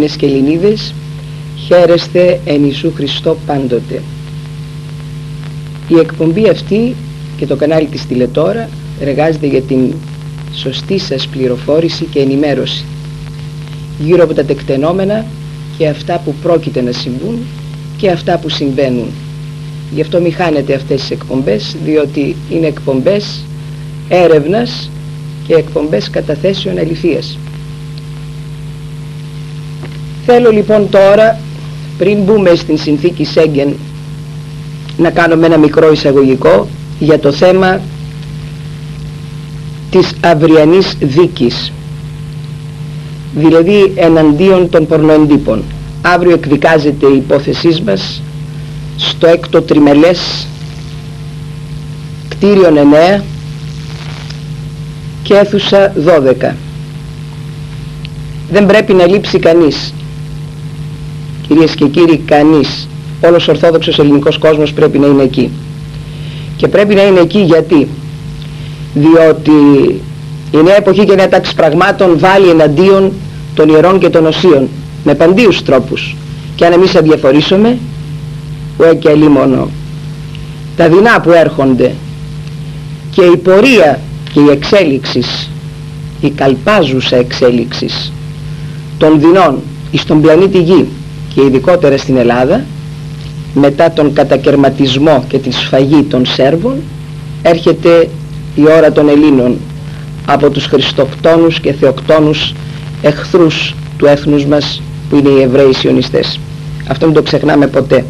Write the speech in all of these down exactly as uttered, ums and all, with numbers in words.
Έλληνες και Ελληνίδες, χαίρεστε εν Ιησού Χριστώ πάντοτε. Η εκπομπή αυτή και το κανάλι της Τηλετώρα εργάζεται για την σωστή σας πληροφόρηση και ενημέρωση γύρω από τα τεκτενόμενα και αυτά που πρόκειται να συμβούν και αυτά που συμβαίνουν. Γι' αυτό μην χάνετε αυτές τις εκπομπές, διότι είναι εκπομπές έρευνας και εκπομπές καταθέσεων αληθείας. Θέλω λοιπόν τώρα, πριν μπούμε στην συνθήκη Σέγγεν, να κάνουμε ένα μικρό εισαγωγικό για το θέμα της αυριανής δίκης, δηλαδή εναντίον των πορνοεντύπων. Αύριο εκδικάζεται η υπόθεσή μας στο έκτο τριμελές κτίριον εννέα και αίθουσα δώδεκα. Δεν πρέπει να λείψει κανείς, κυρίες και κύριοι, κανείς. Όλος ο ορθόδοξος ελληνικός κόσμος πρέπει να είναι εκεί. Και πρέπει να είναι εκεί γιατί διότι η νέα εποχή και η νέα τάξη πραγμάτων βάλει εναντίον των ιερών και των οσίων με παντίους τρόπους, και αν εμείς αδιαφορήσουμε, ουέ και αλίμονο, τα δεινά που έρχονται και η πορεία και η εξέλιξη, η καλπάζουσα εξέλιξη των δεινών εις τον πλανήτη Γη και ειδικότερα στην Ελλάδα, μετά τον κατακερματισμό και τη σφαγή των Σέρβων, έρχεται η ώρα των Ελλήνων από τους χριστοκτόνους και θεοκτόνους εχθρούς του έθνους μας, που είναι οι Εβραίοι Σιωνιστές. Αυτό δεν το ξεχνάμε ποτέ.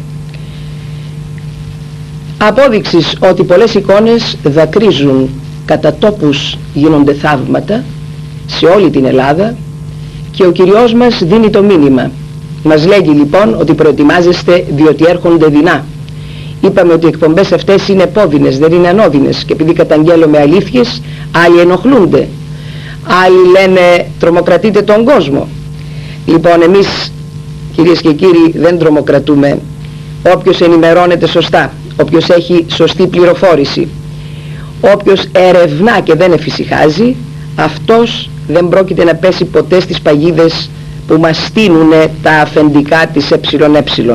Απόδειξης ότι πολλές εικόνες δακρύζουν, κατά τόπους γίνονται θαύματα σε όλη την Ελλάδα, και ο Κυριός μας δίνει το μήνυμα. Μας λέγει λοιπόν ότι προετοιμάζεστε διότι έρχονται δεινά. Είπαμε ότι οι εκπομπές αυτές είναι επώδυνες, δεν είναι ανώδυνες, και επειδή καταγγέλλουμε αλήθειες, άλλοι ενοχλούνται, άλλοι λένε τρομοκρατείτε τον κόσμο. Λοιπόν, εμείς, κυρίες και κύριοι, δεν τρομοκρατούμε. Όποιος ενημερώνεται σωστά, όποιος έχει σωστή πληροφόρηση, όποιος ερευνά και δεν εφησυχάζει, αυτός δεν πρόκειται να πέσει ποτέ στις παγίδες που μας στείνουν τα αφεντικά της ΕΕ.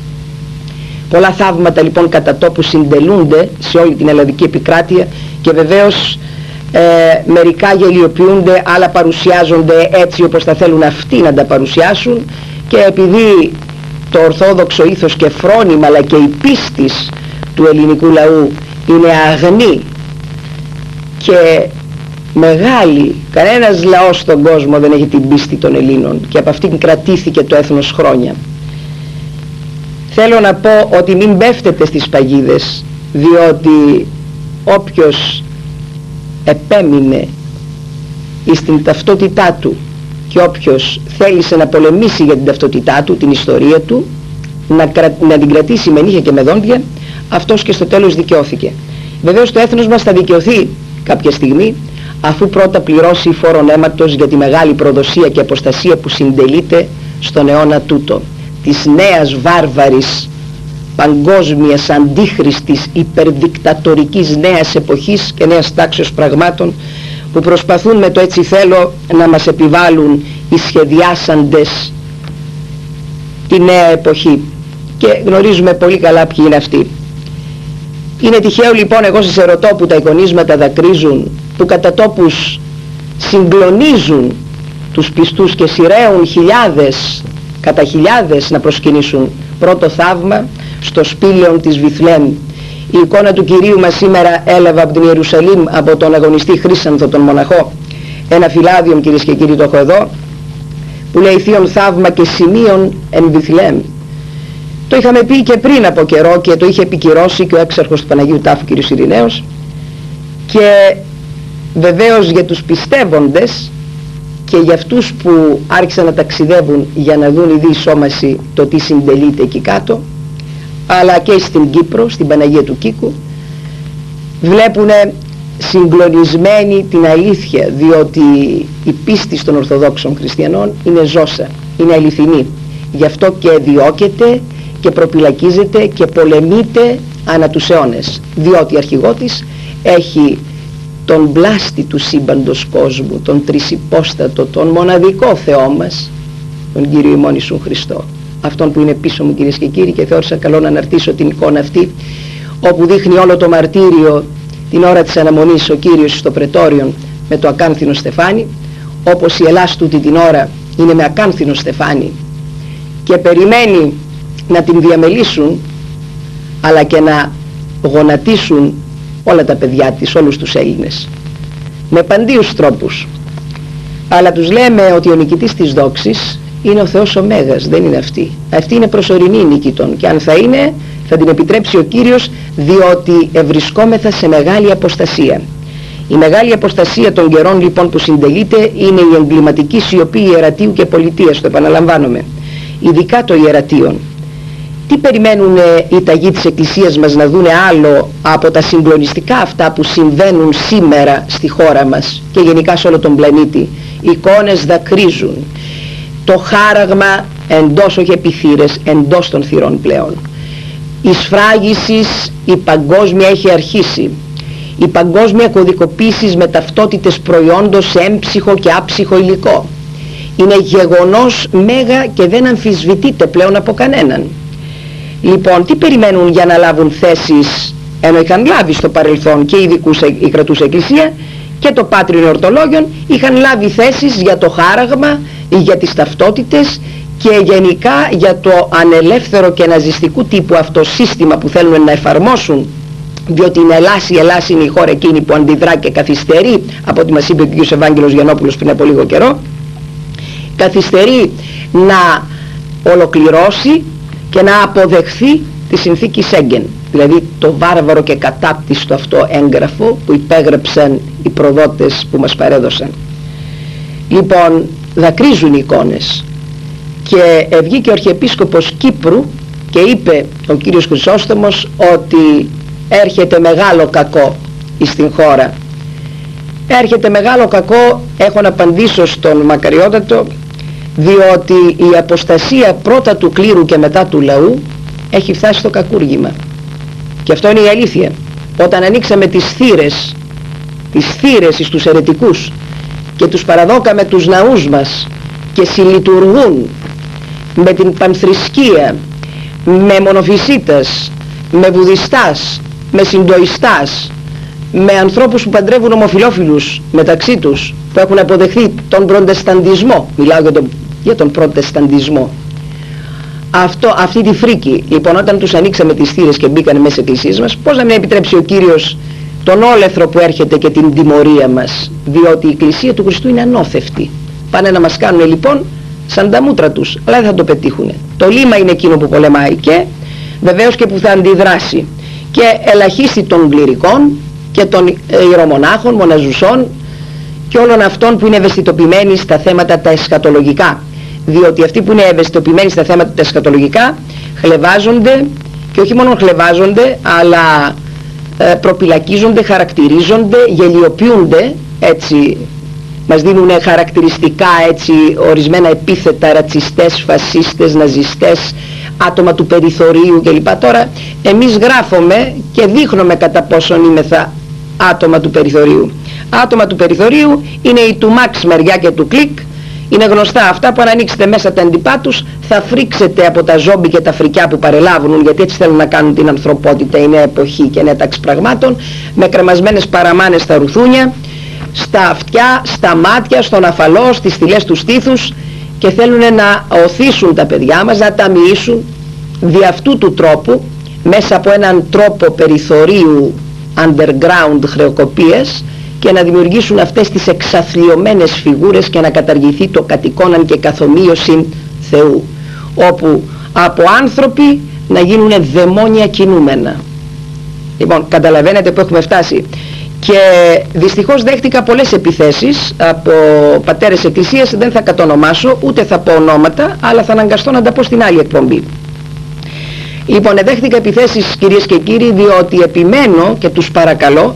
Πολλά θαύματα λοιπόν κατά τόπου συντελούνται σε όλη την ελλαδική επικράτεια, και βεβαίως ε, μερικά γελιοποιούνται, άλλα παρουσιάζονται έτσι όπως θα θέλουν αυτοί να τα παρουσιάσουν, και επειδή το ορθόδοξο ήθος και φρόνημα αλλά και η πίστης του ελληνικού λαού είναι αγνή και μεγάλη, κανένας λαός στον κόσμο δεν έχει την πίστη των Ελλήνων, και από αυτήν κρατήθηκε το έθνος χρόνια. Θέλω να πω ότι μην πέφτετε στις παγίδες, διότι όποιος επέμεινε στην ταυτότητά του και όποιος θέλησε να πολεμήσει για την ταυτότητά του, την ιστορία του, να, κρα... να την κρατήσει με νύχια και με δόντια, αυτός και στο τέλος δικαιώθηκε. Βεβαίως το έθνος μας θα δικαιωθεί κάποια στιγμή, αφού πρώτα πληρώσει φόρον αίματος για τη μεγάλη προδοσία και αποστασία που συντελείται στον αιώνα τούτο, της νέας βάρβαρης, παγκόσμιας, αντίχριστης, υπερδικτατορικής νέας εποχής και νέας τάξεως πραγμάτων, που προσπαθούν με το έτσι θέλω να μας επιβάλλουν οι σχεδιάσαντες τη νέα εποχή, και γνωρίζουμε πολύ καλά ποιοι είναι αυτοί. Είναι τυχαίο λοιπόν, εγώ σας ερωτώ, που τα εικονίσματα δακρύζουν, που κατά τόπους συγκλονίζουν τους πιστούς και σειραίουν χιλιάδες, κατά χιλιάδες να προσκυνήσουν πρώτο θαύμα στο σπήλαιον της Βιθλέμ. Η εικόνα του Κυρίου μας σήμερα έλαβα από την Ιερουσαλήμ, από τον αγωνιστή Χρύσανθο τον μοναχό, ένα φυλάδιον, κυρίες και κύριοι, το έχω εδώ, που λέει θείον θαύμα και σημείον εν Βιθλέμ. Το είχαμε πει και πριν από καιρό και το είχε επικυρώσει και ο έξαρχος του Παναγίου Τάφου κ. Ειρηναίος, και βεβαίως για τους πιστεύοντες και για αυτούς που άρχισαν να ταξιδεύουν για να δουν η διεισόμαση το τι συντελείται εκεί κάτω, αλλά και στην Κύπρο, στην Παναγία του Κίκου, βλέπουν συγκλονισμένη την αλήθεια, διότι η πίστη των Ορθοδόξων Χριστιανών είναι ζώσα, είναι αληθινή. Γι' αυτό και διώκεται και προπυλακίζεται και πολεμείται ανά τους αιώνες, διότι αρχηγό της έχει τον πλάστη του σύμπαντος κόσμου, τον τρισυπόστατο, τον μοναδικό Θεό μας, τον Κύριο ημών Ιησούν Χριστό, αυτόν που είναι πίσω μου, κυρίες και κύριοι, και θεώρησα καλό να αναρτήσω την εικόνα αυτή, όπου δείχνει όλο το μαρτύριο την ώρα της αναμονής ο Κύριος στο πρετόριον με το ακάνθινο στεφάνι, όπως η Ελλάς τούτη την ώρα είναι με ακάνθινο στεφάνι και περιμένει να την διαμελήσουν, αλλά και να γονατίσουν όλα τα παιδιά της, όλους τους Έλληνες, με παντίους τρόπους. Αλλά τους λέμε ότι ο νικητής της δόξης είναι ο Θεός ο Μέγας, δεν είναι αυτή. Αυτή είναι προσωρινή νικητών, και αν θα είναι, θα την επιτρέψει ο Κύριος, διότι ευρισκόμεθα σε μεγάλη αποστασία. Η μεγάλη αποστασία των καιρών λοιπόν που συντελείται είναι η εγκληματική σιωπή ιερατείου και πολιτείας, το επαναλαμβάνομαι, ειδικά το ιερατείον. Τι περιμένουν οι ταγοί της Εκκλησίας μας να δούνε άλλο από τα συγκλονιστικά αυτά που συμβαίνουν σήμερα στη χώρα μας και γενικά σε όλο τον πλανήτη? Εικόνες δακρύζουν, το χάραγμα εντός, όχι επιθύρες, εντός των θυρών πλέον. Η σφράγισης η παγκόσμια έχει αρχίσει. Η παγκόσμια κωδικοποίηση με ταυτότητες προϊόντος σε έμψυχο και άψυχο υλικό είναι γεγονός μέγα και δεν αμφισβητείται πλέον από κανέναν. Λοιπόν, τι περιμένουν για να λάβουν θέσεις, ενώ είχαν λάβει στο παρελθόν και η, δικούσα, η κρατούσα Εκκλησία και το Πάτριον Ορτολόγιον, είχαν λάβει θέσεις για το χάραγμα, για τις ταυτότητες και γενικά για το ανελεύθερο και ναζιστικού τύπου αυτό σύστημα που θέλουν να εφαρμόσουν, διότι η Ελλάς, η Ελλάς είναι η χώρα εκείνη που αντιδρά και καθυστερεί, από ό,τι μας είπε ο κ. Ευάγγελος Γιαννόπουλος πριν από λίγο καιρό, καθυστερεί να ολοκληρώσει και να αποδεχθεί τη συνθήκη Σέγγεν, δηλαδή το βάρβαρο και κατάπτυστο αυτό έγγραφο που υπέγραψαν οι προδότες που μας παρέδωσαν. Λοιπόν, δακρύζουν οι εικόνες, και βγήκε ο Αρχιεπίσκοπος Κύπρου και είπε ο κύριος Χρυσόστομος ότι έρχεται μεγάλο κακό στην χώρα. Έρχεται μεγάλο κακό, έχω να απαντήσω στον Μακαριότατο, διότι η αποστασία πρώτα του κλήρου και μετά του λαού έχει φτάσει στο κακούργημα. Και αυτό είναι η αλήθεια. Όταν ανοίξαμε τις θύρες, τις θύρες εις τους αιρετικούς και τους παραδόκαμε τους ναούς μας και συλλειτουργούν με την πανθρησκεία, με μονοφυσίτας, με βουδιστάς, με συντοιστάς, με ανθρώπους που παντρεύουν ομοφυλόφιλους μεταξύ τους, που έχουν αποδεχθεί τον προτεσταντισμό, μιλάω για τον, για τον προτεσταντισμό, αυτό, αυτή τη φρίκη. Λοιπόν, όταν τους ανοίξαμε τις θύρες και μπήκαν μέσα στις εκκλησίες μας, πώς να μην επιτρέψει ο Κύριος τον όλεθρο που έρχεται και την τιμωρία μας, διότι η Εκκλησία του Χριστού είναι ανώθευτη. Πάνε να μας κάνουν λοιπόν σαν τα μούτρα τους, αλλά δεν θα το πετύχουν. Το λίμα είναι εκείνο που πολεμάει, και βεβαίως και που θα αντιδράσει, και ελαχίστη των κληρικών και των ιερομονάχων, μοναζουσών και όλων αυτών που είναι ευαισθητοποιημένοι στα θέματα τα εσχατολογικά, διότι αυτοί που είναι ευαισθητοποιημένοι στα θέματα τα εσχατολογικά χλευάζονται, και όχι μόνο χλευάζονται, αλλά ε, προπυλακίζονται, χαρακτηρίζονται, γελιοποιούνται, έτσι μας δίνουν χαρακτηριστικά, έτσι, ορισμένα επίθετα, ρατσιστές, φασίστες, ναζιστές, άτομα του περιθωρίου κλπ. Τώρα εμείς γράφουμε και δείχνουμε κατά πόσον είμεθα άτομα του περιθωρίου. Άτομα του περιθωρίου είναι η του Μαξ μεριά και του Κλικ. Είναι γνωστά αυτά που αν ανοίξετε μέσα τα έντυπά τους θα φρίξετε από τα ζόμπι και τα φρικιά που παρελάβουν, γιατί έτσι θέλουν να κάνουν την ανθρωπότητα, η νέα εποχή και νέα τάξη πραγμάτων, με κρεμασμένες παραμάνες στα ρουθούνια, στα αυτιά, στα μάτια, στον αφαλό, στις στυλές του στήθους, και θέλουν να οθήσουν τα παιδιά μας, να τα μοιήσουν δι' αυτού του τρόπου, μέσα από έναν τρόπο περιθωρίου underground χρεοκοπίας, και να δημιουργήσουν αυτές τις εξαθλιωμένες φιγούρες και να καταργηθεί το κατοικόναν και καθομοίωση Θεού, όπου από άνθρωποι να γίνουν δαιμόνια κινούμενα. Λοιπόν, καταλαβαίνετε που έχουμε φτάσει. Και δυστυχώς δέχτηκα πολλές επιθέσεις από πατέρες εκκλησίας, δεν θα κατονομάσω, ούτε θα πω ονόματα, αλλά θα αναγκαστώ να τα πω στην άλλη εκπομπή. Λοιπόν, δέχτηκα επιθέσεις, κυρίες και κύριοι, διότι επιμένω και τους παρακαλώ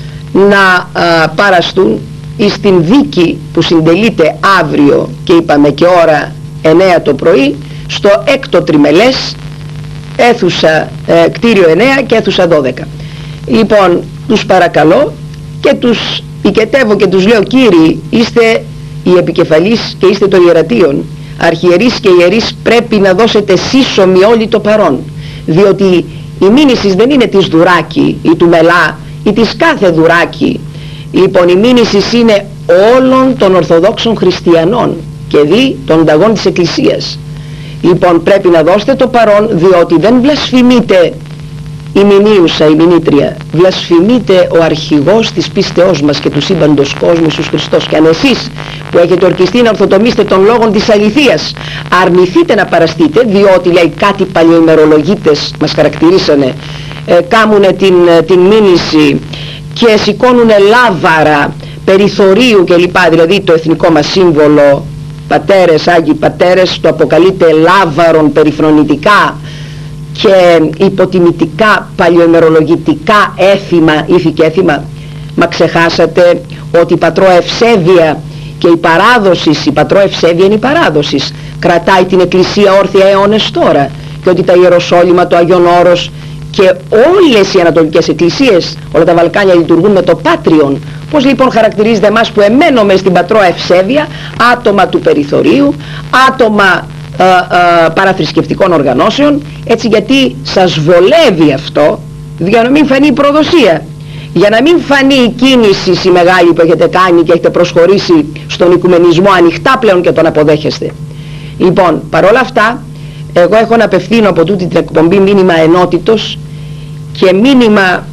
να α, παραστούν στην δίκη που συντελείται αύριο, και είπαμε και ώρα εννέα το πρωί, στο έκτο τριμελές, αίθουσα ε, κτίριο εννέα και αίθουσα δώδεκα. Λοιπόν, τους παρακαλώ και τους οικετεύω και τους λέω: κύριοι, είστε οι επικεφαλείς και είστε το ιερατείον, αρχιερείς και ιερείς, πρέπει να δώσετε σύσσωμοι όλοι το παρόν, διότι η μήνυση δεν είναι της Δουράκη ή του Μελά ή της κάθε Δουράκη. Λοιπόν, η μήνυση είναι όλων των Ορθοδόξων Χριστιανών και δι των ανταγών της Εκκλησίας. Λοιπόν, πρέπει να δώσετε το παρόν, διότι δεν βλασφημείτε η μηνύουσα, η μηνύτρια, βλασφημείτε ο αρχηγός της πίστεώς μας και του σύμπαντος κόσμου, Ιησούς Χριστός. Και αν εσείς που έχετε ορκιστεί να ορθοτομήσετε των λόγων της αληθείας αρνηθείτε να παραστείτε, διότι λέει κάτι παλιοημερολογίτες μας χαρακτηρίσανε, ε, κάνουνε την, την μήνυση και σηκώνουνε λάβαρα περιθωρίου κλπ. Δηλαδή το εθνικό μας σύμβολο, πατέρες, Άγιοι Πατέρες, το αποκαλείται λάβαρον περιφρονητικά και υποτιμητικά, παλιοημερολογητικά έθιμα, ήθη και έθιμα. Μα ξεχάσατε ότι η πατρό Ευσέβεια και η παράδοση, η πατρό Ευσέβεια είναι η παράδοση, κρατάει την Εκκλησία όρθια αιώνες τώρα, και ότι τα Ιεροσόλυμα, το Άγιον Όρος και όλες οι ανατολικές εκκλησίες, όλα τα Βαλκάνια λειτουργούν με το Πάτριον. Πώς λοιπόν χαρακτηρίζεται εμάς που εμένουμε στην πατρό Ευσέβεια, άτομα του περιθωρίου, άτομα ε, ε, παραθρησκευτικών οργανώσεων, έτσι, γιατί σας βολεύει αυτό, για να μην φανεί η προδοσία, για να μην φανεί η κίνηση η μεγάλη που έχετε κάνει και έχετε προσχωρήσει στον οικουμενισμό ανοιχτά πλέον και τον αποδέχεστε. Λοιπόν, παρόλα αυτά, εγώ έχω να απευθύνω από τούτη την εκπομπή μήνυμα ενότητος και μήνυμα,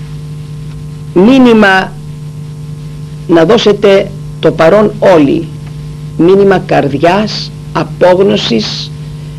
μήνυμα να δώσετε το παρόν όλοι, μήνυμα καρδιάς, απόγνωσης,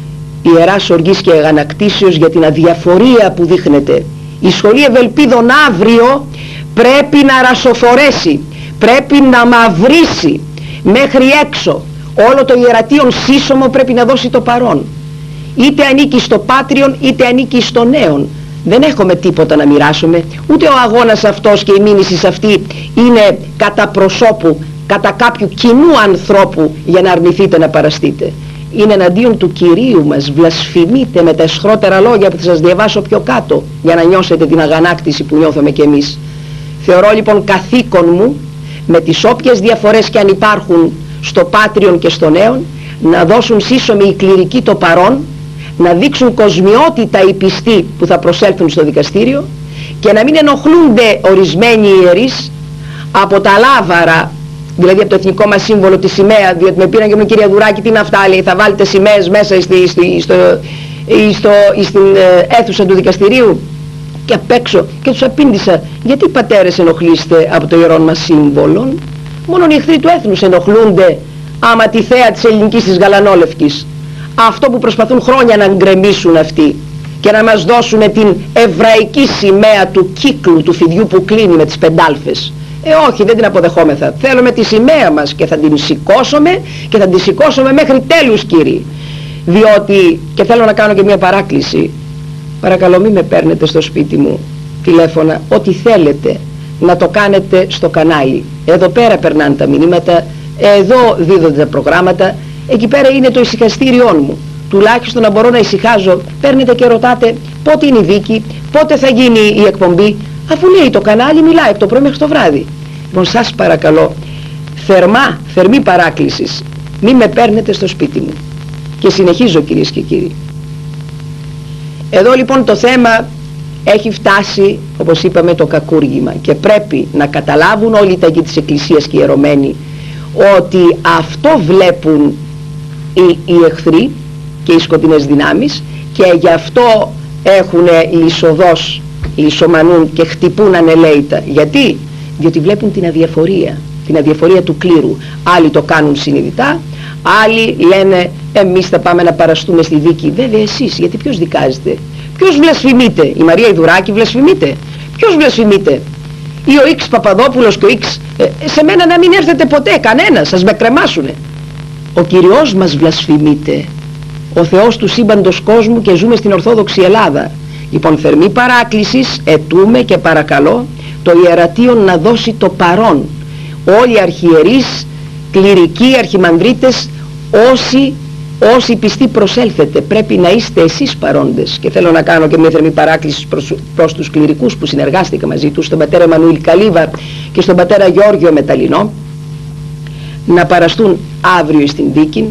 ιεράς οργής και αγανακτήσεως για την αδιαφορία που δείχνετε. Η Σχολή Ευελπίδων αύριο πρέπει να ρασοφορέσει, πρέπει να μαυρίσει μέχρι έξω. Όλο το ιερατείον σύσσωμο πρέπει να δώσει το παρόν. Είτε ανήκει στο Πάτριον είτε ανήκει στο Νέον. Δεν έχουμε τίποτα να μοιράσουμε, ούτε ο αγώνας αυτός και η μήνυση αυτή είναι κατά προσώπου, κατά κάποιου κοινού ανθρώπου για να αρνηθείτε να παραστείτε. Είναι εναντίον του Κυρίου μας, βλασφημείτε με τα αισχρότερα λόγια που θα σας διαβάσω πιο κάτω για να νιώσετε την αγανάκτηση που νιώθουμε κι εμείς. Θεωρώ λοιπόν καθήκον μου, με τις όποιες διαφορές και αν υπάρχουν στο Πάτριον και στο Νέον, να δώσουν σύσσωμοι οι κληρικοί το παρόν, να δείξουν κοσμιότητα οι πιστοί που θα προσέλθουν στο δικαστήριο και να μην ενοχλούνται ορισμένοι ιερείς από τα λάβαρα, δηλαδή από το εθνικό μας σύμβολο, τη σημαία, διότι με πήραν και μου, κυρία Δουράκη, τι είναι αυτά, λέει, θα βάλετε σημαίες μέσα στη, στη, στο, στο, στην αίθουσα του δικαστηρίου, και απ' έξω, και τους απήντησα, γιατί πατέρες ενοχλείστε από το ιερόν μας σύμβολο? Μόνο οι εχθροί του έθνους ενοχλούνται άμα τη θέα της ελληνικής της γαλανόλευκης, αυτό που προσπαθούν χρόνια να γκρεμίσουν αυτοί και να μας δώσουν την εβραϊκή σημαία του κύκλου του φιδιού που κλείνει με τις πεντάλφες. Ε όχι, δεν την αποδεχόμεθα. Θέλουμε τη σημαία μας και θα την σηκώσουμε και θα την σηκώσουμε μέχρι τέλους, κύριοι. Διότι, και θέλω να κάνω και μια παράκληση, παρακαλώ μην με παίρνετε στο σπίτι μου τηλέφωνα, ό,τι θέλετε να το κάνετε στο κανάλι. Εδώ πέρα περνάνε τα μηνύματα, εδώ δίδονται τα προγράμματα, εκεί πέρα είναι το ησυχαστήριόν μου. Τουλάχιστον να μπορώ να ησυχάζω. Παίρνετε και ρωτάτε πότε είναι η δίκη, πότε θα γίνει η εκπομπή, αφού λέει το κανάλι μιλάει από το πρωί μέχρι το βράδυ. Λοιπόν, σας παρακαλώ, θερμά, θερμή παράκλησης, μην με παίρνετε στο σπίτι μου. Και συνεχίζω, κυρίες και κύριοι. Εδώ λοιπόν το θέμα έχει φτάσει, όπως είπαμε, το κακούργημα, και πρέπει να καταλάβουν όλοι τα εκεί της Εκκλησίας και οι ιερωμένοι ότι αυτό βλέπουν οι, οι εχθροί και οι σκοτεινές δυνάμεις, και γι' αυτό έχουν λυσοδός, λυσομανούν και χτυπούν ανελαίητα. Γιατί? Διότι βλέπουν την αδιαφορία, την αδιαφορία του κλήρου. Άλλοι το κάνουν συνειδητά, άλλοι λένε εμείς θα πάμε να παραστούμε στη δίκη. Βέβαια εσείς, γιατί ποιος δικάζεται? Ποιος βλασφημείται? Η Μαρία Ιδουράκη βλασφημείται? Ποιος βλασφημείται? Ή ο X Παπαδόπουλος και ο X, ε, σε μένα να μην έρθετε ποτέ κανένας, σας με κρεμάσουνε. Ο Κυριός μας βλασφημείται, ο Θεός του σύμπαντος κόσμου, και ζούμε στην Ορθόδοξη Ελλάδα. Λοιπόν, θερμή παράκλησης, ετούμε και παρακαλώ το ιερατείον να δώσει το παρόν. Όλοι οι αρχιερείς, κληρικοί, αρχιμανδρίτες, όσοι, όσοι πιστοί προσέλθετε, πρέπει να είστε εσείς παρόντες. Και θέλω να κάνω και μια θερμή παράκληση προς, προς τους κληρικούς που συνεργάστηκα μαζί τους, στον πατέρα Εμμανουήλ Καλίβα και στον πατέρα Γιώργιο Μεταλλινό, να παραστούν αύριο στην δίκη,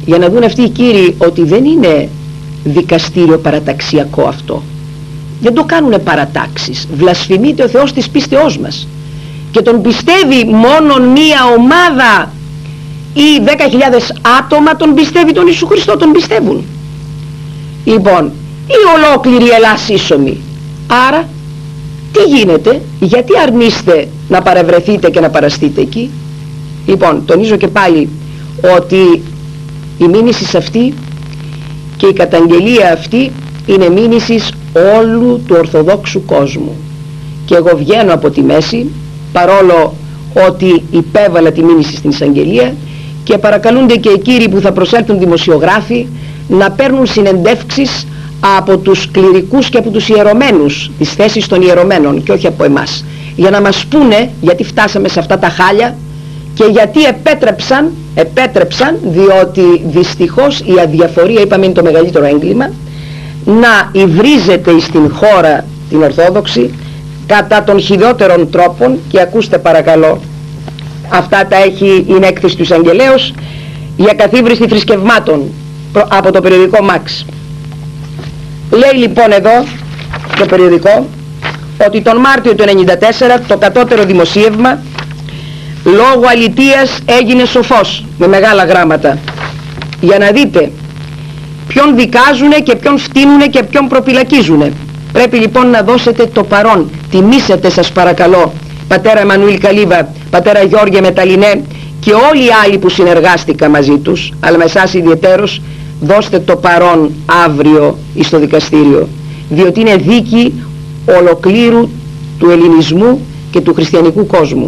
για να δουν αυτοί οι κύριοι ότι δεν είναι δικαστήριο παραταξιακό αυτό. Δεν το κάνουνε παρατάξεις. Βλασφημείται ο Θεός της πίστεώς μας και τον πιστεύει μόνον μία ομάδα ή δέκα χιλιάδες άτομα τον πιστεύει τον Ιησού Χριστό, τον πιστεύουν. Λοιπόν, η ολόκληρη Ελλάς ίσομη. Άρα τι γίνεται, γιατί αρνείστε να παρευρεθείτε και να παραστείτε εκεί? Λοιπόν, τονίζω και πάλι ότι η μήνυση αυτή και η καταγγελία αυτή είναι μήνυση όλου του Ορθοδόξου κόσμου, και εγώ βγαίνω από τη μέση, παρόλο ότι υπέβαλα τη μήνυση στην εισαγγελία, και παρακαλούνται και οι κύριοι που θα προσέλθουν δημοσιογράφοι να παίρνουν συνεντεύξεις από τους κληρικούς και από τους ιερωμένους, τις θέσεις των ιερωμένων και όχι από εμάς, για να μας πούνε γιατί φτάσαμε σε αυτά τα χάλια και γιατί επέτρεψαν, επέτρεψαν διότι δυστυχώς η αδιαφορία, είπαμε, είναι το μεγαλύτερο έγκλημα, να υβρίζεται στην χώρα την Ορθόδοξη κατά των χειρότερων τρόπων. Και ακούστε παρακαλώ, αυτά τα έχει, είναι έκθεση του εισαγγελέως για καθίβριστη θρησκευμάτων από το περιοδικό Μαξ. Λέει λοιπόν εδώ το περιοδικό ότι τον Μάρτιο του ενενήντα τέσσερα το κατώτερο δημοσίευμα λόγω αλητείας έγινε σοφός, με μεγάλα γράμματα, για να δείτε ποιον δικάζουνε και ποιον φτύνουνε και ποιον προπυλακίζουνε. Πρέπει λοιπόν να δώσετε το παρόν, τιμήσετε σας παρακαλώ πατέρα Εμμανουήλ Καλίβα, πατέρα Γιώργε Μεταλινέ και όλοι οι άλλοι που συνεργάστηκα μαζί τους, αλλά με εσάς ιδιαιτέρως, δώστε το παρόν αύριο στο δικαστήριο, διότι είναι δίκη ολοκλήρου του ελληνισμού και του χριστιανικού κόσμου.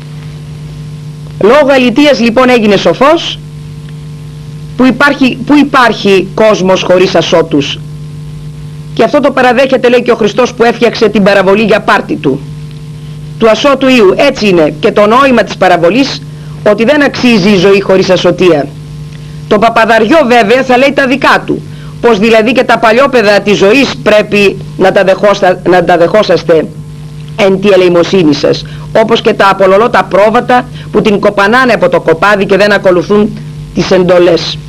Λόγω αλητείας λοιπόν έγινε σοφός. Που υπάρχει, που υπάρχει κόσμος χωρίς ασώτους, και αυτό το παραδέχεται, λέει, και ο Χριστός που έφτιαξε την παραβολή για πάρτι του, του ασώτου Ιού. Έτσι είναι και το νόημα της παραβολής, ότι δεν αξίζει η ζωή χωρίς ασωτεία. Το Παπαδαριό βέβαια θα λέει τα δικά του, πως δηλαδή και τα παλιόπαιδα της ζωής πρέπει να τα, δεχόστα, να τα δεχόσαστε εν τη ελεημοσύνη σας, όπως και τα απολολότα πρόβατα που την κοπανάνε από το κοπάδι και δεν ακολουθούν τις εντολές.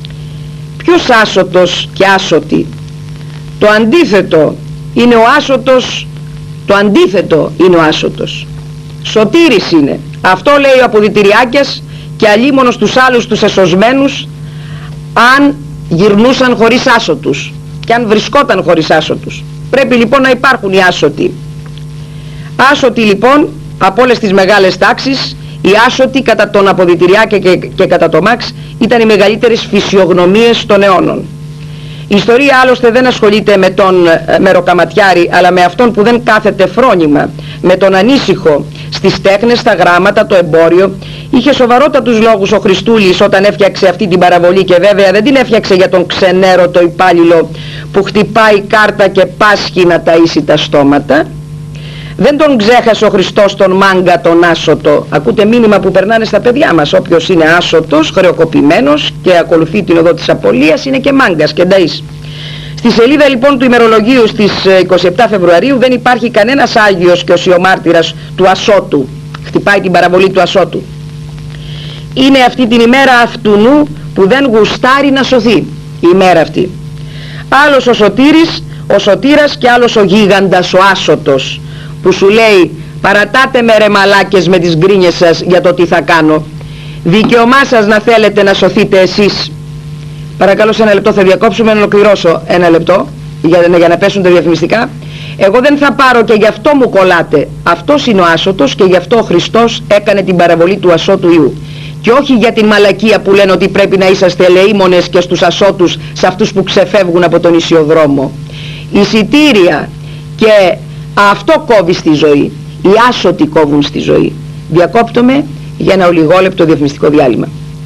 Ποιος άσωτος και άσωτη? Το αντίθετο είναι ο άσωτος, το αντίθετο είναι ο άσωτος. Σωτήρης είναι. Αυτό λέει ο Αποδυτηριάκιας, και αλίμονος τους άλλους τους εσωσμένους, αν γυρνούσαν χωρίς άσωτους και αν βρισκόταν χωρίς άσωτους. Πρέπει λοιπόν να υπάρχουν οι άσωτοι. Άσωτοι λοιπόν από όλες τις μεγάλες τάξεις. Οι άσωτοι κατά τον Αποδυτηριάκη και, και, και κατά το Μαξ ήταν οι μεγαλύτερες φυσιογνωμίες των αιώνων. Η ιστορία άλλωστε δεν ασχολείται με τον ε, μεροκαματιάρη, αλλά με αυτόν που δεν κάθεται φρόνημα, με τον ανήσυχο στις τέχνες, στα γράμματα, το εμπόριο. Είχε σοβαρότατους λόγους ο Χριστούλης όταν έφτιαξε αυτή την παραβολή, και βέβαια δεν την έφτιαξε για τον ξενέρωτο υπάλληλο που χτυπάει κάρτα και πάσχει να ταΐσει τα στόματα. Δεν τον ξέχασε ο Χριστός τον μάγκα τον άσωτο. Ακούτε μήνυμα που περνάνε στα παιδιά μας. Όποιος είναι άσωτος, χρεοκοπημένος και ακολουθεί την οδό της απολίας είναι και μάγκας και νταΐς. Στη σελίδα λοιπόν του ημερολογίου στις είκοσι επτά Φεβρουαρίου δεν υπάρχει κανένας Άγιος και οσιομάρτυρας του ασώτου. Χτυπάει την παραβολή του ασώτου. Είναι αυτή την ημέρα αυτουνού που δεν γουστάρει να σωθεί. Η ημέρα αυτή. Άλλος ο σωτήρης, ο σωτήρας, και άλλος ο γίγαντας, ο άσωτος, που σου λέει παρατάτε με ρε μαλάκες με τις γκρίνιες σας για το τι θα κάνω. Δικαιωμά σας να θέλετε να σωθείτε εσείς. Παρακαλώ σε ένα λεπτό θα διακόψουμε να ολοκληρώσω. Ένα λεπτό για, για να πέσουν τα διαφημιστικά. Εγώ δεν θα πάρω και γι' αυτό μου κολλάτε. Αυτός είναι ο άσωτος και γι' αυτό ο Χριστός έκανε την παραβολή του ασώτου Ιού. Και όχι για την μαλακία που λένε ότι πρέπει να είσαστε ελεήμονες και στους ασώτους, σε αυτούς που ξεφεύγουν από τον ισιοδρόμο. Εισιτήρια και αυτό κόβει στη ζωή. Οι άσωτοι κόβουν στη ζωή. Διακόπτομαι για ένα ολιγόλεπτο διαφημιστικό διάλειμμα.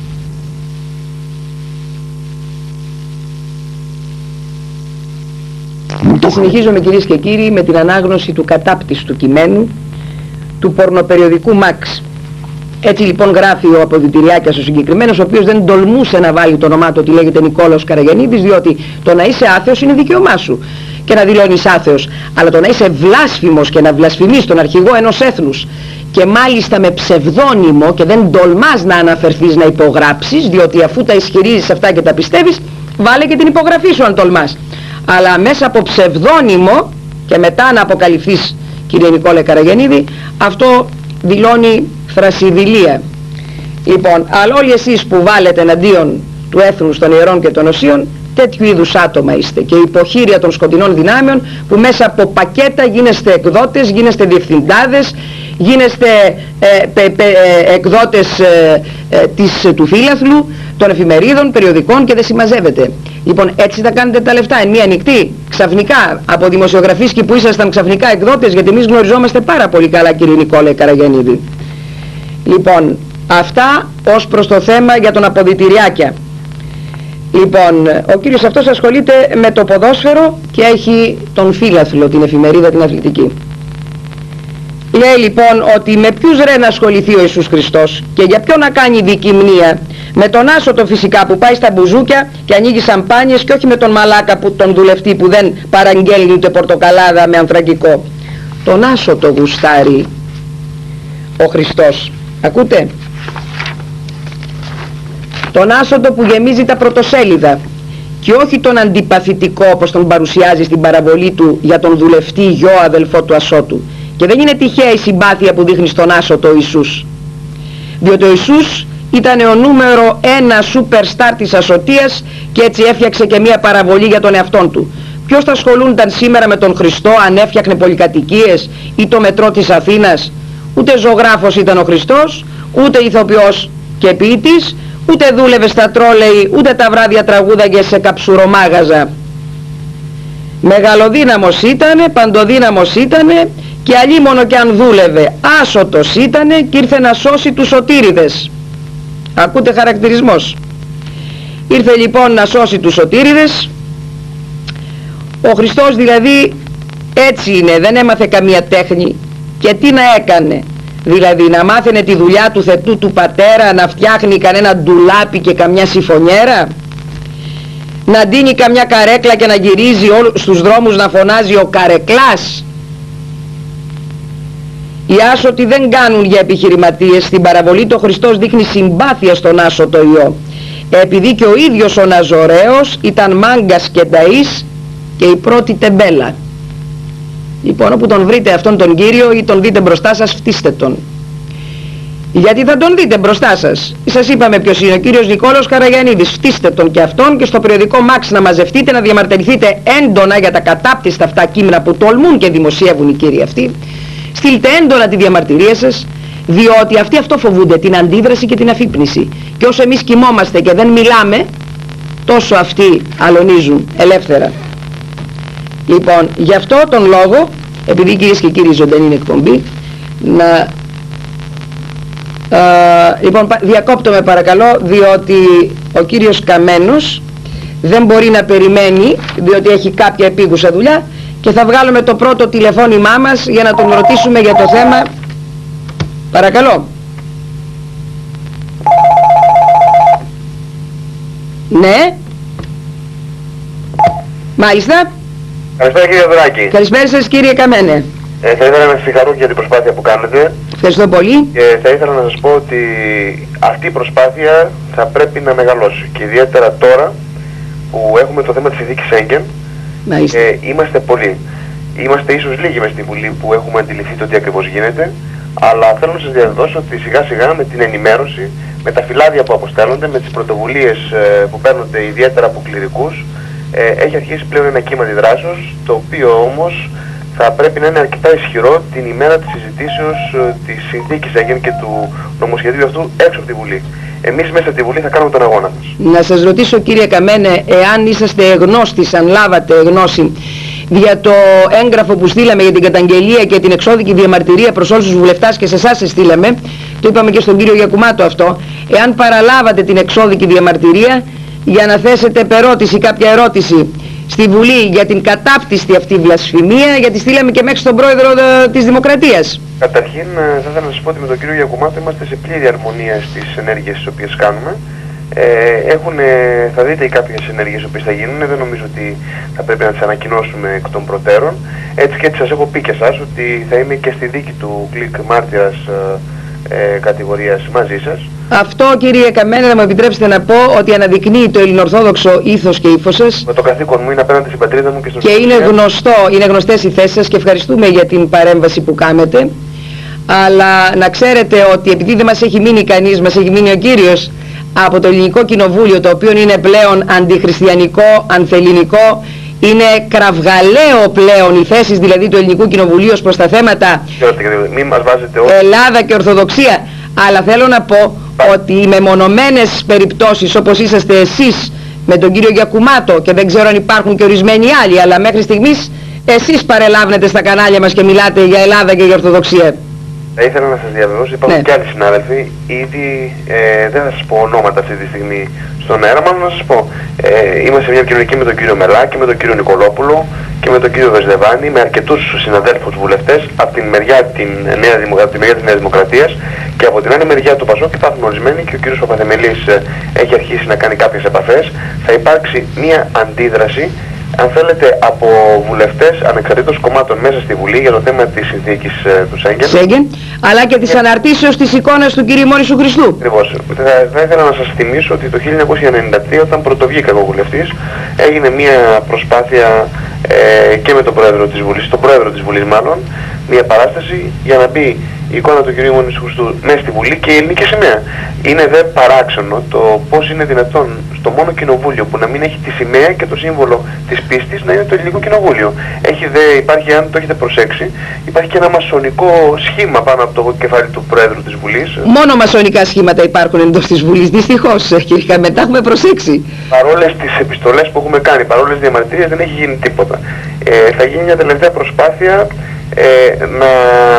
Και συνεχίζουμε κυρίες και κύριοι με την ανάγνωση του κατάπτυστου κειμένου του πορνοπεριοδικού Μαξ. Έτσι λοιπόν γράφει ο Αποδυτηριάκιας ο συγκεκριμένος, ο οποίος δεν τολμούσε να βάλει το όνομά του ότι λέγεται Νικόλαος Καραγιαννίδης, διότι το να είσαι άθεος είναι δικαίωμά σου και να δηλώνεις άθεος, αλλά το να είσαι βλάσφημος και να βλασφημείς τον αρχηγό ενός έθνους και μάλιστα με ψευδόνυμο, και δεν τολμάς να αναφερθείς να υπογράψεις, διότι αφού τα ισχυρίζεις αυτά και τα πιστεύεις, βάλε και την υπογραφή σου αν τολμάς. Αλλά μέσα από ψευδόνυμο και μετά να αποκαλυφθείς, κύριε Νικόλα Καραγιαννίδη, αυτό δηλώνει θρασιδηλία. Λοιπόν, αλλά όλοι εσείς που βάλετε εναντίον του έθνους των ιερών και των οσίων, τέτοιου είδους άτομα είστε και υποχείρια των σκοτεινών δυνάμεων, που μέσα από πακέτα γίνεστε εκδότες, γίνεστε διευθυντάδες, γίνεστε ε, πε, πε, ε, εκδότες ε, ε, της, του φύλαθλου, των εφημερίδων, περιοδικών, και δεν συμμαζεύετε. Λοιπόν, έτσι θα κάνετε τα λεφτά εν μία νυχτή, ξαφνικά, από δημοσιογραφίσκοι που ήσασταν ξαφνικά εκδότες, γιατί εμείς γνωριζόμαστε πάρα πολύ καλά, κύριε Νικόλα Καραγιαννίδη. Λοιπόν, αυτά ως προς το θέμα για τον αποδυτηριάκια. Λοιπόν, ο κύριος αυτός ασχολείται με το ποδόσφαιρο και έχει τον φύλαθλο, την εφημερίδα την αθλητική. Λέει λοιπόν ότι με ποιους ρε να ασχοληθεί ο Ιησούς Χριστός και για ποιον να κάνει δικημνία? Με τον άσωτο φυσικά που πάει στα μπουζούκια και ανοίγει σαμπάνιες, και όχι με τον μαλάκα, που, τον δουλευτή που δεν παραγγέλνει ούτε πορτοκαλάδα με ανθρακικό. Τον άσωτο γουστάρει ο Χριστός. Ακούτε? Τον άσωτο που γεμίζει τα πρωτοσέλιδα, και όχι τον αντιπαθητικό όπως τον παρουσιάζει στην παραβολή του για τον δουλευτή γιο αδελφό του ασώτου. Και δεν είναι τυχαία η συμπάθεια που δείχνει στον άσωτο ο Ιησούς, διότι ο Ιησούς ήταν ο νούμερο ένα σούπερ στάρ της ασωτείας, και έτσι έφτιαξε και μία παραβολή για τον εαυτόν του. Ποιος θα ασχολούνταν σήμερα με τον Χριστό αν έφτιαχνε πολυκατοικίες ή το μετρό της Αθήνας? Ούτε ζωγράφος ήταν ο Χριστός, ούτε ηθοποιός και ποιητής, ούτε δούλευε στα τρόλεϊ, ούτε τα βράδια τραγούδαγε σε καψουρομάγαζα. Μεγαλοδύναμος ήτανε, παντοδύναμος ήτανε, και αλλήμονο και αν δούλευε, άσωτος ήτανε και ήρθε να σώσει τους σωτήριδες. Ακούτε χαρακτηρισμός? Ήρθε λοιπόν να σώσει τους σωτήριδες. Ο Χριστός δηλαδή έτσι είναι, δεν έμαθε καμία τέχνη. Και τι να έκανε? Δηλαδή να μάθαινε τη δουλειά του θετού του πατέρα, να φτιάχνει κανένα ντουλάπι και καμιά συμφωνιέρα, να ντύνει καμιά καρέκλα και να γυρίζει όλους στους δρόμους να φωνάζει ο καρεκλάς? Οι άσωτοι δεν κάνουν για επιχειρηματίες. Στην παραβολή το Χριστός δείχνει συμπάθεια στον άσωτο ιό, επειδή και ο ίδιος ο Ναζωραίος ήταν μάγκας και νταΐς και η πρώτη τεμπέλα. Λοιπόν, όπου τον βρείτε αυτόν τον Κύριο ή τον δείτε μπροστά σας, φτύστε τον. Γιατί θα τον δείτε μπροστά σας. Σας είπαμε ποιος είναι ο κύριος Νικόλαος Καραγιαννίδης. Φτύστε τον και αυτόν, και στο περιοδικό Μαξ να μαζευτείτε, να διαμαρτυρηθείτε έντονα για τα κατάπτυστα αυτά κείμενα που τολμούν και δημοσιεύουν οι κύριοι αυτοί. Στείλτε έντονα τη διαμαρτυρία σας, διότι αυτοί αυτό φοβούνται, την αντίδραση και την αφύπνιση. Και όσο εμείς κοιμόμαστε και δεν μιλάμε, τόσο αυτοί αλωνίζουν ελεύθερα. Λοιπόν, γι' αυτό τον λόγο, επειδή κυρίες και κύριοι ζωντανή είναι εκπομπή, να... Α, λοιπόν, διακόπτω με παρακαλώ, διότι ο κύριος Καμένος δεν μπορεί να περιμένει, διότι έχει κάποια επίγουσα δουλειά, και θα βγάλουμε το πρώτο τηλεφώνημά μας για να τον ρωτήσουμε για το θέμα. Παρακαλώ. Ναι. Μάλιστα. Καλησπέρα κύριε Δράκη. Καλησπέρα σας κύριε Καμένε. Ε, θα ήθελα να σας συγχαρώ για την προσπάθεια που κάνετε. Ευχαριστώ πολύ. Και θα ήθελα να σας πω ότι αυτή η προσπάθεια θα πρέπει να μεγαλώσει. Και ιδιαίτερα τώρα που έχουμε το θέμα της συνθήκης Σέγγεν, ε, είμαστε πολλοί. Είμαστε ίσως λίγοι μες στη Βουλή που έχουμε αντιληφθεί το τι ακριβώς γίνεται, αλλά θέλω να σας διαβεβαιώσω ότι σιγά σιγά με την ενημέρωση, με τα φυλάδια που αποστέλλονται, με τις πρωτοβουλίες ε, που παίρνονται ιδιαίτερα από κληρικούς, ε, έχει αρχίσει πλέον ένα κύμα αντιδράσεως, το οποίο όμως θα πρέπει να είναι αρκετά ισχυρό την ημέρα της συζητήσεως ε, της συνθήκης Σέγγεν και του νομοσχεδίου αυτού έξω από τη Βουλή. Εμείς μέσα από τη Βουλή θα κάνουμε τον αγώνα μας. Να σας ρωτήσω κύριε Καμένε, εάν είσαστε γνώστης, αν λάβατε γνώση για το έγγραφο που στείλαμε για την καταγγελία και την εξώδικη διαμαρτυρία προς όλους τους βουλευτάς, και σε εσάς στείλαμε, το είπαμε και στον κύριο Γιακουμάτο αυτό, εάν παραλάβατε την εξώδικη διαμαρτυρία για να θέσετε περώτηση, κάποια ερώτηση στη Βουλή για την κατάπτυστη αυτή βλασφημία, γιατί στείλαμε και μέχρι στον πρόεδρο της Δημοκρατίας. Καταρχήν θα ήθελα να σας πω ότι με τον κύριο Γιακουμάτο είμαστε σε πλήρη αρμονία στις ενέργειες τις οποίες κάνουμε. Ε, έχουν, θα δείτε κάποιες ενέργειες που θα γίνουν, δεν νομίζω ότι θα πρέπει να τις ανακοινώσουμε εκ των προτέρων. Έτσι και έτσι σας έχω πει και εσάς ότι θα είμαι και στη δίκη του κλικ μάρτυρας ε, κατηγορίας μαζί σας. Αυτό, κύριε Καμένη, να μου επιτρέψετε να πω ότι αναδεικνύει το ελληνοορθόδοξο ήθος και ύφος σας. Με το καθήκον μου είναι απέναντι στην πατρίδα μου και στον Και είναι γνωστό, είναι γνωστές οι θέσεις σας και ευχαριστούμε για την παρέμβαση που κάνετε. Αλλά να ξέρετε ότι επειδή δεν μας έχει μείνει κανείς, μας έχει μείνει ο κύριος από το Ελληνικό Κοινοβούλιο, το οποίο είναι πλέον αντιχριστιανικό, ανθελληνικό, είναι κραυγαλαίο πλέον οι θέσεις δηλαδή του Ελληνικού Κοινοβουλίου ως προς τα θέματα Μην μας βάζετε Ελλάδα και Ορθοδοξία. Αλλά θέλω να πω ότι οι μεμονωμένες περιπτώσεις όπως είσαστε εσείς με τον κύριο Γιακουμάτο, και δεν ξέρω αν υπάρχουν και ορισμένοι άλλοι, αλλά μέχρι στιγμής εσείς παρελάβνετε στα κανάλια μας και μιλάτε για Ελλάδα και για Ορθοδοξία. Θα ήθελα να σας διαβεβαιώσω, υπάρχουν ναι. και άλλοι συνάδελφοι, ήδη ε, δεν θα σας πω ονόματα αυτή τη στιγμή στον αέρα, μάλλον να σας πω. Ε, είμαστε σε μια κοινωνική με τον κύριο Μελάκη, με τον κύριο Νικολόπουλο και με τον κύριο Βεσδεβάνη, με αρκετούς συναδέλφους βουλευτές από την μεριά, την νέα, από τη μεριά της Νέας Δημοκρατίας, και από την άλλη μεριά του Πασόκ υπάρχουν ορισμένοι και ο κύριος Παπαθεμελής ε, έχει αρχίσει να κάνει κάποιες επαφές. Θα υπάρξει μια αντίδραση, αν θέλετε, από βουλευτές ανεξαρτήτως κομμάτων μέσα στη Βουλή για το θέμα της συνθήκης ε, του Σέγγεν. Σέγγεν, αλλά και της yeah. αναρτήσεως της εικόνας του κ. Μόνησου Χριστού. Ακριβώς. Θα, θα ήθελα να σας θυμίσω ότι το χίλια εννιακόσια ενενήντα τρία, όταν πρωτοβγήκα εγώ βουλευτής, έγινε μια προσπάθεια ε, και με τον πρόεδρο της Βουλής, τον πρόεδρο της Βουλής μάλλον, μια παράσταση για να μπει η εικόνα του κ. Μόνησου Χριστού μέσα στη Βουλή και η ελληνική σημαία. Είναι δε παράξενο το πώς είναι δυνατόν στο μόνο κοινοβούλιο που να μην έχει τη σημαία και το σύμβολο της πίστης να είναι το ελληνικό κοινοβούλιο. Έχει δε, υπάρχει, αν το έχετε προσέξει, υπάρχει και ένα μασονικό σχήμα πάνω από το κεφάλι του Πρόεδρου της Βουλής. Μόνο μασονικά σχήματα υπάρχουν εντός της Βουλής, δυστυχώς, κύριε Καμένη, τα έχουμε προσέξει. Παρόλες τις επιστολές που έχουμε κάνει, παρόλες διαμαρτυρίες, δεν έχει γίνει τίποτα. Ε, θα γίνει μια τελευταία προσπάθεια ε, να,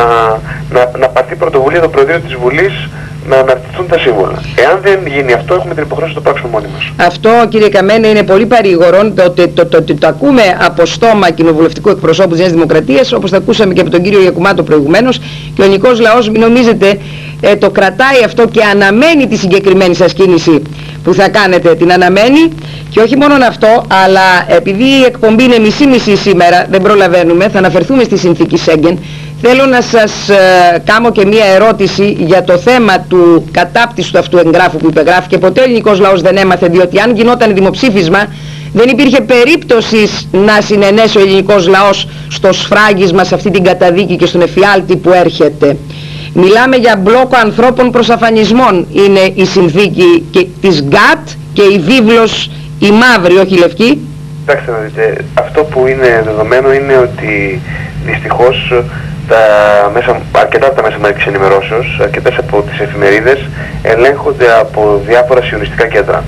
να, να πάρθει πρωτοβουλία το Προεδρείο της Βουλής να αναρτηθούν τα σύμβολα. Εάν δεν γίνει αυτό, έχουμε την υποχρέωση να το πράξουμε μόνοι μας. Αυτό, κύριε Καμένη, είναι πολύ παρήγορο το ότι το, το, το, το ακούμε από στόμα κοινοβουλευτικού εκπροσώπου της Νέας Δημοκρατίας, όπως το ακούσαμε και από τον κύριο Γιακουμάτο προηγουμένως, και ο ελληνικός λαός, μην νομίζετε, ε, το κρατάει αυτό και αναμένει τη συγκεκριμένη σας κίνηση που θα κάνετε. Την αναμένει, και όχι μόνο αυτό, αλλά επειδή η εκπομπή είναι μισή-μισή σήμερα, δεν προλαβαίνουμε, θα αναφερθούμε στη συνθήκη Σέγγεν. Θέλω να σας ε, κάνω και μία ερώτηση για το θέμα του κατάπτυστου του αυτού εγγράφου που υπεγράφηκε. Ποτέ ο ελληνικός λαός δεν έμαθε, διότι αν γινόταν δημοψήφισμα δεν υπήρχε περίπτωση να συνενέσει ο ελληνικός λαός στο σφράγισμα, σε αυτή την καταδίκη και στον εφιάλτη που έρχεται. Μιλάμε για μπλόκο ανθρώπων προς αφανισμών, είναι η συνθήκη και της ΓΚΑΤ και η βίβλος η μαύρη, όχι η λευκή. Κοιτάξτε να δείτε, αυτό που είναι δεδομένο είναι ότι δυστυχώς τα μέσα, αρκετά από τα μέσα μαζικής ενημερώσεως, αρκετές από τις εφημερίδες ελέγχονται από διάφορα σιωνιστικά κέντρα.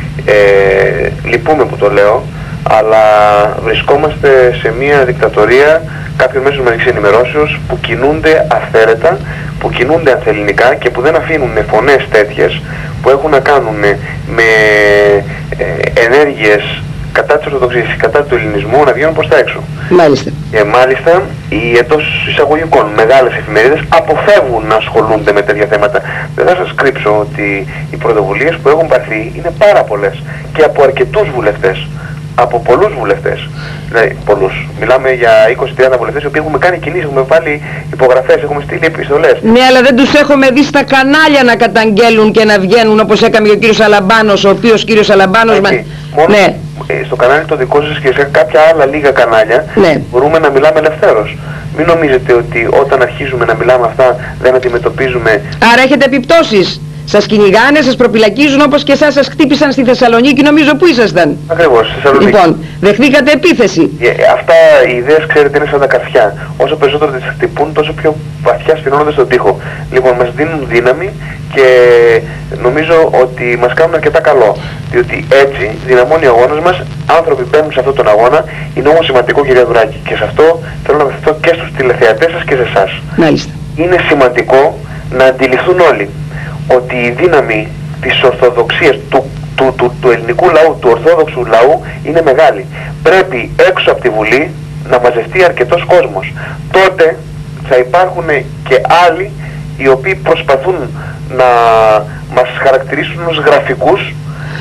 Ε, λυπούμε που το λέω, αλλά βρισκόμαστε σε μια δικτατορία κάποιων μέσων μαζικής ενημερώσεως που κινούνται αυθαίρετα, που κινούνται ανθελληνικά και που δεν αφήνουν φωνές τέτοιες που έχουν να κάνουν με ε, ενέργειες κατά της Ορθοδοξίας, κατά του ελληνισμού, να βγαίνουν προς τα έξω. Μάλιστα. Και μάλιστα οι εντός εισαγωγικών μεγάλες εφημερίδες αποφεύγουν να ασχολούνται με τέτοια θέματα. Δεν θα σας κρύψω ότι οι πρωτοβουλίες που έχουν πάρθει είναι πάρα πολλές και από αρκετούς βουλευτές. Από πολλούς βουλευτές. Δηλαδή, πολλούς. Μιλάμε για είκοσι με τριάντα βουλευτές οι οποίοι έχουμε κάνει κινήσεις, έχουμε βάλει υπογραφές, έχουμε στείλει επιστολές. Ναι, αλλά δεν τους έχουμε δει στα κανάλια να καταγγέλουν και να βγαίνουν όπως έκανε ο κύριος Αλαμπάνος, ο οποίος κύριος Αλαμπάνος... Μα... Μόνο ναι. Στο κανάλι το δικό σας και σε κάποια άλλα λίγα κανάλια ναι. μπορούμε να μιλάμε ελευθέρως. Μην νομίζετε ότι όταν αρχίζουμε να μιλάμε αυτά δεν αντιμετωπίζουμε... Άρα έχετε επιπτώσεις. Σας κυνηγάνε, σας προπυλακίζουν όπως και εσάς σας χτύπησαν στη Θεσσαλονίκη, νομίζω που ήσασταν. Ακριβώς, στη Θεσσαλονίκη. Λοιπόν, δεχθήκατε επίθεση. Ε, αυτά οι ιδέες, ξέρετε, είναι σαν τα καρφιά. Όσο περισσότερο τις χτυπούν, τόσο πιο βαθιά σφινώνονται στον τοίχο. Λοιπόν, μας δίνουν δύναμη και νομίζω ότι μας κάνουν αρκετά καλό. Διότι έτσι δυναμώνει ο αγώνας μας, άνθρωποι μπαίνουν σε αυτόν τον αγώνα. Είναι όμως σημαντικό, κυρία Δουράκη, και σε αυτό θέλω να απευθυνθώ και στους τηλεθεατές σας και σε εσάς. Μάλιστα. Είναι σημαντικό να αντιληφθούν όλοι ότι η δύναμη της Ορθοδοξίας, του, του, του, του ελληνικού λαού, του Ορθόδοξου λαού είναι μεγάλη. Πρέπει έξω από τη Βουλή να μαζευτεί αρκετός κόσμος. Τότε θα υπάρχουν και άλλοι οι οποίοι προσπαθούν να μας χαρακτηρίσουν ως γραφικούς,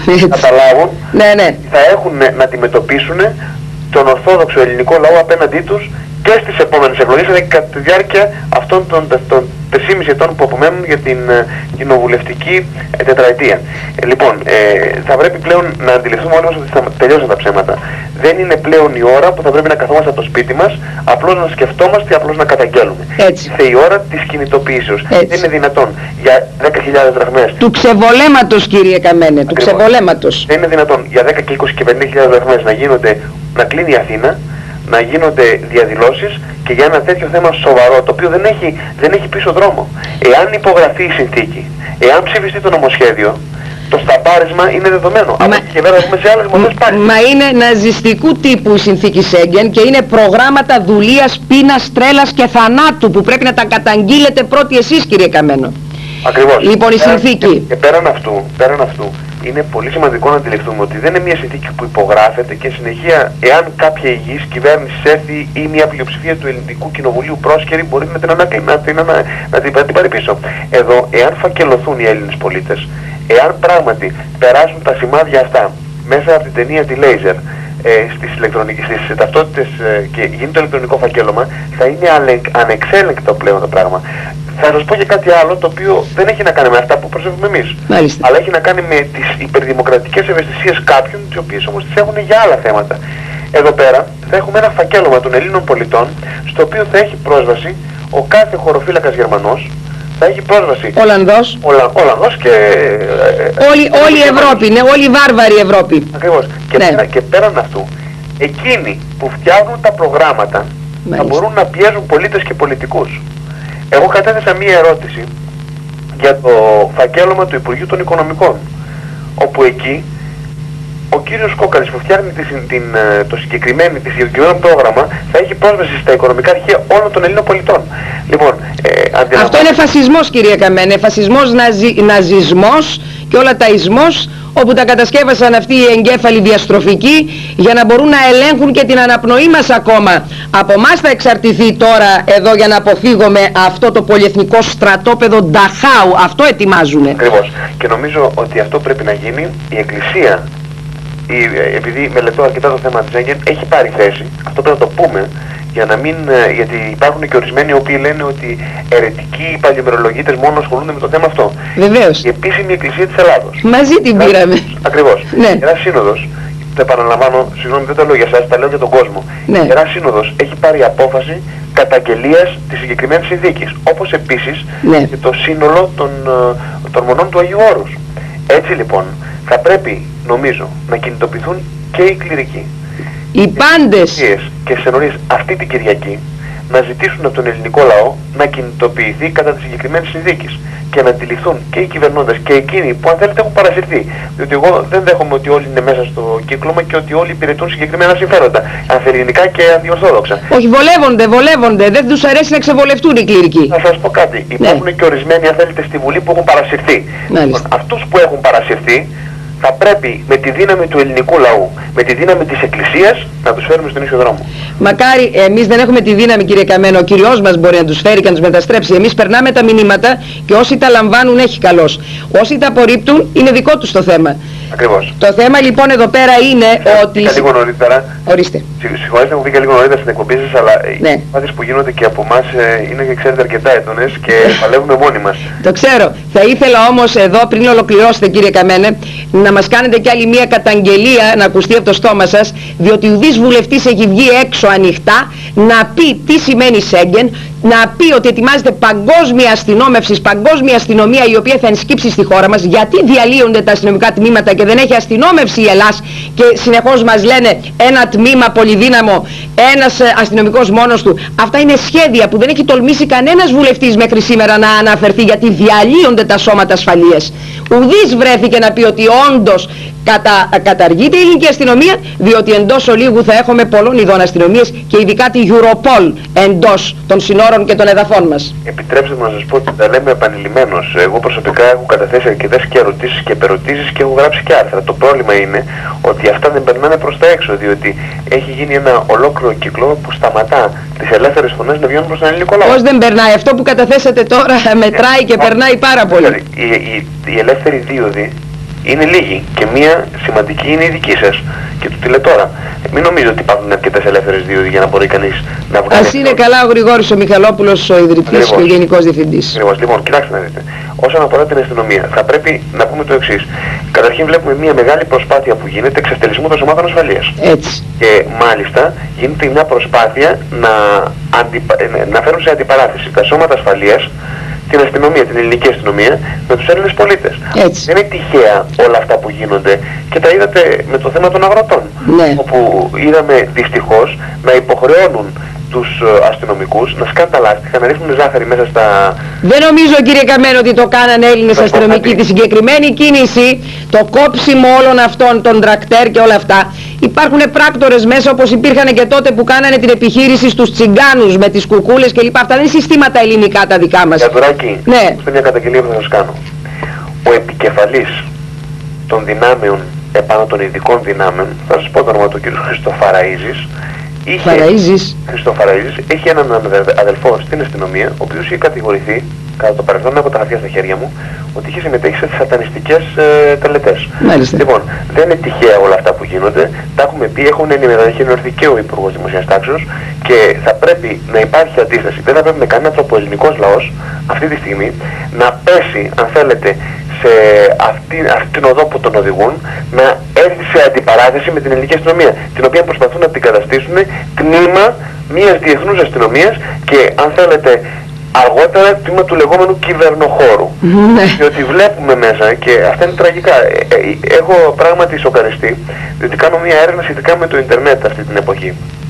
καταλάβουν, ναι, ναι. θα έχουν να αντιμετωπίσουν τον ορθόδοξο ελληνικό λαό απέναντί τους και στις επόμενες εκλογές, αλλά και κατά τη διάρκεια αυτών των, των τεσσήμισι ετών που απομένουν για την uh, κοινοβουλευτική ε, τετραετία. Ε, λοιπόν, ε, θα πρέπει πλέον να αντιληφθούμε όλοι μας ότι θα τελειώσαν τα ψέματα. Δεν είναι πλέον η ώρα που θα πρέπει να καθόμαστε από το σπίτι μας, απλώς να σκεφτόμαστε, απλώς να καταγγέλουμε. Έτσι. Ήρθε η ώρα της κινητοποιήσεως. Δεν είναι δυνατόν για δέκα χιλιάδες δραχμές. Του ξεβολέματος, κύριε Καμένε, του ξεβολέματος. Δεν είναι δυνατόν για δέκα και είκοσι και πενήντα χιλιάδες δραχμές να γίνονται, να κλείνει η Αθήνα, να γίνονται διαδηλώσεις και για ένα τέτοιο θέμα σοβαρό, το οποίο δεν έχει, δεν έχει πίσω δρόμο. Εάν υπογραφεί η συνθήκη, εάν ψηφιστεί το νομοσχέδιο, το σταμπάρισμα είναι δεδομένο. Μα, από εκεί και πέρα δούμε σε άλλες μορφές πάλι. Μα είναι ναζιστικού τύπου η συνθήκη Σέγγεν και είναι προγράμματα δουλείας, πείνας, τρέλας και θανάτου που πρέπει να τα καταγγείλετε πρώτοι εσείς, κύριε Καμένο. Ακριβώς. Λοιπόν, η πέραν, συνθήκη. Και, και πέραν αυτού, πέραν αυτού, είναι πολύ σημαντικό να αντιληφθούμε ότι δεν είναι μια συνθήκη που υπογράφεται και συνεχεία, εάν κάποια υγιής κυβέρνηση έρθει ή μια πλειοψηφία του Ελληνικού Κοινοβουλίου πρόσκαιρη, μπορεί να την ανάκλει, να την, να, να την, να την πάρει πίσω. Εδώ, εάν φακελωθούν οι Έλληνες πολίτες, εάν πράγματι περάσουν τα σημάδια αυτά μέσα από την ταινία τη Λέιζερ, ε, στις, στις ταυτότητες ε, και γίνει το ηλεκτρονικό φακέλωμα, θα είναι ανεξέλεγκτο πλέον το πράγμα. Θα σας πω και κάτι άλλο το οποίο δεν έχει να κάνει με αυτά που προσέχουμε εμείς. Μάλιστα. Αλλά έχει να κάνει με τις υπερδημοκρατικές ευαισθησίες κάποιων, τις οποίες όμως τις έχουν για άλλα θέματα. Εδώ πέρα θα έχουμε ένα φακέλωμα των Ελλήνων πολιτών, στο οποίο θα έχει πρόσβαση ο κάθε χωροφύλακας Γερμανός, θα έχει πρόσβαση Ολλανδός, Ολα, Ολλανδός και... Όλη, ε, όλη η Ευρώπη, είναι όλη η βάρβαρη Ευρώπη. Ακριβώς. Και, ναι. πέρα, και πέραν αυτού, εκείνοι που φτιάχνουν τα προγράμματα, μάλιστα, θα μπορούν να πιέζουν πολίτες και πολιτικούς. Εγώ κατέθεσα μία ερώτηση για το φακέλωμα του Υπουργείου των Οικονομικών, όπου εκεί ο κύριος Κόκαλης που φτιάχνει τη, την, το συγκεκριμένο, τη συγκεκριμένο πρόγραμμα θα έχει πρόσβαση στα οικονομικά αρχεία όλων των Ελλήνων πολιτών. Λοιπόν, ε, αντιλαμβάνω... Αυτό είναι φασισμός, κύριε Καμένε, φασισμός, ναζι, ναζισμός και όλα τα ισμός, όπου τα κατασκεύασαν αυτοί οι εγκέφαλοι διαστροφικοί για να μπορούν να ελέγχουν και την αναπνοή μας ακόμα. Από εμάς θα εξαρτηθεί τώρα εδώ για να αποφύγουμε αυτό το πολυεθνικό στρατόπεδο Νταχάου. Αυτό ετοιμάζουνε. Ακριβώς. Και νομίζω ότι αυτό πρέπει να γίνει. Η Εκκλησία, η, επειδή μελετώ αρκετά το θέμα της Σέγγεν, έχει πάρει θέση. Αυτό πρέπει να το πούμε. Για να μην, γιατί υπάρχουν και ορισμένοι οι οποίοι λένε ότι αιρετικοί παλιωμερολογίτες μόνο ασχολούνται με το θέμα αυτό. Βεβαίως. Η επίσημη Εκκλησία της Ελλάδος. Μαζί την πήραμε. Ακριβώς. Ναι. Η Ιερά Σύνοδος, το επαναλαμβάνω, συγγνώμη δεν το λέω για εσάς, τα λέω για τον κόσμο. Ναι. Η Ιερά Σύνοδος έχει πάρει απόφαση καταγγελίας της συγκεκριμένης συνθήκης. Όπως επίσης ναι. και το σύνολο των, των μονών του Αγίου Όρους. Έτσι λοιπόν θα πρέπει, νομίζω, να κινητοποιηθούν και οι κληρικοί. Οι πάντες και συνορίες αυτή την Κυριακή να ζητήσουν από τον ελληνικό λαό να κινητοποιηθεί κατά τις συγκεκριμένες συνθήκες και να αντιληφθούν και οι κυβερνώντες και εκείνοι που αν θέλετε έχουν παρασυρθεί. Διότι εγώ δεν δέχομαι ότι όλοι είναι μέσα στο κύκλωμα και ότι όλοι υπηρετούν συγκεκριμένα συμφέροντα, ανθελληνικά και αντιορθόδοξα. Όχι, βολεύονται, βολεύονται, δεν τους αρέσει να ξεβολευτούν οι κληρικοί. Θα σας πω κάτι, υπάρχουν ναι. και ορισμένοι αν θέλετε στη Βουλή που έχουν παρασυρθεί. Λοιπόν, αυτούς που έχουν παρασυρθεί θα πρέπει με τη δύναμη του ελληνικού λαού, με τη δύναμη της Εκκλησίας να τους φέρουμε στον ίσιο δρόμο. Μακάρι, εμείς δεν έχουμε τη δύναμη, κύριε Καμένο, ο Κυριός μας μπορεί να τους φέρει και να τους μεταστρέψει. Εμείς περνάμε τα μηνύματα και όσοι τα λαμβάνουν έχει καλώς. Όσοι τα απορρίπτουν είναι δικό τους το θέμα. Ακριβώς. Το θέμα λοιπόν εδώ πέρα είναι ε, ότι... Πήγα λίγο νωρίτερα. Ορίστε. Συγχωρέστε που πήγα λίγο νωρίτερα στην εκπομπή σας, αλλά ναι. οι προσπάθειες που γίνονται και από εμάς ε, είναι και ξέρετε αρκετά έντονες και παλεύουμε μόνοι μας. Το ξέρω. Θα ήθελα όμως εδώ πριν ολοκληρώσετε, κύριε Καμένε, να μας κάνετε κι άλλη μια καταγγελία να ακουστεί από το στόμα σας, διότι ουδής βουλευτής έχει βγει έξω ανοιχτά να πει τι σημαίνει Σέγγεν, να πει ότι ετοιμάζεται παγκόσμια αστυνόμευση, παγκόσμια αστυνομία η οποία θα ενσκύψει στη χώρα μας. Γιατί διαλύονται τα αστυνομικά τμήματα και δεν έχει αστυνόμευση η Ελλάς και συνεχώς μας λένε ένα τμήμα πολυδύναμο, ένας αστυνομικός μόνος του. Αυτά είναι σχέδια που δεν έχει τολμήσει κανένας βουλευτής μέχρι σήμερα να αναφερθεί, γιατί διαλύονται τα σώματα ασφαλείας. Ουδής βρέθηκε να πει ότι όντως κατα, καταργείται η ελληνική αστυνομία, διότι εντός ολίγου θα έχουμε πολλών ειδών αστυνομίες και ειδικά τη Europol εντός των συνόρων και των εδαφών μας. Επιτρέψτε μου να σας πω ότι τα λέμε επανειλημμένως. Εγώ προσωπικά έχω καταθέσει αρκετές και ερωτήσεις και περωτήσεις και έχω γράψει και άρθρα. Το πρόβλημα είναι ότι αυτά δεν περνάνε προς τα έξω, διότι έχει γίνει ένα ολόκληρο κύκλο που σταματά τις ελεύθερες φωνές να βγαίνουν προς τον ελληνικό λαό. Πώς δεν περνάει? Αυτό που καταθέσατε τώρα μετράει και περνάει πάρα πολύ. Οι, οι, οι ελεύθεροι δίωδοι είναι λίγοι και μία σημαντική είναι η δική σας και του τηλετώρα. Μην νομίζω ότι υπάρχουν αρκετές ελεύθερες δίωδοι για να μπορεί κανείς να βγάλει. Ας είναι καλά ο Γρηγόρης ο Μιχαλόπουλος, ο ιδρυτής και ο γενικός διευθυντής. Λοιπόν, λοιπόν, κοιτάξτε να δείτε. Όσον αφορά την αστυνομία, θα πρέπει να πούμε το εξής. Καταρχήν βλέπουμε μια μεγάλη προσπάθεια που γίνεται εξευτελισμού των σωμάτων ασφαλείας. Έτσι. Και μάλιστα γίνεται μια προσπάθεια να, αντιπα... να φέρουν σε αντιπαράθεση τα σώματα ασφαλείας, την αστυνομία, την ελληνική αστυνομία, με τους Έλληνες πολίτες. Έτσι. Δεν είναι τυχαία όλα αυτά που γίνονται και τα είδατε με το θέμα των αγροτών. Ναι. Όπου είδαμε δυστυχώς να υποχρεώνουν τους αστυνομικούς να σκανταλάστηκαν, να ρίχνουν ζάχαρη μέσα στα... Δεν νομίζω κύριε Καμένο ότι το κάνανε Έλληνες αστυνομικοί. Τη συγκεκριμένη κίνηση, το κόψιμο όλων αυτών των τρακτέρ και όλα αυτά, υπάρχουν πράκτορες μέσα όπως υπήρχαν και τότε που κάνανε την επιχείρηση στους τσιγκάνους με τις κουκούλες κλπ. Αυτά δεν είναι συστήματα ελληνικά τα δικά μας. Γιατουράκη, ναι. Αυτό είναι μια καταγγελία που θα σας κάνω. Ο επικεφαλής των δυνάμεων επάνω των ειδικών δυνάμεων, θα σας πω το όνομα του κ. Χριστοφαραΐζης, Είχε, Φαραΐζης. Χριστοφαραΐζης, έχει έναν αδελφό στην αστυνομία, ο οποίος είχε κατηγορηθεί, κατά το παρελθόν έχω τα χαρτιά στα χέρια μου, ότι είχε συμμετέχει σε σατανιστικές ε, τελετές. Μάλιστα. Λοιπόν, δεν είναι τυχαία όλα αυτά που γίνονται, τα έχουμε πει, έχουν ενημερωθεί και ο Υπουργός Δημοσίας Τάξεως και θα πρέπει να υπάρχει αντίσταση. Δεν θα πρέπει με κανένα τρόπο ο ελληνικός λαός αυτή τη στιγμή να πέσει, αν θέλετε, σε αυτή, αυτή την οδό που τον οδηγούν, να έρθει σε αντιπαράθεση με την ελληνική αστυνομία, την οποία προσπαθούν να την καταστήσουν τμήμα μιας διεθνούς αστυνομίας και, αν θέλετε, αργότερα τμήμα του λεγόμενου κυβερνοχώρου. Διότι βλέπουμε μέσα, και αυτά είναι τραγικά, ε, ε, έχω πράγματι σοκαριστεί, διότι κάνω μια έρευνα σχετικά με το ίντερνετ αυτή την εποχή.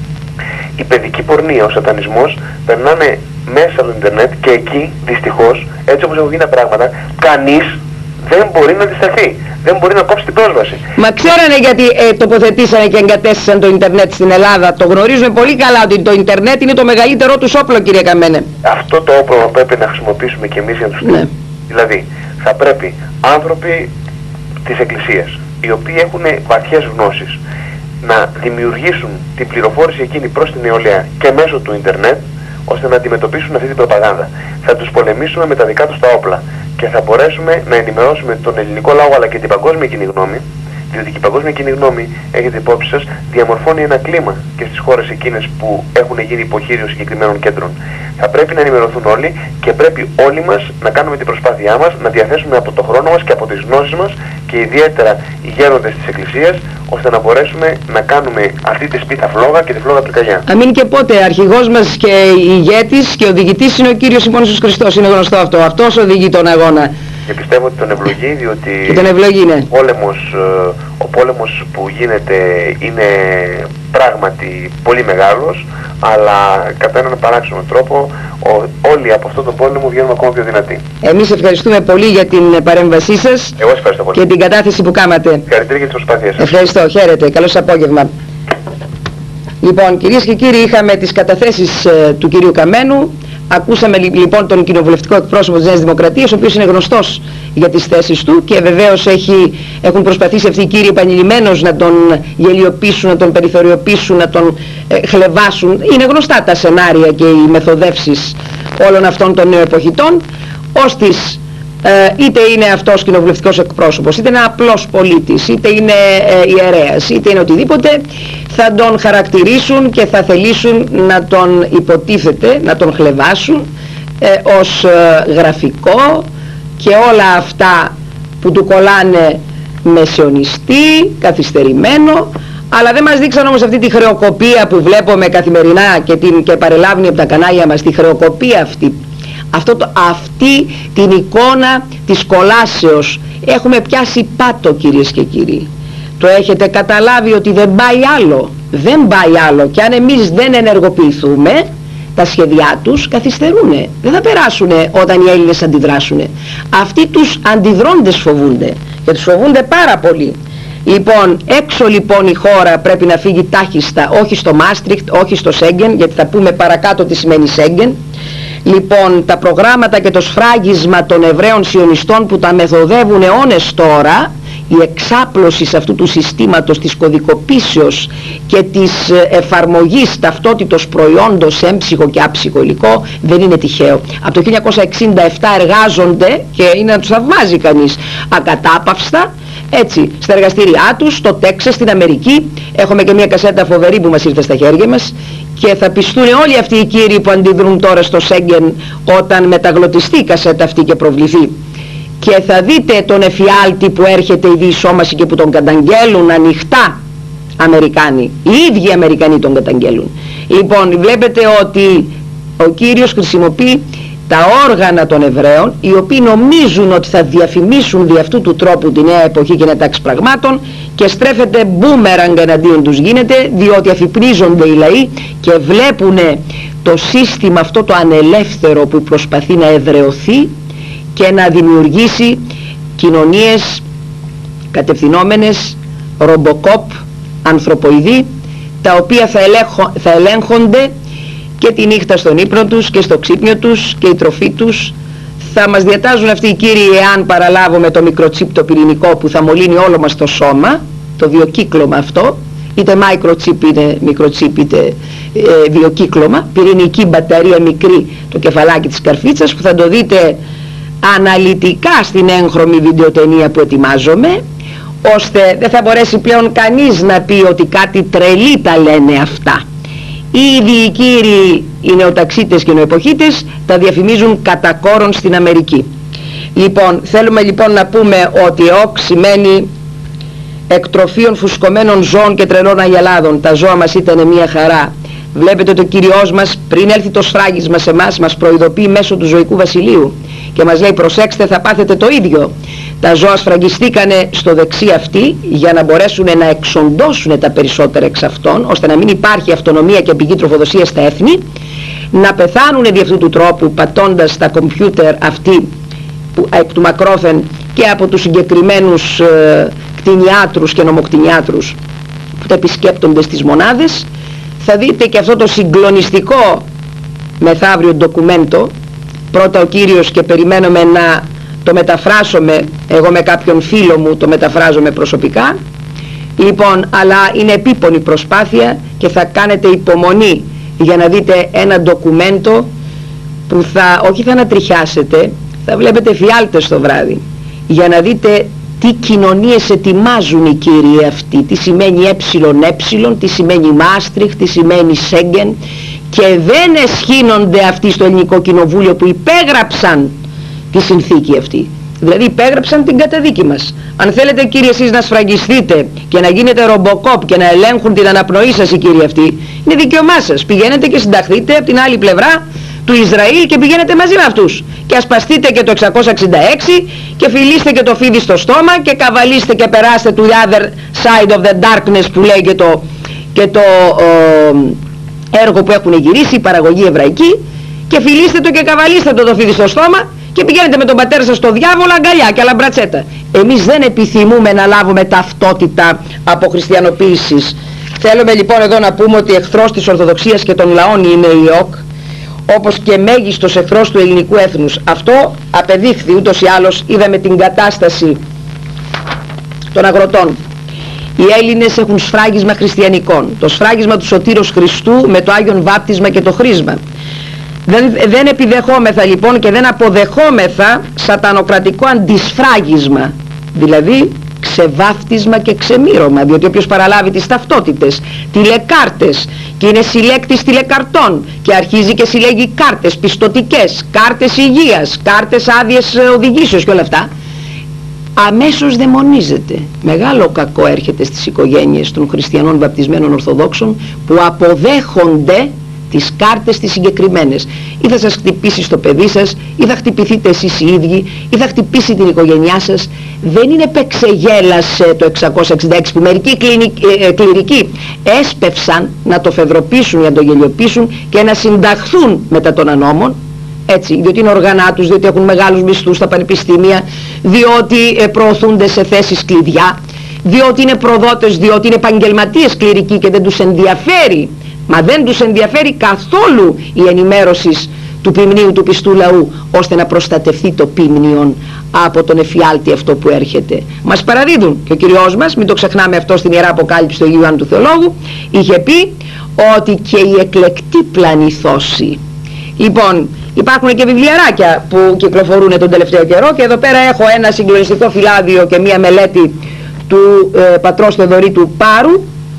Η παιδική πορνεία, ο σατανισμός περνάνε μέσα στο ίντερνετ και εκεί, δυστυχώς, έτσι όπως έχουν γίνει τα πράγματα, κανείς δεν μπορεί να αντισταθεί. Δεν μπορεί να κόψει την πρόσβαση. Μα ξέρανε γιατί ε, τοποθετήσανε και εγκατέστησαν το ίντερνετ στην Ελλάδα. Το γνωρίζουμε πολύ καλά ότι το ίντερνετ είναι το μεγαλύτερό τους όπλο, κύριε Καμένε. Αυτό το όπλο πρέπει να χρησιμοποιήσουμε και εμείς για να τους στείλουμε. Ναι. Δηλαδή, θα πρέπει άνθρωποι της Εκκλησίας, οι οποίοι έχουν βαθιές γνώσεις, να δημιουργήσουν την πληροφόρηση εκείνη προς την νεολαία και μέσω του ίντερνετ, ώστε να αντιμετωπίσουν αυτή την προπαγάνδα. Θα τους πολεμήσουμε με τα δικά τους τα όπλα και θα μπορέσουμε να ενημερώσουμε τον ελληνικό λαό αλλά και την παγκόσμια κοινή γνώμη, διότι και η παγκόσμια κοινή γνώμη, έχετε υπόψη σας, διαμορφώνει ένα κλίμα και στις χώρες εκείνες που έχουν γίνει υποχείριο συγκεκριμένων κέντρων. Θα πρέπει να ενημερωθούν όλοι και πρέπει όλοι μας να κάνουμε την προσπάθειά μας, να διαθέσουμε από το χρόνο μας και από τις γνώσεις μας και ιδιαίτερα οι γέροντες της Εκκλησίας, ώστε να μπορέσουμε να κάνουμε αυτή τη σπίθα φλόγα και τη φλόγα πυρκαγιά. Αμήν και πότε, αρχηγός μας και ηγέτης και οδηγητής είναι ο Κύριος ημών Ιησούς Χριστός, είναι γνωστό αυτό, αυτός οδηγεί τον αγώνα. Και πιστεύω ότι τον ευλογεί, διότι και τον ευλογεί, ναι. ο, πόλεμος, ο πόλεμος που γίνεται είναι πράγματι πολύ μεγάλος, αλλά κατά έναν παράξενο τρόπο ο, όλοι από αυτόν τον πόλεμο βγαίνουμε ακόμα πιο δυνατοί. Εμείς ευχαριστούμε πολύ για την παρέμβασή σας. Εγώ ευχαριστώ πολύ. Και την κατάθεση που κάνατε. Ευχαριστώ για τις προσπάθειες σας. Ευχαριστώ, χαίρετε, καλώς απόγευμα. Λοιπόν, κυρίες και κύριοι, είχαμε τις καταθέσεις ε, του κυρίου Καμένου. Ακούσαμε λοιπόν τον κοινοβουλευτικό εκπρόσωπο της Νέας Δημοκρατίας, ο οποίος είναι γνωστός για τις θέσεις του και βεβαίως έχει, έχουν προσπαθήσει αυτοί οι κύριοι επανειλημμένως να τον γελιοποιήσουν, να τον περιθωριοποιήσουν, να τον ε, χλεβάσουν. Είναι γνωστά τα σενάρια και οι μεθοδεύσεις όλων αυτών των νεοεποχητών, ώστις ε, είτε είναι αυτός κοινοβουλευτικός εκπρόσωπος, είτε είναι απλός πολίτης, είτε είναι ε, ιερέας, είτε είναι οτιδήποτε, θα τον χαρακτηρίσουν και θα θελήσουν να τον υποτίθεται, να τον χλεβάσουν ε, ως ε, γραφικό και όλα αυτά που του κολλάνε μεσαιωνιστή, καθυστερημένο, αλλά δεν μας δείξαν όμως αυτή τη χρεοκοπία που βλέπουμε καθημερινά και, την, και παρελάβουν από τα κανάλια μας, τη χρεοκοπία αυτή. Αυτό το, αυτή την εικόνα της κολάσεως έχουμε πιάσει πάτο, κυρίες και κύριοι. Το έχετε καταλάβει ότι δεν πάει άλλο, δεν πάει άλλο και αν εμείς δεν ενεργοποιηθούμε τα σχέδιά τους καθυστερούνε, δεν θα περάσουνε όταν οι Έλληνες αντιδράσουνε. Αυτοί τους αντιδρώντες φοβούνται και τους φοβούνται πάρα πολύ. Λοιπόν, έξω λοιπόν η χώρα πρέπει να φύγει τάχιστα, όχι στο Μάστριχτ, όχι στο Σέγγεν, γιατί θα πούμε παρακάτω τι σημαίνει Σέγγεν. Λοιπόν, τα προγράμματα και το σφράγισμα των Εβραίων σιωνιστών που τα μεθοδεύουν αιώνες τώρα, η εξάπλωση αυτού του συστήματος της κωδικοποίησεως και της εφαρμογής ταυτότητος προϊόντος σε έμψυχο και άψυχο υλικό δεν είναι τυχαίο. Από το χίλια εννιακόσια εξήντα επτά εργάζονται και είναι να τους θαυμάζει κανείς ακατάπαυστα έτσι, στα εργαστήριά τους, στο Τέξας, στην Αμερική. Έχουμε και μια κασέτα φοβερή που μας ήρθε στα χέρια μας και θα πιστούν όλοι αυτοί οι κύριοι που αντιδρούν τώρα στο Σέγγεν όταν μεταγλωτιστεί η κασέτα αυτή και προβληθεί. Και θα δείτε τον εφιάλτη που έρχεται η διεισόμαση και που τον καταγγέλουν ανοιχτά Αμερικάνοι. Οι ίδιοι Αμερικανοί τον καταγγέλουν. Λοιπόν, βλέπετε ότι ο Κύριος χρησιμοποιεί τα όργανα των Εβραίων, οι οποίοι νομίζουν ότι θα διαφημίσουν δι' αυτού του τρόπου τη νέα εποχή και ένα τάξη πραγμάτων, και στρέφεται μπούμεραγκ εναντίον τους γίνεται, διότι αφυπνίζονται οι λαοί και βλέπουν το σύστημα αυτό το ανελεύθερο που προσπαθεί να εδραιωθεί και να δημιουργήσει κοινωνίες κατευθυνόμενες, ρομποκόπ, ανθρωποειδή, τα οποία θα, ελέγχο, θα ελέγχονται και τη νύχτα στον ύπνο τους και στο ξύπνιο τους, και η τροφή τους. Θα μας διατάζουν αυτοί οι κύριοι, εάν παραλάβουμε το μικροτσίπ το πυρηνικό που θα μολύνει όλο μας το σώμα, το βιοκύκλωμα αυτό, είτε microchip είτε μικροτσίπ είτε ε, βιοκύκλωμα, πυρηνική μπαταρία μικρή, το κεφαλάκι της καρφίτσας, που θα το δείτε αναλυτικά στην έγχρωμη βιντεοτενία που ετοιμάζομαι, ώστε δεν θα μπορέσει πλέον κανείς να πει ότι κάτι τρελή τα λένε αυτά. Ήδη οι κύριοι, οι νεοταξίτες και οι νεοεποχίτες τα διαφημίζουν κατά κόρον στην Αμερική. Λοιπόν, θέλουμε λοιπόν να πούμε ότι ΟΚ σημαίνει εκτροφίων φουσκωμένων ζώων και τρελών αγελάδων. Τα ζώα μας ήταν μια χαρά. Βλέπετε ότι ο Κύριος μας, πριν έλθει το σφράγισμα σε εμάς, μας προειδοποιεί μέσω του ζωικού βασιλείου και μας λέει, προσέξτε, θα πάθετε το ίδιο. Τα ζώα σφραγιστήκανε στο δεξί αυτή για να μπορέσουν να εξοντώσουν τα περισσότερα εξ αυτών, ώστε να μην υπάρχει αυτονομία και πηγή τροφοδοσίας στα έθνη, να πεθάνουν δι' αυτού του τρόπου πατώντας τα κομπιούτερ αυτοί που, εκ του μακρόθεν, και από τους συγκεκριμένους ε, κτηνιάτρους και νομοκτηνιάτρους που τα επισκέπτονται στις μονάδες. Θα δείτε και αυτό το συγκλονιστικό μεθαύριο ντοκουμέντο. Πρώτα ο Κύριος, και περιμένουμε να το μεταφράσουμε, εγώ με κάποιον φίλο μου το μεταφράζομαι προσωπικά. Λοιπόν, αλλά είναι επίπονη προσπάθεια και θα κάνετε υπομονή για να δείτε ένα ντοκουμέντο που θα, όχι θα ανατριχιάσετε, θα βλέπετε φιάλτες το βράδυ, για να δείτε τι κοινωνίες ετοιμάζουν οι κύριοι αυτοί, τι σημαίνει ε, ε, τι σημαίνει Μάστριχτ, τι σημαίνει Σέγγεν, και δεν εσχύνονται αυτοί στο ελληνικό κοινοβούλιο που υπέγραψαν τη συνθήκη αυτή. Δηλαδή υπέγραψαν την καταδίκη μας. Αν θέλετε κύριοι εσείς να σφραγιστείτε και να γίνετε ρομποκόπ και να ελέγχουν την αναπνοή σας οι κύριοι αυτοί, είναι δικαίωμά σας. Πηγαίνετε και συνταχθείτε από την άλλη πλευρά του Ισραήλ και πηγαίνετε μαζί με αυτούς. Και ασπαστείτε και το εξακόσια εξήντα έξι και φιλήστε και το φίδι στο στόμα και καβαλήστε και περάστε του other side of the darkness που λέει και το, και το ε, έργο που έχουν γυρίσει, η παραγωγή εβραϊκή, και φιλήστε το και καβαλήστε το το φίδι στο στόμα και πηγαίνετε με τον πατέρα σας στο διάβολο αγκαλιά και αλαμπρατσέτα. Εμείς δεν επιθυμούμε να λάβουμε ταυτότητα από χριστιανοποίησης. Θέλουμε λοιπόν εδώ να πούμε ότι εχθρός της Ορθοδοξίας και των λαών είναι η ΟΚ, όπως και μέγιστος εχθρός του ελληνικού έθνους. Αυτό απεδείχθη ούτως ή άλλως. Είδαμε την κατάσταση των αγροτών. Οι Έλληνες έχουν σφράγισμα χριστιανικών, το σφράγισμα του Σωτήρος Χριστού με το Άγιον Βάπτισμα και το χρήσμα. Δεν, δεν επιδεχόμεθα λοιπόν και δεν αποδεχόμεθα σατανοκρατικό αντισφράγισμα, δηλαδή ξεβάφτισμα και ξεμύρωμα, διότι όποιος παραλάβει τις ταυτότητες, τηλεκάρτες, και είναι συλλέκτης τηλεκαρτών και αρχίζει και συλλέγει κάρτες πιστωτικές, κάρτες υγείας, κάρτες άδειες οδηγήσεως και όλα αυτά, αμέσως δαιμονίζεται. Μεγάλο κακό έρχεται στις οικογένειες των χριστιανών βαπτισμένων Ορθοδόξων που αποδέχονται τις κάρτες τις συγκεκριμένες. Ή θα σας χτυπήσει στο παιδί σας, ή θα χτυπηθείτε εσείς οι ίδιοι, ή θα χτυπήσει την οικογένειά σας. Δεν είναι πεξεγέλασε το εξακόσια εξήντα έξι που μερικοί ε, κληρικοί έσπευσαν να το φεδροποιήσουν ή να το γελιοποιήσουν και να συνταχθούν μετά των ανώμων, έτσι, διότι είναι οργανά τους, διότι έχουν μεγάλους μισθούς στα πανεπιστήμια, διότι ε, προωθούνται σε θέσεις κλειδιά, διότι είναι προδότες, διότι είναι επαγγελματίες κληρικοί και δεν τους ενδιαφέρει. Μα δεν τους ενδιαφέρει καθόλου η ενημέρωση του ποιμνίου του πιστού λαού, ώστε να προστατευτεί το ποιμνιον από τον εφιάλτη αυτό που έρχεται. Μας παραδίδουν, και ο Κυριός μας, μην το ξεχνάμε αυτό στην Ιερά Αποκάλυψη του Αγίου Ιωάννου του Θεολόγου, είχε πει ότι και οι εκλεκτοί πλανηθώσει. Λοιπόν, υπάρχουν και βιβλιαράκια που κυκλοφορούν τον τελευταίο καιρό, και εδώ πέρα έχω ένα συγκλονιστικό φυλάδιο και μία μελέτη του ε, πατρός Θεοδωρήτου Πάρου,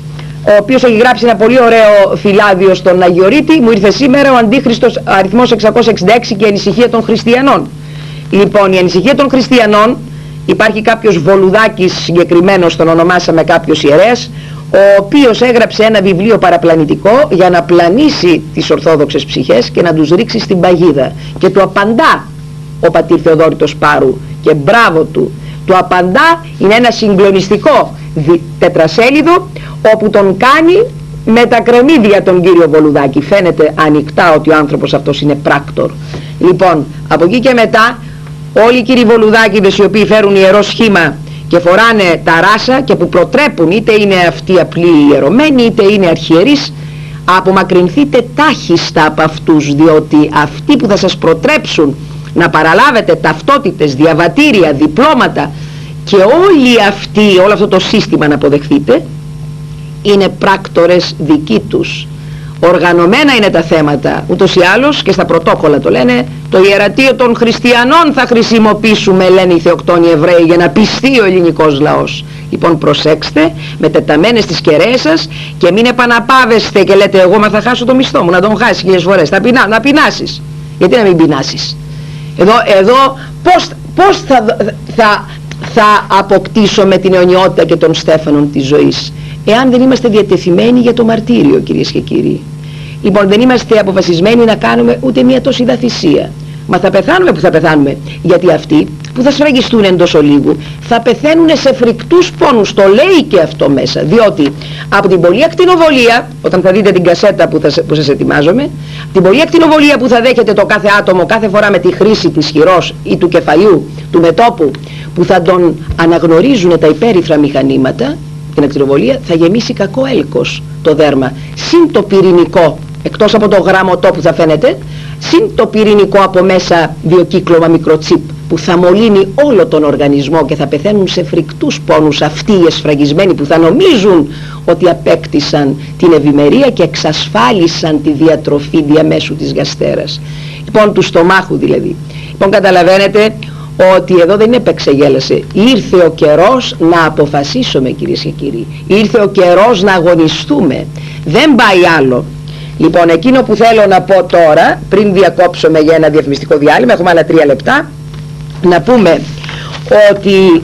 ο οποίος έχει γράψει ένα πολύ ωραίο φυλάδιο στον Αγιορείτη. Μου ήρθε σήμερα ο Αντίχριστος, αριθμός εξακόσια εξήντα έξι, και η ανησυχία των χριστιανών. Λοιπόν, η ανησυχία των χριστιανών, υπάρχει κάποιος Βολουδάκης συγκεκριμένος, τον ονομάσαμε κάποιος ιερέας, ο οποίος έγραψε ένα βιβλίο παραπλανητικό για να πλανήσει τις ορθόδοξες ψυχές και να τους ρίξει στην παγίδα. Και του απαντά ο πατήρ Θεοδόρητος Πάρου, και μπράβο του. Του απαντά, είναι ένα συγκλονιστικό τετρασέλιδο, όπου τον κάνει με τα κρεμμύδια τον κύριο Βολουδάκη. Φαίνεται ανοιχτά ότι ο άνθρωπος αυτός είναι πράκτορ. Λοιπόν, από εκεί και μετά, όλοι οι κύριοι Βολουδάκηδες οι οποίοι φέρουν ιερό σχήμα και φοράνε τα ράσα και που προτρέπουν, είτε είναι αυτοί απλοί ιερωμένοι είτε είναι αρχιερείς, απομακρυνθείτε τάχιστα από αυτούς, διότι αυτοί που θα σας προτρέψουν να παραλάβετε ταυτότητες, διαβατήρια, διπλώματα και όλοι αυτοί, όλο αυτό το σύστημα να αποδεχθείτε, είναι πράκτορες δικοί τους. Οργανωμένα είναι τα θέματα, ούτως ή άλλως, και στα πρωτόκολλα το λένε, το ιερατείο των χριστιανών θα χρησιμοποιήσουμε, λένε οι θεοκτόνοι Εβραίοι, για να πιστεί ο ελληνικός λαός. Λοιπόν, προσέξτε με τεταμένες τις κεραίες σας και μην επαναπάβεστε και λέτε εγώ μα θα χάσω το μισθό μου. Να τον χάσεις χίλιες φορές, θα πεινά, να πεινάσεις. Γιατί να μην πεινάσεις? Εδώ, εδώ πώς, πώς θα, θα, θα αποκτήσω με την αιωνιότητα και των στέφανων της ζωής, εάν δεν είμαστε διατεθειμένοι για το μαρτύριο, κυρίες και κύριοι? Λοιπόν, δεν είμαστε αποφασισμένοι να κάνουμε ούτε μία τόση θυσία. Μα θα πεθάνουμε που θα πεθάνουμε, γιατί αυτοί που θα σφραγιστούν εντός ολίγου θα πεθαίνουν σε φρικτούς πόνους, το λέει και αυτό μέσα, διότι από την πολλή ακτινοβολία, όταν θα δείτε την κασέτα που, θα, που σας ετοιμάζομαι, την πολλή ακτινοβολία που θα δέχεται το κάθε άτομο κάθε φορά με τη χρήση της χειρός ή του κεφαλιού, του μετώπου, που θα τον αναγνωρίζουν τα υπέρυθρα μηχανήματα, την ακτινοβολία, θα γεμίσει κακό έλκος το δέρμα, συν το πυρηνικό, εκτός από το γραμμωτό που θα φαίνεται, συν το πυρηνικό από μέσα βιοκύκλωμα μικροτσίπ που θα μολύνει όλο τον οργανισμό και θα πεθαίνουν σε φρικτούς πόνους αυτοί οι εσφραγισμένοι που θα νομίζουν ότι απέκτησαν την ευημερία και εξασφάλισαν τη διατροφή διαμέσου της γαστέρας, λοιπόν του στομάχου δηλαδή. Λοιπόν, καταλαβαίνετε ότι εδώ δεν είναι επεξεγέλασε. Ήρθε ο καιρός να αποφασίσουμε, κυρίες και κύριοι. Ήρθε ο καιρός να αγωνιστούμε. Δεν πάει άλλο. Λοιπόν, εκείνο που θέλω να πω τώρα, πριν διακόψουμε για ένα διαφημιστικό διάλειμμα, έχουμε άλλα τρία λεπτά, να πούμε ότι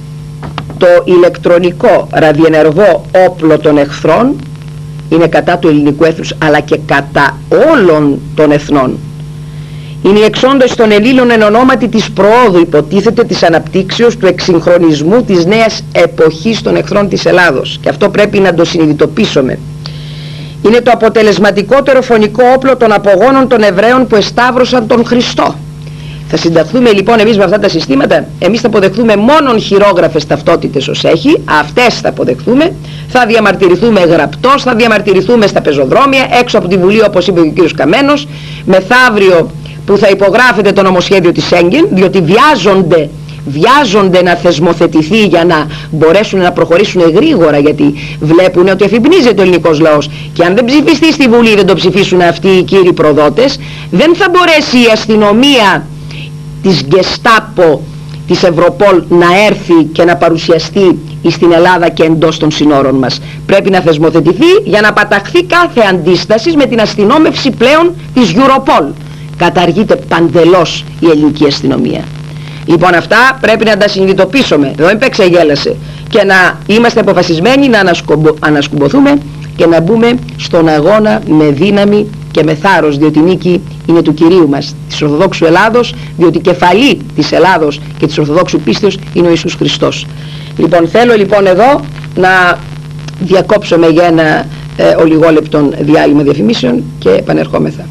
το ηλεκτρονικό ραδιενεργό όπλο των εχθρών είναι κατά του ελληνικού έθνους, αλλά και κατά όλων των εθνών. Είναι η εξόντωση των Ελλήνων εν ονόματι της προόδου, υποτίθεται, της αναπτύξεως, του εξυγχρονισμού της νέας εποχής των εχθρών της Ελλάδος. Και αυτό πρέπει να το συνειδητοποιήσουμε. Είναι το αποτελεσματικότερο φωνικό όπλο των απογόνων των Εβραίων που εσταύρωσαν τον Χριστό. Θα συνταχθούμε λοιπόν εμείς με αυτά τα συστήματα. Εμείς θα αποδεχθούμε μόνον χειρόγραφες ταυτότητες ως έχει, αυτές θα αποδεχθούμε, θα διαμαρτυρηθούμε γραπτός, θα διαμαρτυρηθούμε στα πεζοδρόμια, έξω από τη Βουλή, όπως είπε ο κύριος Καμένος, μεθαύριο που θα υπογράφεται το νομοσχέδιο της Σέγγεν, διότι βιάζονται βιάζονται να θεσμοθετηθεί για να μπορέσουν να προχωρήσουν γρήγορα, γιατί βλέπουν ότι αφυπνίζεται ο ελληνικός λαός, και αν δεν ψηφιστεί στη Βουλή, δεν το ψηφίσουν αυτοί οι κύριοι προδότες, δεν θα μπορέσει η αστυνομία της Γκεστάπο, της Ευρωπόλ, να έρθει και να παρουσιαστεί στην Ελλάδα και εντός των συνόρων μας. Πρέπει να θεσμοθετηθεί για να παταχθεί κάθε αντίσταση με την αστυνόμευση πλέον της Europol. Καταργείται παντελώς η ελληνική αστυνομία. Λοιπόν, αυτά πρέπει να τα συνειδητοποιήσουμε, εδώ επεξεγέλασε, και να είμαστε αποφασισμένοι να ανασκουμπο, ανασκουμποθούμε και να μπούμε στον αγώνα με δύναμη και με θάρρος, διότι η νίκη είναι του Κυρίου μας, της Ορθοδόξου Ελλάδος, διότι κεφαλή της Ελλάδος και της Ορθοδόξου πίστεως είναι ο Ιησούς Χριστός. Λοιπόν, θέλω λοιπόν εδώ να διακόψουμε για ένα ε, ολιγόλεπτο διάλειμμα διαφημίσεων και επανερχόμεθα.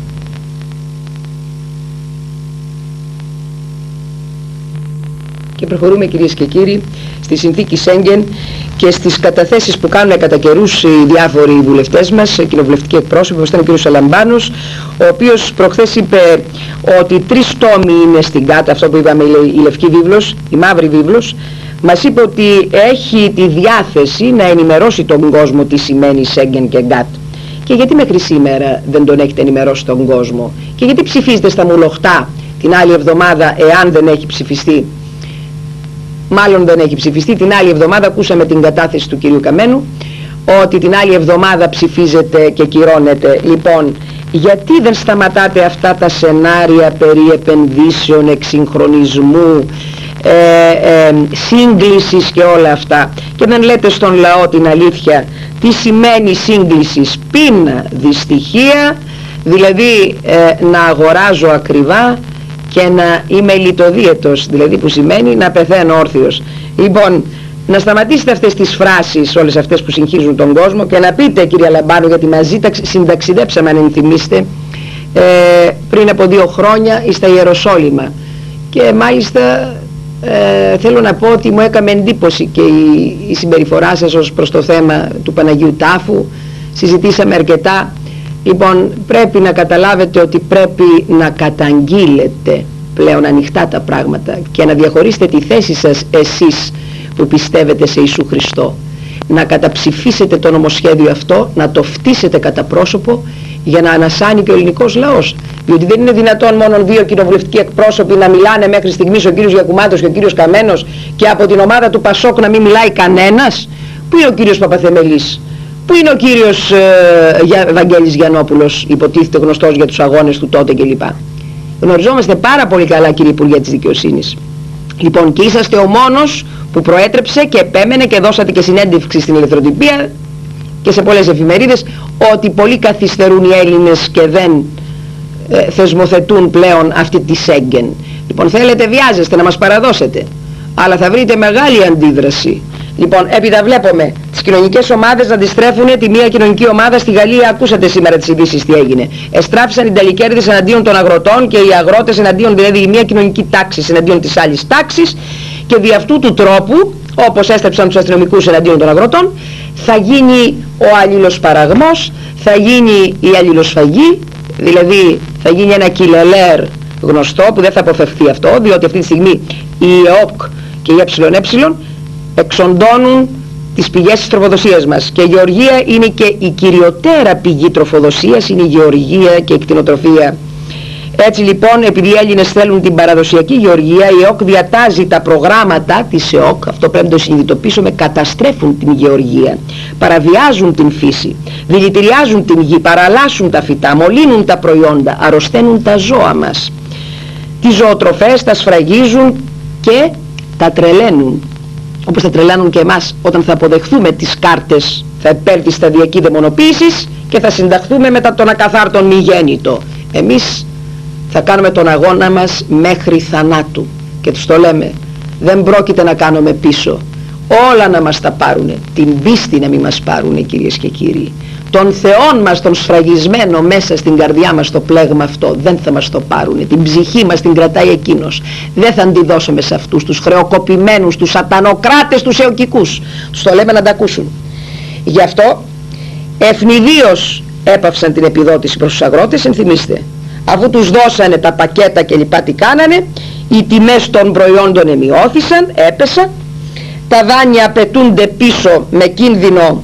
Και προχωρούμε, κυρίες και κύριοι, στη συνθήκη Σέγγεν και στις καταθέσεις που κάνουν κατά καιρούς οι διάφοροι βουλευτές μας, κοινοβουλευτικοί εκπρόσωποι, όπως ήταν ο κ. Σαλαμπάνος, ο οποίος προχθές είπε ότι τρεις τόμοι είναι στην ΚΑΤ, αυτό που είπαμε η Λευκή Βίβλος, η Μαύρη Βίβλος. Μας είπε ότι έχει τη διάθεση να ενημερώσει τον κόσμο τι σημαίνει Σέγγεν και ΚΑΤ. Και γιατί μέχρι σήμερα δεν τον έχετε ενημερώσει τον κόσμο? Και γιατί ψηφίζετε στα μουλοχτά την άλλη εβδομάδα, εάν δεν έχει ψηφιστεί, μάλλον δεν έχει ψηφιστεί. Την άλλη εβδομάδα ακούσαμε την κατάθεση του κυρίου Καμένου ότι την άλλη εβδομάδα ψηφίζεται και κυρώνεται. Λοιπόν, γιατί δεν σταματάτε αυτά τα σενάρια περί επενδύσεων, εξυγχρονισμού, ε, ε, σύγκλησης και όλα αυτά, και δεν λέτε στον λαό την αλήθεια? Τι σημαίνει σύγκληση? Πείνα, δυστυχία, δηλαδή ε, να αγοράζω ακριβά και να είμαι λιτοδίαιτος, δηλαδή που σημαίνει να πεθαίνω όρθιος. Λοιπόν, να σταματήσετε αυτές τις φράσεις, όλες αυτές που συγχύζουν τον κόσμο, και να πείτε, κυρία Λαμπάνου, γιατί μαζί συνταξιδέψαμε, αν ενθυμίστε, ε, πριν από δύο χρόνια στα Ιεροσόλυμα, και μάλιστα ε, θέλω να πω ότι μου έκαμε εντύπωση και η, η συμπεριφορά σας ως προς το θέμα του Παναγίου Τάφου. Συζητήσαμε αρκετά. Λοιπόν, πρέπει να καταλάβετε ότι πρέπει να καταγγείλετε πλέον ανοιχτά τα πράγματα και να διαχωρίσετε τη θέση σας εσείς που πιστεύετε σε Ιησού Χριστό, να καταψηφίσετε το νομοσχέδιο αυτό, να το φτύσετε κατά πρόσωπο, για να ανασάνει και ο ελληνικός λαός. Διότι δεν είναι δυνατόν μόνο δύο κοινοβουλευτικοί εκπρόσωποι να μιλάνε μέχρι στιγμής, ο κύριος Γιακουμάτος και ο κύριος Καμένος, και από την ομάδα του Πασόκ να μην μιλάει κανένας. Πού είναι ο κύριος Παπαθεμελής? Πού είναι ο κύριος ε, Βαγγέλης Γιαννόπουλος, υποτίθεται γνωστός για τους αγώνες του τότε κλπ. Γνωριζόμαστε πάρα πολύ καλά, κύριε Υπουργέ της Δικαιοσύνης. Λοιπόν, και είσαστε ο μόνος που προέτρεψε και επέμενε και δώσατε και συνέντευξη στην Ελευθεροτυπία και σε πολλές εφημερίδες ότι πολύ καθυστερούν οι Έλληνες και δεν ε, θεσμοθετούν πλέον αυτή τη Σέγγεν. Λοιπόν, θέλετε, βιάζεστε να μας παραδώσετε, αλλά θα βρείτε μεγάλη αντίδραση. Λοιπόν, έπειτα βλέπουμε τις κοινωνικές ομάδες να αντιστρέφουν τη μία κοινωνική ομάδα στη Γαλλία. Ακούσατε σήμερα τις ειδήσεις τι έγινε. Εστράφησαν οι ταλικέρδες εναντίον των αγροτών και οι αγρότες εναντίον, δηλαδή η μία κοινωνική τάξη εναντίον της άλλης τάξης, και δι' αυτού του τρόπου, όπως έστρεψαν τους αστυνομικούς εναντίον των αγροτών, θα γίνει ο αλληλοσπαραγμός, θα γίνει η αλληλοσφαγή, δηλαδή θα γίνει ένα κιλελέρ γνωστό που δεν θα αποφευθεί αυτό, διότι αυτή τη στιγμή η ΕΟΚ και η ΕΕ εξοντώνουν τις πηγές της τροφοδοσίας μας, και η γεωργία είναι και η κυριοτέρα πηγή τροφοδοσίας, είναι η γεωργία και η κτηνοτροφία. Έτσι λοιπόν, επειδή οι Έλληνες θέλουν την παραδοσιακή γεωργία, η ΕΟΚ διατάζει τα προγράμματα της ΕΟΚ, αυτό πρέπει να το συνειδητοποιήσουμε, καταστρέφουν την γεωργία, παραβιάζουν την φύση, δηλητηριάζουν την γη, παραλλάσσουν τα φυτά, μολύνουν τα προϊόντα, αρρωσταίνουν τα ζώα μας. Τις ζωοτροφές τα σφραγίζουν και τα τρελαίνουν, όπως θα τρελάνουν και εμάς όταν θα αποδεχθούμε τις κάρτες, θα επέλθει τη σταδιακή δαιμονοποίησης και θα συνταχθούμε μετά τον ακαθάρτον μη γέννητο. Εμείς θα κάνουμε τον αγώνα μας μέχρι θανάτου, και τους το λέμε, δεν πρόκειται να κάνουμε πίσω, όλα να μας τα πάρουνε, την πίστη να μην μας πάρουνε, κυρίες και κύριοι, τον Θεόν μας τον σφραγισμένο μέσα στην καρδιά μας το πλέγμα αυτό δεν θα μας το πάρουνε, την ψυχή μας την κρατάει εκείνος, δεν θα τη δώσουμε σε αυτούς τους χρεοκοπημένους, τους σατανοκράτες, τους εοκικούς. Τους το λέμε να τα ακούσουν. Γι' αυτό ευνηδίως έπαυσαν την επιδότηση προς τους αγρότες. ενθυμίστε, αφού τους δώσανε τα πακέτα και λοιπά, τι κάνανε? Οι τιμές των προϊόντων εμειώθησαν, έπεσαν, τα δάνεια απαιτούνται πίσω με κίνδυνο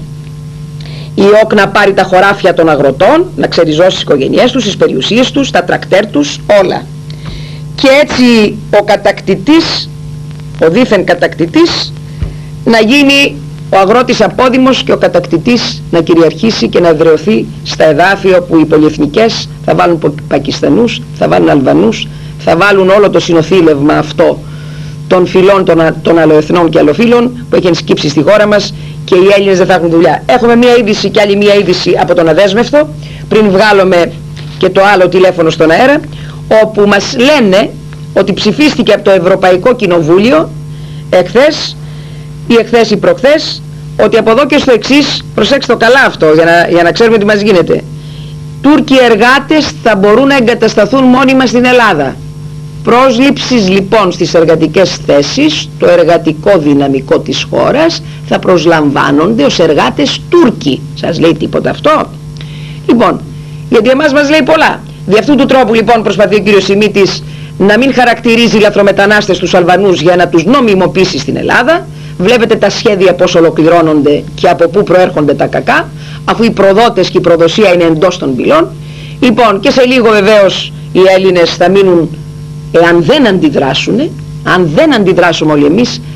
η ΟΚ να πάρει τα χωράφια των αγροτών, να ξεριζώσει τις οικογένειές τους, τις περιουσίες τους, τα τρακτέρ τους, όλα. Και έτσι ο κατακτητής, ο δήθεν κατακτητής, να γίνει ο αγρότης απόδημος και ο κατακτητής να κυριαρχήσει και να εδραιωθεί στα εδάφη όπου οι πολυεθνικές θα βάλουν Πακιστανούς, θα βάλουν Αλβανούς, θα βάλουν όλο το συνοθήλευμα αυτό των φυλών των, των αλλοεθνών και αλλοφύλων που έχει σκύψει στη χώρα μας, και οι Έλληνες δεν θα έχουν δουλειά. Έχουμε μία είδηση και άλλη μία είδηση από τον Αδέσμευτο, πριν βγάλουμε και το άλλο τηλέφωνο στον αέρα, όπου μας λένε ότι ψηφίστηκε από το Ευρωπαϊκό Κοινοβούλιο εχθές ή εχθές ή προχθές, ότι από εδώ και στο εξής, προσέξτε το καλά αυτό για να, για να ξέρουμε τι μας γίνεται, Τούρκοι εργάτες θα μπορούν να εγκατασταθούν μόνιμα στην Ελλάδα. Πρόσληψης λοιπόν στις εργατικές θέσεις, το εργατικό δυναμικό της χώρας θα προσλαμβάνονται ως εργάτες Τούρκοι. Σας λέει τίποτα αυτό? Λοιπόν, γιατί εμάς μας λέει πολλά. Δι' αυτού του τρόπου λοιπόν προσπαθεί ο κύριος Σιμίτης να μην χαρακτηρίζει λαθρομετανάστες τους Αλβανούς για να τους νομιμοποιήσει στην Ελλάδα. Βλέπετε τα σχέδια πώς ολοκληρώνονται και από πού προέρχονται τα κακά, αφού οι προδότες και η προδοσία είναι εντός των πυλών. Λοιπόν, και σε λίγο βεβαίως οι Έλληνες θα μείνουν, εάν δεν αντιδράσουν, αν δεν αντιδράσουμε όλοι εμείς,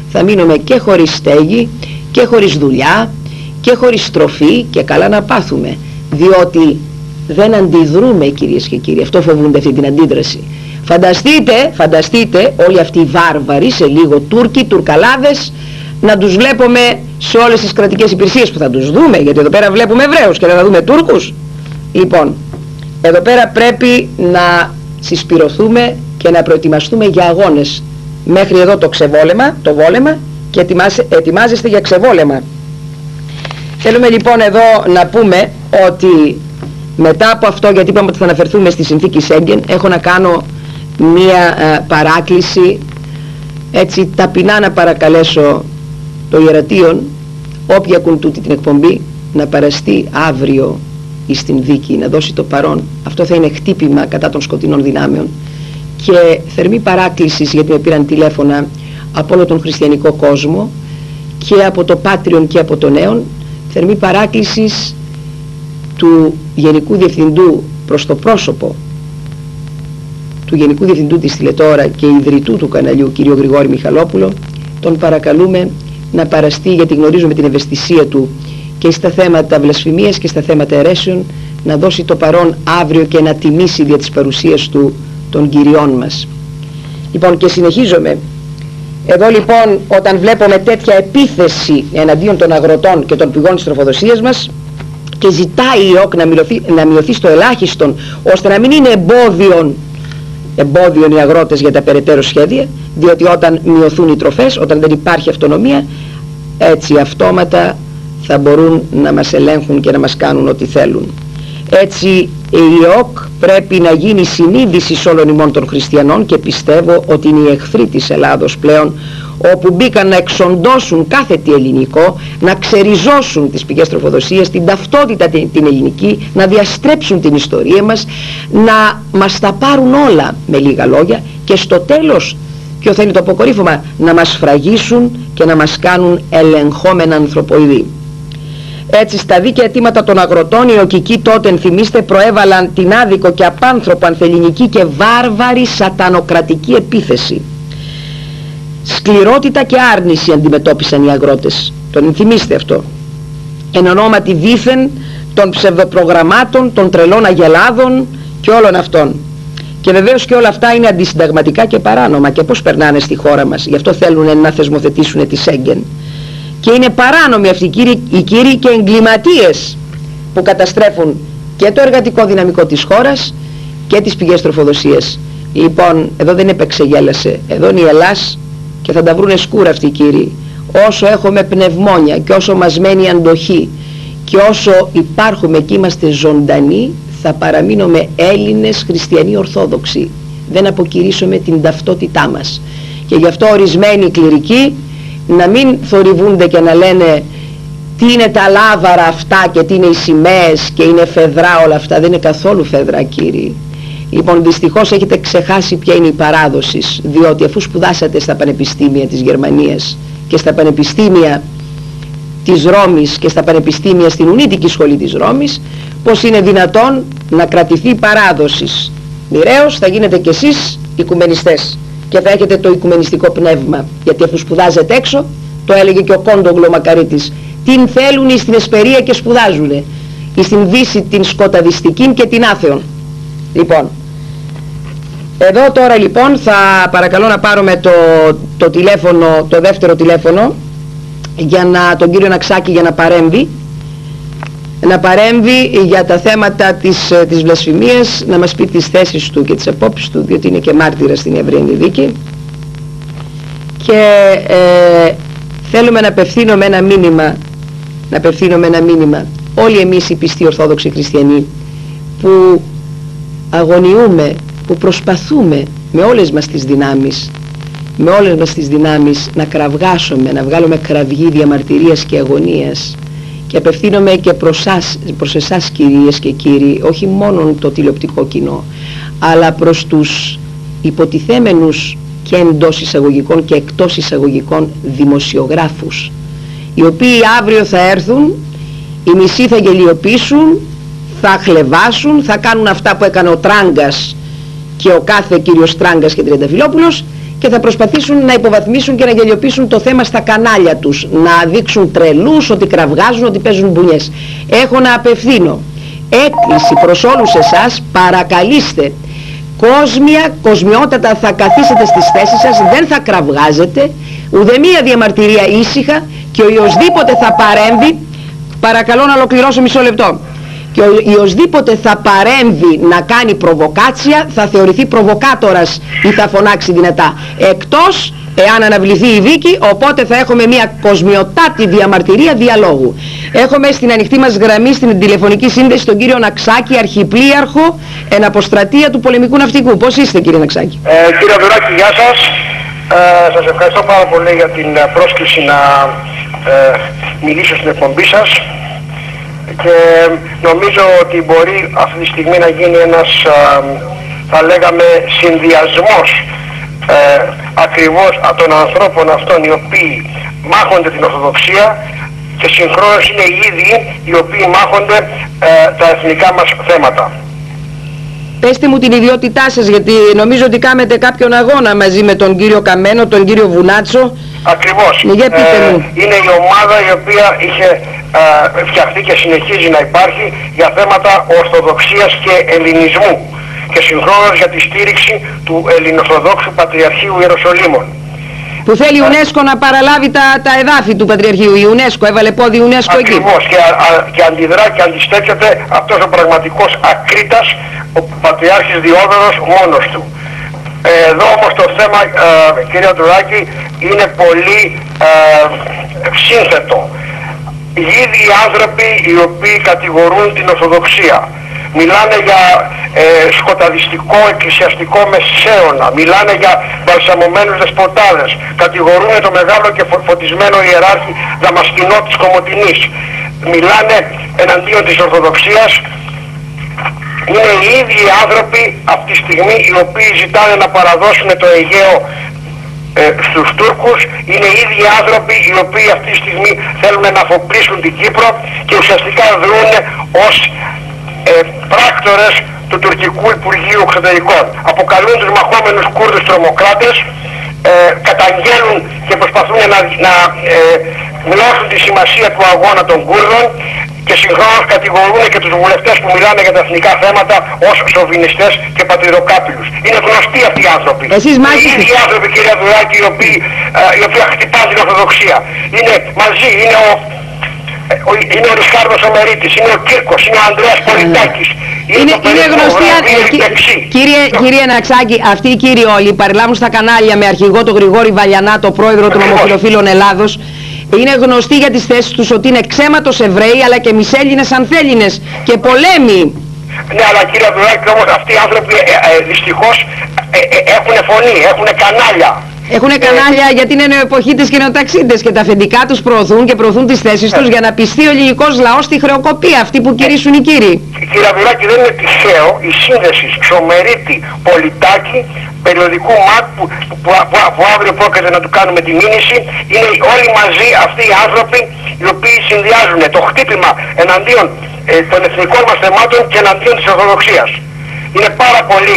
θα μείνουμε και χωρίς στέγη και χωρίς δουλειά και χωρίς τροφή, και καλά να πάθουμε, διότι δεν αντιδρούμε, κυρίες και κύριοι. Αυτό φοβούνται, αυτή την αντίδραση. Φανταστείτε, φανταστείτε όλοι αυτοί οι βάρβαροι, σε λίγο Τούρκοι, Τουρκαλάδες, να τους βλέπουμε σε όλες τις κρατικές υπηρεσίες, που θα τους δούμε, γιατί εδώ πέρα βλέπουμε Εβραίους και δεν θα δούμε Τούρκους. Λοιπόν, εδώ πέρα πρέπει να συσπυρωθούμε και να προετοιμαστούμε για αγώνες. Μέχρι εδώ το ξεβόλεμα, το βόλεμα, και ετοιμάζεστε για ξεβόλεμα. Θέλουμε λοιπόν εδώ να πούμε ότι μετά από αυτό, γιατί είπαμε ότι θα αναφερθούμε στη συνθήκη Σέγγεν, έχω να κάνω μία α, παράκληση, έτσι ταπεινά να παρακαλέσω το Ιερατείον, όποιοι ακούν τούτη την εκπομπή, να παραστεί αύριο στην δίκη, να δώσει το παρόν. Αυτό θα είναι χτύπημα κατά των σκοτεινών δυνάμεων. Και θερμή παράκληση, γιατί με πήραν τηλέφωνα από όλο τον χριστιανικό κόσμο και από το Πάτριον και από το Νέον, θερμή παράκληση του Γενικού Διευθυντού προς το πρόσωπο του Γενικού Διευθυντού της Τηλετώρα και ιδρυτού του καναλιού, κ. Γρηγόρη Μιχαλόπουλο. Τον παρακαλούμε να παραστεί, γιατί γνωρίζουμε την ευαισθησία του και στα θέματα βλασφημίας και στα θέματα αιρέσεων, να δώσει το παρόν αύριο και να τιμήσει δια της παρουσίας του των κυριών μας. Λοιπόν, και συνεχίζομαι. Εδώ λοιπόν, όταν βλέπουμε τέτοια επίθεση εναντίον των αγροτών και των πηγών της τροφοδοσίας μας, και ζητάει η ΟΚ να μειωθεί, να μειωθεί στο ελάχιστον, ώστε να μην είναι εμπόδιον, εμπόδιον οι αγρότες για τα περαιτέρω σχέδια, διότι όταν μειωθούν οι τροφές, όταν δεν υπάρχει αυτονομία, έτσι αυτόματα θα μπορούν να μας ελέγχουν και να μας κάνουν ό,τι θέλουν. Έτσι η ΕΟΚ πρέπει να γίνει συνείδηση όλων ημών των χριστιανών, και πιστεύω ότι είναι οι εχθροί της Ελλάδος πλέον, όπου μπήκαν να εξοντώσουν κάθε τι ελληνικό, να ξεριζώσουν τις πηγές τροφοδοσίας, την ταυτότητα την ελληνική, να διαστρέψουν την ιστορία μας, να μας τα πάρουν όλα, με λίγα λόγια, και στο τέλος, ποιο θα είναι το αποκορύφωμα, να μας φραγίσουν και να μας κάνουν ελεγχόμενα ανθρωποειδή. Έτσι, στα δίκαια αιτήματα των αγροτών, οι οκικοί τότε, ενθυμίστε, προέβαλαν την άδικο και απάνθρωπο ανθελληνική και βάρβαρη σατανοκρατική επίθεση. Σκληρότητα και άρνηση αντιμετώπισαν οι αγρότες. Τον ενθυμίστε αυτό. Εν ονόματι δήθεν των ψευδοπρογραμμάτων, των τρελών αγελάδων και όλων αυτών. Και βεβαίως και όλα αυτά είναι αντισυνταγματικά και παράνομα. Και πώς περνάνε στη χώρα μας. Γι' αυτό θέλουν να θεσμοθετήσουν τη Σέγγεν. Και είναι παράνομοι αυτοί οι κύριοι, οι κύριοι και εγκληματίες που καταστρέφουν και το εργατικό δυναμικό της χώρας και τις πηγές τροφοδοσίας. Λοιπόν, εδώ δεν επεξεγέλασε, εδώ είναι η Ελλάς, και θα τα βρούνε σκούρα αυτοί οι κύριοι. Όσο έχουμε πνευμόνια και όσο μας μένει αντοχή και όσο υπάρχουμε και είμαστε ζωντανοί, θα παραμείνουμε Έλληνες χριστιανοί Ορθόδοξοι. Δεν αποκηρύσουμε την ταυτότητά μας. Και γι' αυτό ορισμένοι κληρικοί να μην θορυβούνται και να λένε τι είναι τα λάβαρα αυτά και τι είναι οι σημαίες και είναι φεδρά όλα αυτά. Δεν είναι καθόλου φεδρά, κύριοι. Λοιπόν, δυστυχώς έχετε ξεχάσει ποια είναι η παράδοση, διότι αφού σπουδάσατε στα πανεπιστήμια της Γερμανίας και στα πανεπιστήμια της Ρώμης και στα πανεπιστήμια στην Ουνίτικη Σχολή της Ρώμης, πως είναι δυνατόν να κρατηθεί η παράδοση. Μοιραίως θα γίνετε κι εσείς οικουμενιστές και θα έχετε το οικουμενιστικό πνεύμα, γιατί αφού σπουδάζετε έξω, το έλεγε και ο Κόντογλου ο Μακαρίτης, την θέλουν στην Εσπερία και σπουδάζουνε, εις την Δύση την σκοταδιστική και την άθεον. Λοιπόν, εδώ τώρα λοιπόν θα παρακαλώ να πάρουμε το, το τηλέφωνο, το δεύτερο τηλέφωνο, για να, τον κύριο Ναξάκη, για να παρέμβει να παρέμβει για τα θέματα της, της βλασφημίας, να μας πει τις θέσεις του και τις απόψεις του, διότι είναι και μάρτυρα στην Ευρύνη Δίκη. Και ε, θέλουμε να απευθύνουμε ένα μήνυμα να απευθύνουμε ένα μήνυμα όλοι εμείς οι πιστοί Ορθόδοξοι Χριστιανοί, που αγωνιούμε, που προσπαθούμε με όλες μας τις δυνάμεις με όλες μας τις δυνάμεις να κραυγάσουμε, να βγάλουμε κραυγή διαμαρτυρίας και αγωνίας. Και απευθύνομαι και προς, σας, προς εσάς, κυρίες και κύριοι, όχι μόνο το τηλεοπτικό κοινό, αλλά προς τους υποτιθέμενους και εντός εισαγωγικών και εκτός εισαγωγικών δημοσιογράφους, οι οποίοι αύριο θα έρθουν, οι μισοί θα γελιοποιήσουν, θα χλεβάσουν, θα κάνουν αυτά που έκανε ο Τράγκας και ο κάθε κύριος Τράγκας και Τριανταφυλόπουλος, και θα προσπαθήσουν να υποβαθμίσουν και να γελιοποιήσουν το θέμα στα κανάλια τους, να δείξουν τρελούς, ότι κραυγάζουν, ότι παίζουν μπουνιές. Έχω να απευθύνω έκκληση προς όλους εσάς, παρακαλείστε, κόσμια, κοσμιότατα, θα καθίσετε στις θέσεις σας, δεν θα κραυγάζετε, ουδέμια διαμαρτυρία ήσυχα, και οποιοσδήποτε θα παρέμβει, παρακαλώ να ολοκληρώσω μισό λεπτό, και οποιοσδήποτε θα παρέμβει να κάνει προβοκάτσια θα θεωρηθεί προβοκάτορας ή θα φωνάξει δυνατά, εκτός εάν αναβληθεί η δίκη, οπότε θα έχουμε μια κοσμιωτάτη διαμαρτυρία διαλόγου. Έχουμε στην ανοιχτή μας γραμμή, στην τηλεφωνική σύνδεση, τον κύριο Ναξάκη, αρχιπλοίαρχο εν αποστρατεία του πολεμικού ναυτικού. Πώς είστε, κύριε Ναξάκη? Ε, κύριε Δουράκη, γεια σας. Ε, σας ευχαριστώ πάρα πολύ για την πρόσκληση να ε, μιλήσω στην εκπομπή σας, και νομίζω ότι μπορεί αυτή τη στιγμή να γίνει ένας, ε, θα λέγαμε, συνδυασμός ε, ακριβώς από των ανθρώπων αυτών οι οποίοι μάχονται την Ορθοδοξία, και συγχρόνως είναι οι ίδιοι οι οποίοι μάχονται ε, τα εθνικά μας θέματα. Πέστε μου την ιδιότητά σας, γιατί νομίζω ότι κάνετε κάποιον αγώνα μαζί με τον κύριο Καμένο, τον κύριο Βουνάτσο. Ακριβώς. Ναι, για πείτε ε, μου. Είναι η ομάδα η οποία είχε ε, φτιαχτεί και συνεχίζει να υπάρχει για θέματα Ορθοδοξίας και Ελληνισμού, και συγχρόνως για τη στήριξη του Ελληνοορθοδόξου Πατριαρχείου Ιεροσολύμων. Που θέλει η UNESCO να παραλάβει τα, τα εδάφη του Πατριαρχείου. Η UNESCO έβαλε πόδι η UNESCO εκεί. Ακριβώς, και, α, και αντιδρά και αντιστέκεται αυτός ο πραγματικός ακρίτας, ο Πατριάρχης Διόδωρος μόνος του. Ε, εδώ όμως το θέμα, ε, κύριε Τουράκη, είναι πολύ ε, σύνθετο. Οι ίδιοι άνθρωποι οι οποίοι κατηγορούν την Ορθοδοξία μιλάνε για ε, σκοταδιστικό εκκλησιαστικό μεσαίωνα, μιλάνε για μπαλσαμωμένους δεσποτάδες, κατηγορούν το μεγάλο και φωτισμένο ιεράρχη Δαμασκηνό της Κομοτηνής, μιλάνε εναντίον της Ορθοδοξίας. Είναι οι ίδιοι άνθρωποι αυτή τη στιγμή οι οποίοι ζητάνε να παραδώσουν το Αιγαίο ε, στους Τούρκους, είναι οι ίδιοι άνθρωποι οι οποίοι αυτή τη στιγμή θέλουν να αφοπλίσουν την Κύπρο και ουσιαστικά δρούν ως Ε, πράκτορες του τουρκικού Υπουργείου Εξωτερικών. Αποκαλούν τους μαχόμενους Κούρδους τρομοκράτες, ε, καταγγέλουν και προσπαθούν να, να ε, μειώσουν τη σημασία του αγώνα των Κούρδων, και συγχρόνως κατηγορούν και τους βουλευτές που μιλάνε για τα εθνικά θέματα ως σοβινιστές και πατριδοκάπηλους. Είναι γνωστοί αυτοί οι άνθρωποι. Εσείς οι ίδιοι άνθρωποι, κύριε Δουράκη, οι οποίοι, ε, οι οποίοι χτυπάνε την Ορθοδοξία. Είναι μαζί, είναι ο είναι ο Ρισχάρδος ο Μερίτης, είναι ο Κύρκος, είναι ο Ανδρέας Πολιτάκης. Είναι, είναι, είναι γνωστοί, κύριε, κύριε Ναξάκη, αυτοί οι κύριοι όλοι παρελάβουν στα κανάλια με αρχηγό τον Γρηγόρη Βαλιανά, το πρόεδρο των Ομοφυλοφίλων Ελλάδος. Είναι γνωστοί για τις θέσεις τους ότι είναι ξέματος Εβραίοι, αλλά και μισέλληνες ανθέλληνες και πολέμοι. Ναι, αλλά κύριε Δουράκη, όμως αυτοί οι άνθρωποι ε, ε, δυστυχώς ε, ε, έχουν φωνή, έχουν κανάλια. Έχουν κανάλια ε, γιατί είναι νεοεποχίτες και νεοταξίτες, και τα αφεντικά τους προωθούν και προωθούν τις θέσεις ε, τους για να πιστεί ο ελληνικός λαός στη χρεοκοπία αυτή που κηρύσουν οι κύριοι. Κύριε Βουράκη, δεν είναι τυχαίο η σύνδεση Ξομερίτη Πολιτάκη, περιοδικού ΜΑΚ, που, που, που, που αύριο πρόκειται να του κάνουμε τη μήνυση. Είναι όλοι μαζί αυτοί οι άνθρωποι οι οποίοι συνδυάζουν το χτύπημα εναντίον ε, των εθνικών μας θεμάτων και εναντίον της Ορθοδοξίας. Είναι πάρα πολύ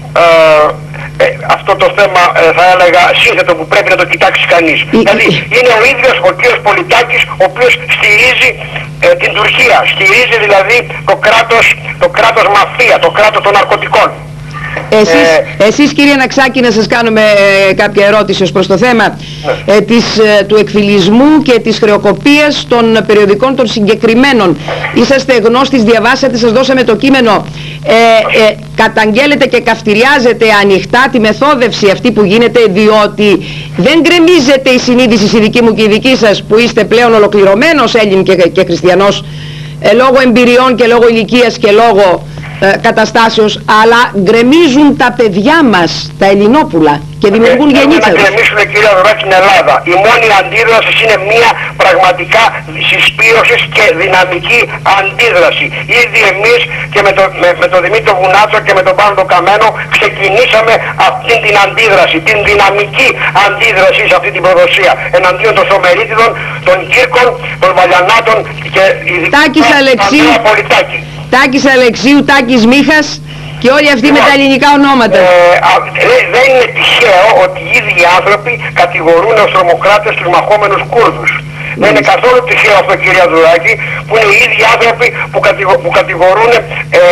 ε, Ε, αυτό το θέμα ε, θα έλεγα σύνθετο που πρέπει να το κοιτάξει κανείς. Δηλαδή είναι ο ίδιος ο κύριος Πολιτάκης ο οποίος στηρίζει ε, την Τουρκία, στηρίζει δηλαδή το κράτος, το κράτος μαφία, το κράτος των ναρκωτικών. Εσείς, ε, εσείς κύριε Ναξάκη, να σας κάνουμε ε, κάποια ερώτηση ως προς το θέμα ναι. ε, της, ε, του εκφυλισμού και της χρεοκοπίας των περιοδικών των συγκεκριμένων. Είσαστε γνώστης, διαβάσατε, σας δώσαμε το κείμενο. Ε, ε, καταγγέλλετε και καυτηριάζετε ανοιχτά τη μεθόδευση αυτή που γίνεται, διότι δεν γκρεμίζεται η συνείδηση η δική μου και η δική σας, που είστε πλέον ολοκληρωμένος Έλλην και, και χριστιανός, ε, λόγω εμπειριών και λόγω ηλικίας και λόγω ε, καταστάσεως, αλλά γκρεμίζουν τα παιδιά μας, τα Ελληνόπουλα, και δημιουργούν ε, γενίτσες. Να γκρεμίσουν, κύριε Δουράκη, στην Ελλάδα. Η μόνη αντίδραση είναι μια πραγματικά συσπήρωσης και δυναμική αντίδραση. Ήδη εμείς και με, το, με, με τον Δημήτρη Βουνάτσο και με τον Πάνο Καμένο ξεκινήσαμε αυτή την αντίδραση, την δυναμική αντίδραση σε αυτή την προδοσία εναντίον των Σομερίτιδων, των Κύρκων, των Βαλιανάτων και ειδικά Τάκης Αλεξίου, Πολιτάκη. Τάκης Αλεξίου, Τάκης Μίχας Και όλοι αυτοί με τα ελληνικά ονόματα. Ε, α, δεν είναι τυχαίο ότι οι ίδιοι άνθρωποι κατηγορούν ως τρομοκράτες τους μαχόμενους Κούρδους. Mm. Δεν είναι καθόλου τυχαίο αυτό, κυρία Δουράκη, που είναι οι ίδιοι άνθρωποι που, κατηγο, που κατηγορούν ε,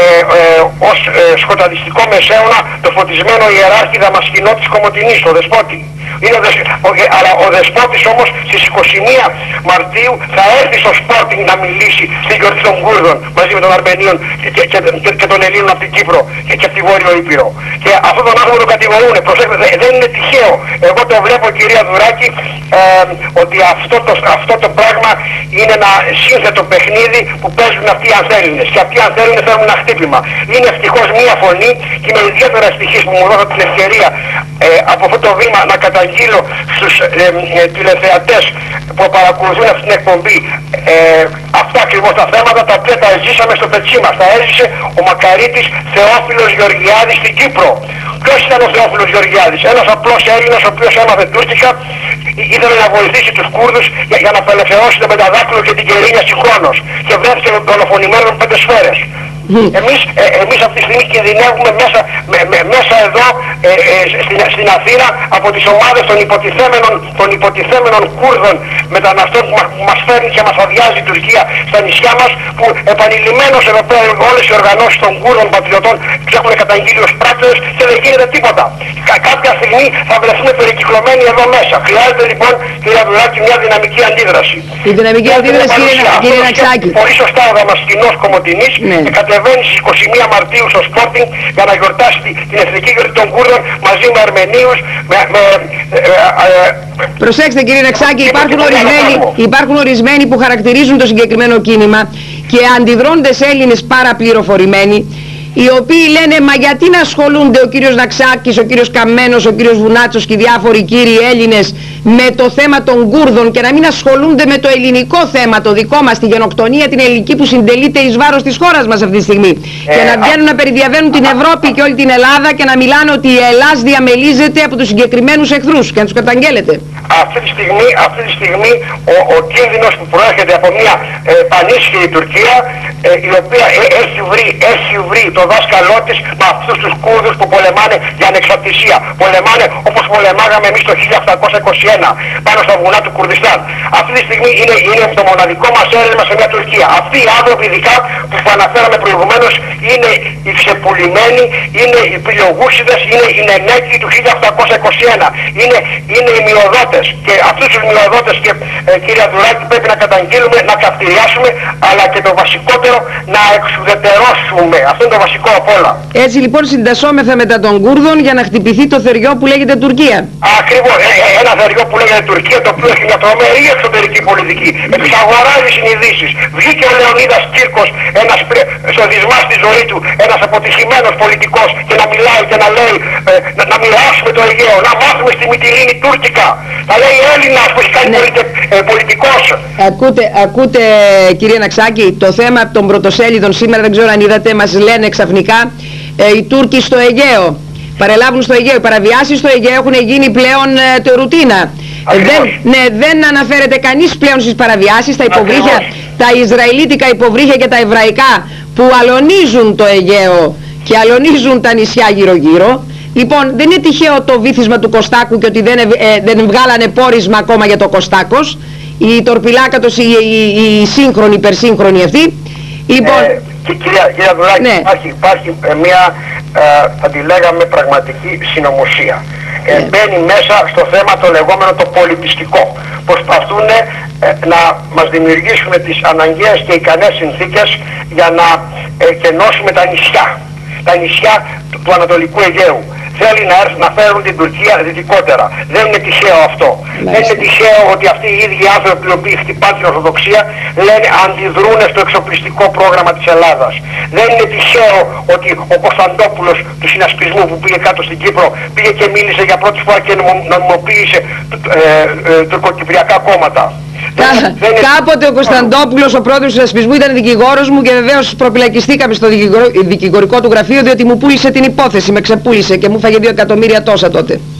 ε, ως ε, σκοταδιστικό μεσαίωνα το φωτισμένο ιεράρχη Δαμασκηνό της Κομοτηνής, το δεσπότη. Είναι ο δεσ... ο... Αλλά ο δεσπότης όμως στις είκοσι μία Μαρτίου θα έρθει στο Sporting να μιλήσει στην γιορτή των Κούρδων μαζί με των Αρμενίων και, και, και, και, και των Ελλήνων από την Κύπρο και, και από τη Βόρειο Ήπειρο. Και αυτόν τον άνθρωπο τον κατηγορούν. Προσέξτε, δεν είναι τυχαίο. Εγώ το βλέπω, κυρία Δουράκη, ε, ότι αυτό το, αυτό το πράγμα είναι ένα σύνθετο παιχνίδι που παίζουν αυτοί οι ανθέλληνες. Και αυτοί οι ανθέλληνες θέλουν ένα χτύπημα. Είναι ευτυχώς μία φωνή και είμαι ιδιαίτερα ευτυχής που μου δώσατε την ευκαιρία ε, από αυτό το βήμα να καταγγείλω στους ε, ε, τηλεθεατές που παρακολουθούν αυτή την εκπομπή ε, αυτά ακριβώς τα θέματα τα οποία τα ζήσαμε στο πετσί μας. Τα έζησε ο μακαρίτης Θεόφιλος Γεωργιάδης στην Κύπρο. Ποιος ήταν ο Θεόφιλος Γεωργιάδης? Ένας απλός Έλληνας ο οποίος έμαθε τουρκικά, ήθελε να βοηθήσει τους Κούρδους για, για να απελευθερώσει το Πενταδάκτυλο και την Κερίνια συγχρόνως και βρέθηκε δολοφονημένο με πέντε σφαίρες. Mm. Εμείς, ε, εμείς αυτή τη στιγμή κινδυνεύουμε μέσα, με, με, μέσα εδώ ε, ε, στην, στην Αθήνα από τις ομάδες των υποτιθέμενων, των υποτιθέμενων Κούρδων μεταναστών που, μα, που μας φέρνει και μας αδειάζει η Τουρκία στα νησιά μας, που επανειλημμένως εδώ πέρα όλες οι οργανώσεις των Κούρδων πατριωτών τους έχουν καταγγείλει ως πράκτορες και δεν γίνεται τίποτα. Κα, κάποια στιγμή θα βρεθούμε περικυκλωμένοι εδώ μέσα. Χρειάζεται λοιπόν, κυρία Δουράκη, μια δυναμική αντίδραση. Η δυναμική αντίδραση, κύριε Ναξάκη. Πολύ σωστά ο Δαμασκηνός Κομοτηνής και κατεβαίνει στις είκοσι μία Μαρτίου στο Sporting για να γιορτάσει την εθνική γιορτή των Κούρδων μαζί με Αρμενίους, με... με ε, ε, ε, Προσέξτε, κύριε Ναξάκη, υπάρχουν ορισμένοι, υπάρχουν ορισμένοι που χαρακτηρίζουν το συγκεκριμένο κίνημα και αντιδρόντες Έλληνες παραπληροφορημένοι, οι οποίοι λένε μα γιατί να ασχολούνται ο κύριος Ναξάκης, ο κύριος Καμένος, ο κύριος Βουνάτσος και οι διάφοροι κύριοι Έλληνες με το θέμα των Κούρδων και να μην ασχολούνται με το ελληνικό θέμα, το δικό μας, τη γενοκτονία την ελληνική που συντελείται εις βάρος της χώρας μας αυτή τη στιγμή. Ε, και να βγαίνουν να περιδιαβαίνουν την Ευρώπη και όλη την Ελλάδα και να μιλάνε ότι η Ελλάδα διαμελίζεται από τους συγκεκριμένους εχθρούς και να τους καταγγέλλεται. Αυτή τη στιγμή, αυτή τη στιγμή ο, ο κίνδυνος που προέρχεται από μια ε, πανίσχυρη Τουρκία ε, η οποία ε, έχει, βρει, έχει βρει το δάσκαλό της με αυτούς τους Κούρδους που πολεμάνε για ανεξαρτησία. Πολεμάνε όπως πολεμάγαμε εμείς το χίλια επτακόσια είκοσι ένα πάνω στα βουνά του Κουρδιστάν. Αυτή τη στιγμή είναι, είναι το μοναδικό μας έρευνα σε μια Τουρκία. Αυτοί οι άνθρωποι ειδικά που αναφέραμε προηγουμένως είναι οι ξεπουλημένοι, είναι οι πυλιογούσιδες, είναι οι νενέκοι του χίλια επτακόσια είκοσι ένα. Είναι, είναι οι μειοδότες. Και αυτούς τους μειοδότες και ε, κυρία Δουράκη πρέπει να καταγγείλουμε, να καυτηριάσουμε, αλλά και το βασικότερο να εξουδετερώσουμε. Αυτό είναι το βασικό απ' όλα. Έτσι λοιπόν συντασσόμεθα μετά των Κούρδων για να χτυπηθεί το θεριό που λέγεται Τουρκία. Ακριβώς. Ε, ε, ένα θεριό που λέγεται Τουρκία, το οποίο έχει μια τρομερή εξωτερική πολιτική. Εξαγοράζει συνειδήσεις. Βγήκε ο Λεωνίδας Κύρκος, ένας στο δυσμά στη ζωή του, ένας αποτυχημένος πολιτικός και να μιλάει και να λέει ε, να, να μοιράσουμε το Αιγαίο, να μάθουμε στη Μυτιλήνη τουρκικά. Θα λέει Έλληνας που έχει κάνει ναι. πολιτε, ε, πολιτικός. Ακούτε, ακούτε κύριε Ναξάκη, το θέμα των πρωτοσέλιδων σήμερα, δεν ξέρω αν είδατε, μας λένε ξαφνικά ε, οι Τούρκοι στο Αιγαίο. Παρελάβουν στο Αιγαίο. Οι παραβιάσεις στο Αιγαίο έχουν γίνει πλέον ε, το ρουτίνα. Ε, δεν, ναι, δεν αναφέρεται κανείς πλέον στις παραβιάσεις, τα υποβρύχια, τα Ισραηλίτικα υποβρύχια και τα Εβραϊκά που αλωνίζουν το Αιγαίο και αλωνίζουν τα νησιά γύρω-γύρω. Λοιπόν, δεν είναι τυχαίο το βύθισμα του Κωστάκου και ότι δεν, ε, δεν βγάλανε πόρισμα ακόμα για το Κωστάκος. Η τορπιλάκατος, η, η, η σύγχρονη, υπερσύγχρονη αυτή. Λοιπόν, ε, και, κυρία, κυρία Δουράκη, ναι. υπάρχει, υπάρχει ε, μια, ε, θα τη λέγαμε, πραγματική συνωμοσία. Ε, ναι. Μπαίνει μέσα στο θέμα το λεγόμενο το πολιτιστικό. Προσπαθούν ε, να μας δημιουργήσουν τις αναγκαίες και ικανές συνθήκες για να ε, κενώσουμε τα νησιά. Τα νησιά του, του Ανατολικού Αιγαίου. Θέλει να έρθουν να φέρουν την Τουρκία δυτικότερα. Δεν είναι τυχαίο αυτό. Μάλιστα. Δεν είναι τυχαίο ότι αυτοί οι ίδιοι άνθρωποι οι οποίοι χτυπάνε την Ορθοδοξία λένε αντιδρούν στο εξοπλιστικό πρόγραμμα της Ελλάδας. Δεν είναι τυχαίο ότι ο Κωνσταντόπουλος του συνασπισμού που πήγε κάτω στην Κύπρο πήγε και μίλησε για πρώτη φορά και νομιμοποίησε ε, ε, τουρκοκυπριακά κόμματα. Κα, κάποτε ο Κωνσταντόπουλος, ο πρόεδρος του συνασπισμού, ήταν δικηγόρος μου και βεβαίως προπυλακιστήκαμε στο δικηγορο, δικηγορικό του γραφείο διότι μου πούλησε την υπόθεση, με ξεπούλησε και μου φάγε δύο εκατομμύρια τόσα τότε.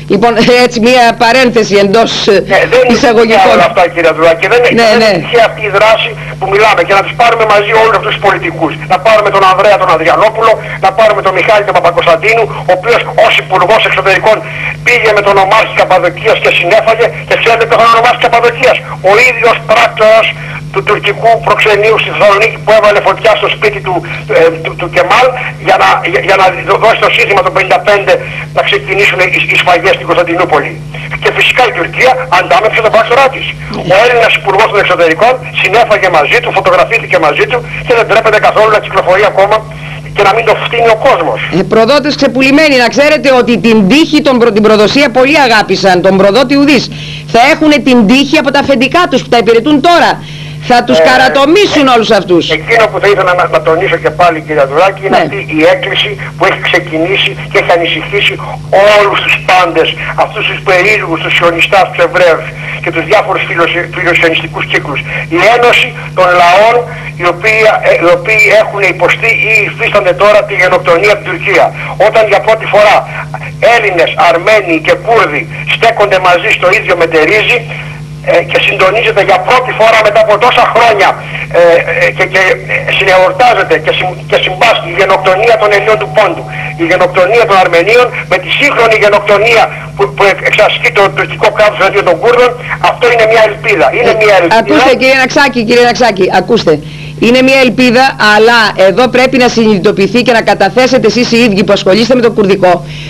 Λοιπόν, έτσι μια παρένθεση εντός ναι, εισαγωγικών. Δεν είναι αυτά, κύριε Ανδρουλάκη, δεν είναι ναι, ναι. αυτή η δράση που μιλάμε και να τους πάρουμε μαζί όλους αυτούς τους πολιτικούς. Να πάρουμε τον Ανδρέα τον Ανδριανόπουλο, να πάρουμε τον Μιχάλη τον Παπακοσταντίνου, ο οποίος ως Υπουργός Εξωτερικών πήγε με τον Ομάρχη Καπαδοκίας και συνέφαγε, και ξέρετε ποιος είναι ο Ομάρχης Καπαδοκίας? Ο ίδιος πράκτορας του τουρκικού προξενείου στη Θεσσαλονίκη που έβαλε φωτιά στο σπίτι του, ε, του, του Κεμάλ για να, για, για να δώσει το σύνθημα το πενήντα πέντε να ξεκινήσουν οι, οι σφαγές στην Κωνσταντινούπολη. Και φυσικά η Τουρκία αντάμεψε τον πράκτορά της. Ο Έλληνας Υπουργός των Εξωτερικών συνέφαγε μαζί του, φωτογραφήθηκε μαζί του και δεν τρέπεται καθόλου να κυκλοφορεί ακόμα και να μην το φτύνει ο κόσμος. Ε, προδότες ξεπουλημένοι, να ξέρετε ότι την τύχη, τον, την προδοσία πολλοί αγάπησαν, τον προδότη ουδής. Θα έχουν την τύχη από τα αφεντικά τους που τα υπηρετούν τώρα. Θα τους ε, καρατομήσουν ε, όλους αυτούς. Εκείνο που θα ήθελα να, να τονίσω και πάλι, κύριε Ανδρουλάκη, είναι ναι. αυτή η έκκληση που έχει ξεκινήσει και έχει ανησυχήσει όλους τους πάντες, αυτούς τους περίεργους, τους σιωνιστάς, τους Εβραίους και τους διάφορους φιλοσιωνιστικούς κύκλους. Η Ένωση των Λαών, οι οποίοι, ε, οι οποίοι έχουν υποστεί ή υφίστανται τώρα τη γενοκτονία από την Τουρκία. Όταν για πρώτη φορά Έλληνες, Αρμένοι και Κούρδοι στέκονται μαζί στο ίδιο μετερίζι, Ε, και συντονίζεται για πρώτη φορά μετά από τόσα χρόνια ε, ε, και, και ε, συνεορτάζεται και, συμ, και συμπάσχει η γενοκτονία των Ελλήνων του Πόντου, η γενοκτονία των Αρμενίων με τη σύγχρονη γενοκτονία που, που εξασκεί το τουρκικό κράτος εναντίον των Κούρδων. Αυτό είναι μια ελπίδα. Είναι ε, μια ελπίδα. Ακούστε κύριε Ναξάκη, κύριε Ναξάκη, ακούστε. Είναι μια ελπίδα, αλλά εδώ πρέπει να συνειδητοποιηθεί και να καταθέσετε εσείς οι ίδιοι που ασχολείστε με το κουρδικό,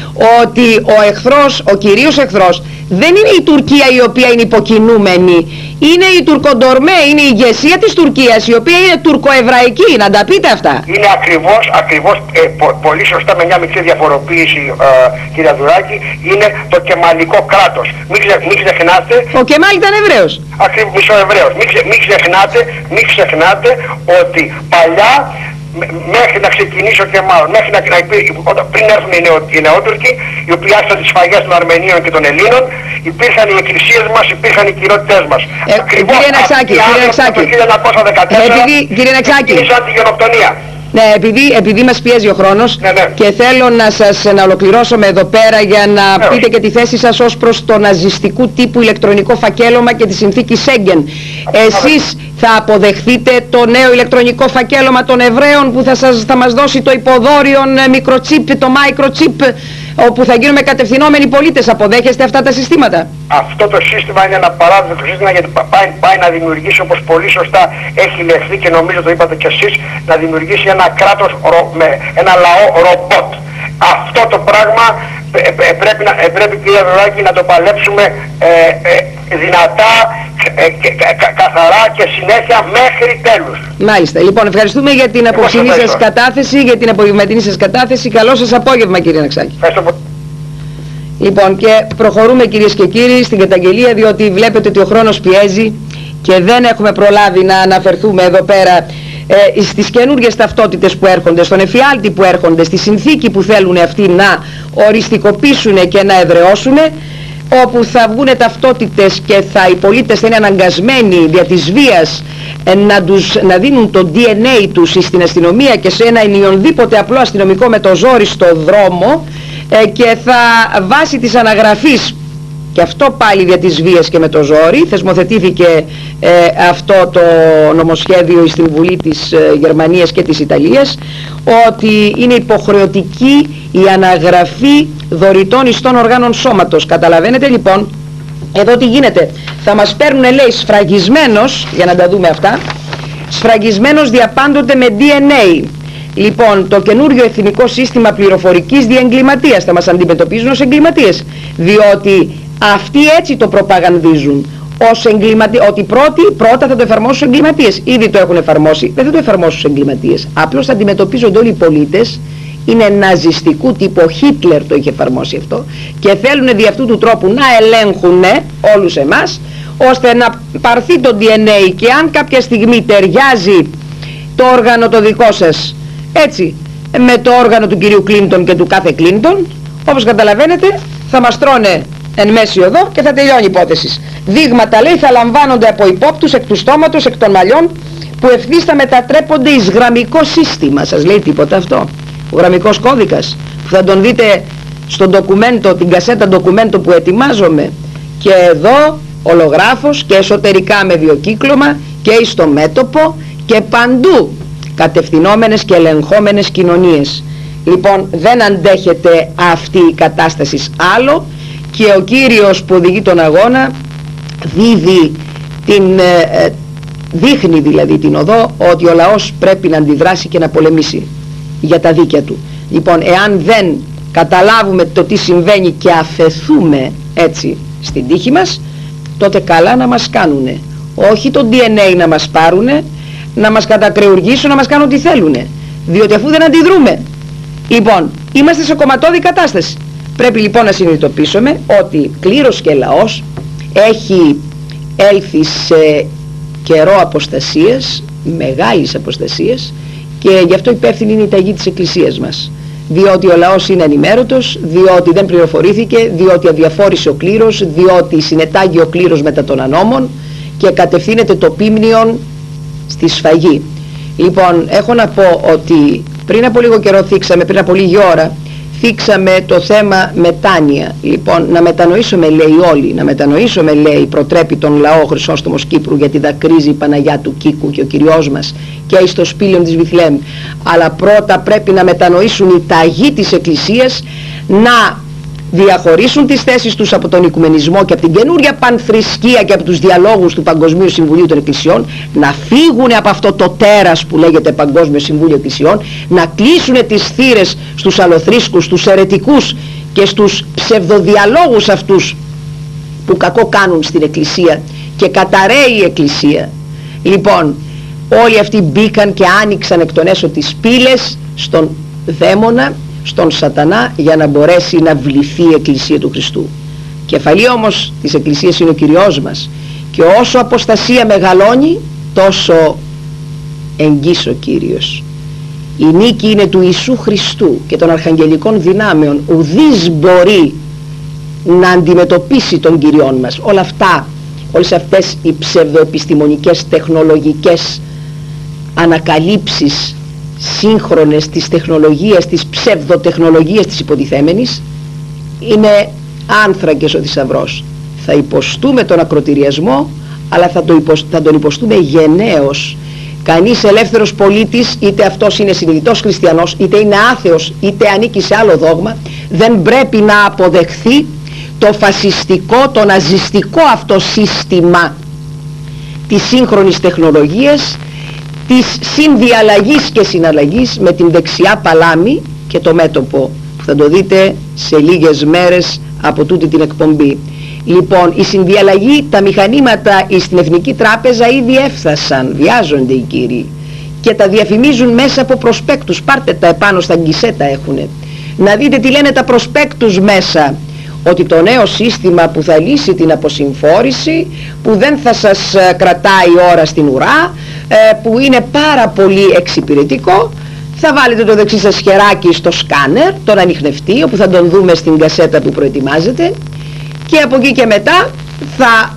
ότι ο εχθρός, ο κυρίως εχθρός, δεν είναι η Τουρκία η οποία είναι υποκινούμενη, είναι η Τουρκοντορμέ, είναι η ηγεσία της Τουρκίας, η οποία είναι τουρκοεβραϊκή, να τα πείτε αυτά. Είναι ακριβώς, ακριβώς, ε, πο, πολύ σωστά με μια μικρή διαφοροποίηση, ε, κύριε Ανδρουλάκη, είναι το κεμαλικό κράτος. Μην, ξε, μην ξεχνάτε... Ο Κεμάλ ήταν Εβραίος. Ακριβώς, μισοεβραίος. Μην, ξε, μην, ξεχνάτε, μην ξεχνάτε ότι παλιά, μέχρι να ξεκινήσει ο Κεμάλ, μέχρι να, να υπήρχε, πριν έρθουν οι, νεο, οι νεότουρκοι, οι οποίοι άρχισαν τις σφαγές των Αρμενίων και των Ελλήνων, υπήρχαν οι εκκλησίες μας, υπήρχαν οι κοινότητές μας. Ε, κύριε Ναξάκη, κύριε Ναξάκη, το χίλια εννιακόσια δεκατέσσερα επειδή, κύριε Ναξάκη, ξεκίνησαν τη γενοκτονία. Ναι, επειδή, επειδή μας πιέζει ο χρόνος, ναι, ναι. και θέλω να σας να ολοκληρώσουμε εδώ πέρα για να ναι, πείτε και τη θέση σας ως προς το ναζιστικού τύπου ηλεκτρονικό φακέλωμα και τη συνθήκη Σέγγεν. Εσείς θα αποδεχθείτε το νέο ηλεκτρονικό φακέλωμα των Εβραίων που θα, σας, θα μας δώσει το υποδόριον μικροτσίπ, το microchip, όπου θα γίνουμε κατευθυνόμενοι πολίτες? Αποδέχεστε αυτά τα συστήματα? Αυτό το σύστημα είναι ένα παράδειγμα σύστημα, γιατί πάει, πάει να δημιουργήσει, όπως πολύ σωστά έχει λεχθεί και νομίζω το είπατε κι εσείς, να δημιουργήσει ένα κράτος, με ένα λαό ρομπότ. Αυτό το πράγμα ε, ε, πρέπει, να, ε, πρέπει κύριε Ανδρουλάκη να το παλέψουμε ε, ε, δυνατά, ε, και, κα, καθαρά και συνέχεια μέχρι τέλους. Μάλιστα. Λοιπόν, ευχαριστούμε για την απόψινή σας κατάθεση, για την απογευματινή σας κατάθεση. Καλό σας απόγευμα, κύριε Ναξάκη. Ευχαριστώ πολύ. Λοιπόν, και προχωρούμε κυρίες και κύριοι στην καταγγελία, διότι βλέπετε ότι ο χρόνος πιέζει και δεν έχουμε προλάβει να αναφερθούμε εδώ πέρα ε, στις καινούργιες ταυτότητες που έρχονται, στον εφιάλτη που έρχονται, στη συνθήκη που θέλουν αυτοί να οριστικοποιήσουν και να εδραιώσουν, όπου θα βγουν ταυτότητες και θα, οι πολίτες θα είναι αναγκασμένοι δια της βίας ε, να, τους, να δίνουν το ντι εν έι τους στην αστυνομία και σε ένα ενιονδήποτε απλό αστυνομικό με το ζόρι στο δρόμο, ε, και θα βάσει της αναγραφής, και αυτό πάλι δια της βίας και με το ζόρι, θεσμοθετήθηκε ε, αυτό το νομοσχέδιο στην Βουλή της ε, Γερμανίας και της Ιταλίας, ότι είναι υποχρεωτική η αναγραφή δωρητών ιστών οργάνων σώματος. Καταλαβαίνετε λοιπόν εδώ τι γίνεται? Θα μας παίρνουν, λέει, σφραγισμένος, για να τα δούμε αυτά, σφραγισμένος διαπάντοτε με ντι εν έι. Λοιπόν, το καινούριο εθνικό σύστημα πληροφορικής διεγκληματίας θα μας αντιμετωπίζουν ως εγκληματίες, διότι αυτοί έτσι το προπαγανδίζουν, ως εγκληματι... ότι πρώτοι, πρώτα θα το εφαρμόσουν στους εγκληματίες. Ήδη το έχουν εφαρμόσει, δεν θα το εφαρμόσουν στους εγκληματίες. Απλώς θα αντιμετωπίζονται όλοι οι πολίτες. Είναι ναζιστικού τύπου, ο Χίτλερ το είχε εφαρμόσει αυτό, και θέλουν δι' αυτού του τρόπου να ελέγχουν όλους εμάς, ώστε να πάρθει το ντι εν έι, και αν κάποια στιγμή ταιριάζει το όργανο το δικό σας, έτσι, με το όργανο του κυρίου Κλίντον και του κάθε Κλίντον, όπως καταλαβαίνετε, θα μας τρώνε εν μέση οδό και θα τελειώνει η υπόθεση. Δείγματα, λέει, θα λαμβάνονται από υπόπτους, εκ του στόματος, εκ των μαλλιών, που ευθύς θα μετατρέπονται εις γραμμικό σύστημα. Σας λέει τίποτα αυτό? Ο γραμμικός κώδικας, που θα τον δείτε στο ντοκουμέντο, την κασέτα ντοκουμέντο που ετοιμάζομαι, και εδώ ολογράφος και εσωτερικά με βιοκύκλωμα και στο μέτωπο και παντού κατευθυνόμενες και ελεγχόμενες κοινωνίες. Λοιπόν, δεν αντέχεται αυτή η κατάσταση άλλο, και ο Κύριος που οδηγεί τον αγώνα δίδει την, ε, δείχνει δηλαδή την οδό ότι ο λαός πρέπει να αντιδράσει και να πολεμήσει για τα δίκαια του. Λοιπόν, εάν δεν καταλάβουμε το τι συμβαίνει και αφεθούμε έτσι στην τύχη μας, τότε καλά να μας κάνουνε, όχι το ντι εν έι να μας πάρουνε, να μας κατακρεουργήσουν, να μας κάνουν τι θέλουνε, διότι αφού δεν αντιδρούμε, λοιπόν, είμαστε σε κομματώδη κατάσταση. Πρέπει λοιπόν να συνειδητοποιήσουμε ότι κλήρος και λαός έχει έλθει σε καιρό αποστασίας, μεγάλης αποστασίας, και γι' αυτό υπεύθυνη είναι η ταγή της Εκκλησίας μας, διότι ο λαός είναι ανημέρωτος, διότι δεν πληροφορήθηκε, διότι αδιαφόρησε ο κλήρος, διότι συνετάγει ο κλήρος μετά των ανώμων και κατευθύνεται το πίμνιον στη σφαγή. Λοιπόν, έχω να πω ότι πριν από λίγο καιρό θίξαμε, πριν από λίγη ώρα, θίξαμε το θέμα μετάνοια. Λοιπόν, να μετανοήσουμε, λέει όλοι, να μετανοήσουμε, λέει, προτρέπει τον λαό Χρυσόστομος Κύπρου, γιατί δακρύζει η Παναγιά του Κίκου και ο Κυριός μας και εις το σπήλιον της Βιθλέμ. Αλλά πρώτα πρέπει να μετανοήσουν οι ταγοί της Εκκλησίας, να διαχωρίσουν τις θέσεις τους από τον οικουμενισμό και από την καινούρια πανθρησκεία και από τους διαλόγους του Παγκοσμίου Συμβουλίου των Εκκλησιών, να φύγουν από αυτό το τέρας που λέγεται Παγκόσμιο Συμβούλιο Εκκλησιών, να κλείσουν τις θύρες στους αλοθρίσκους, στους αιρετικούς και στους ψευδοδιαλόγους αυτούς που κακό κάνουν στην Εκκλησία και καταραίει η Εκκλησία. Λοιπόν, όλοι αυτοί μπήκαν και άνοιξαν εκ των έσω τις πύλες στον δαίμονα, στον σατανά, για να μπορέσει να βληθεί η Εκκλησία του Χριστού. Κεφαλή όμως της Εκκλησίας είναι ο Κυριός μας, και όσο αποστασία μεγαλώνει, τόσο εγγύς ο Κύριος. Η νίκη είναι του Ιησού Χριστού και των αρχαγγελικών δυνάμεων. Ουδής μπορεί να αντιμετωπίσει τον Κυριόν μας. Όλα αυτά, όλες αυτές οι ψευδοεπιστημονικές τεχνολογικές ανακαλύψεις σύγχρονες της τεχνολογίας, της ψευδοτεχνολογίας της υποτιθέμενης, είναι άνθρακες ο θησαυρός. Θα υποστούμε τον ακροτηριασμό, αλλά θα, το υποσ... θα τον υποστούμε γενναίος. Κανείς ελεύθερος πολίτης, είτε αυτός είναι συνειδητός χριστιανός, είτε είναι άθεος, είτε ανήκει σε άλλο δόγμα, δεν πρέπει να αποδεχθεί το φασιστικό, το ναζιστικό αυτό σύστημα της σύγχρονης τεχνολογίας, της συνδιαλλαγής και συναλλαγής με την δεξιά παλάμη και το μέτωπο, που θα το δείτε σε λίγες μέρες από τούτη την εκπομπή. Λοιπόν, η συνδιαλλαγή, τα μηχανήματα στην Εθνική Τράπεζα ήδη έφτασαν, βιάζονται οι κύριοι, και τα διαφημίζουν μέσα από προσπέκτους. Πάρτε τα επάνω στα γκισέτα έχουνε. Να δείτε τι λένε τα προσπέκτους μέσα, ότι το νέο σύστημα που θα λύσει την αποσυμφόρηση, που δεν θα σας κρατάει ώρα στην ουρά, που είναι πάρα πολύ εξυπηρετικό. Θα βάλετε το δεξί σας χεράκι στο σκάνερ, τον ανιχνευτή, όπου θα τον δούμε στην κασέτα που προετοιμάζετε, και από εκεί και μετά θα,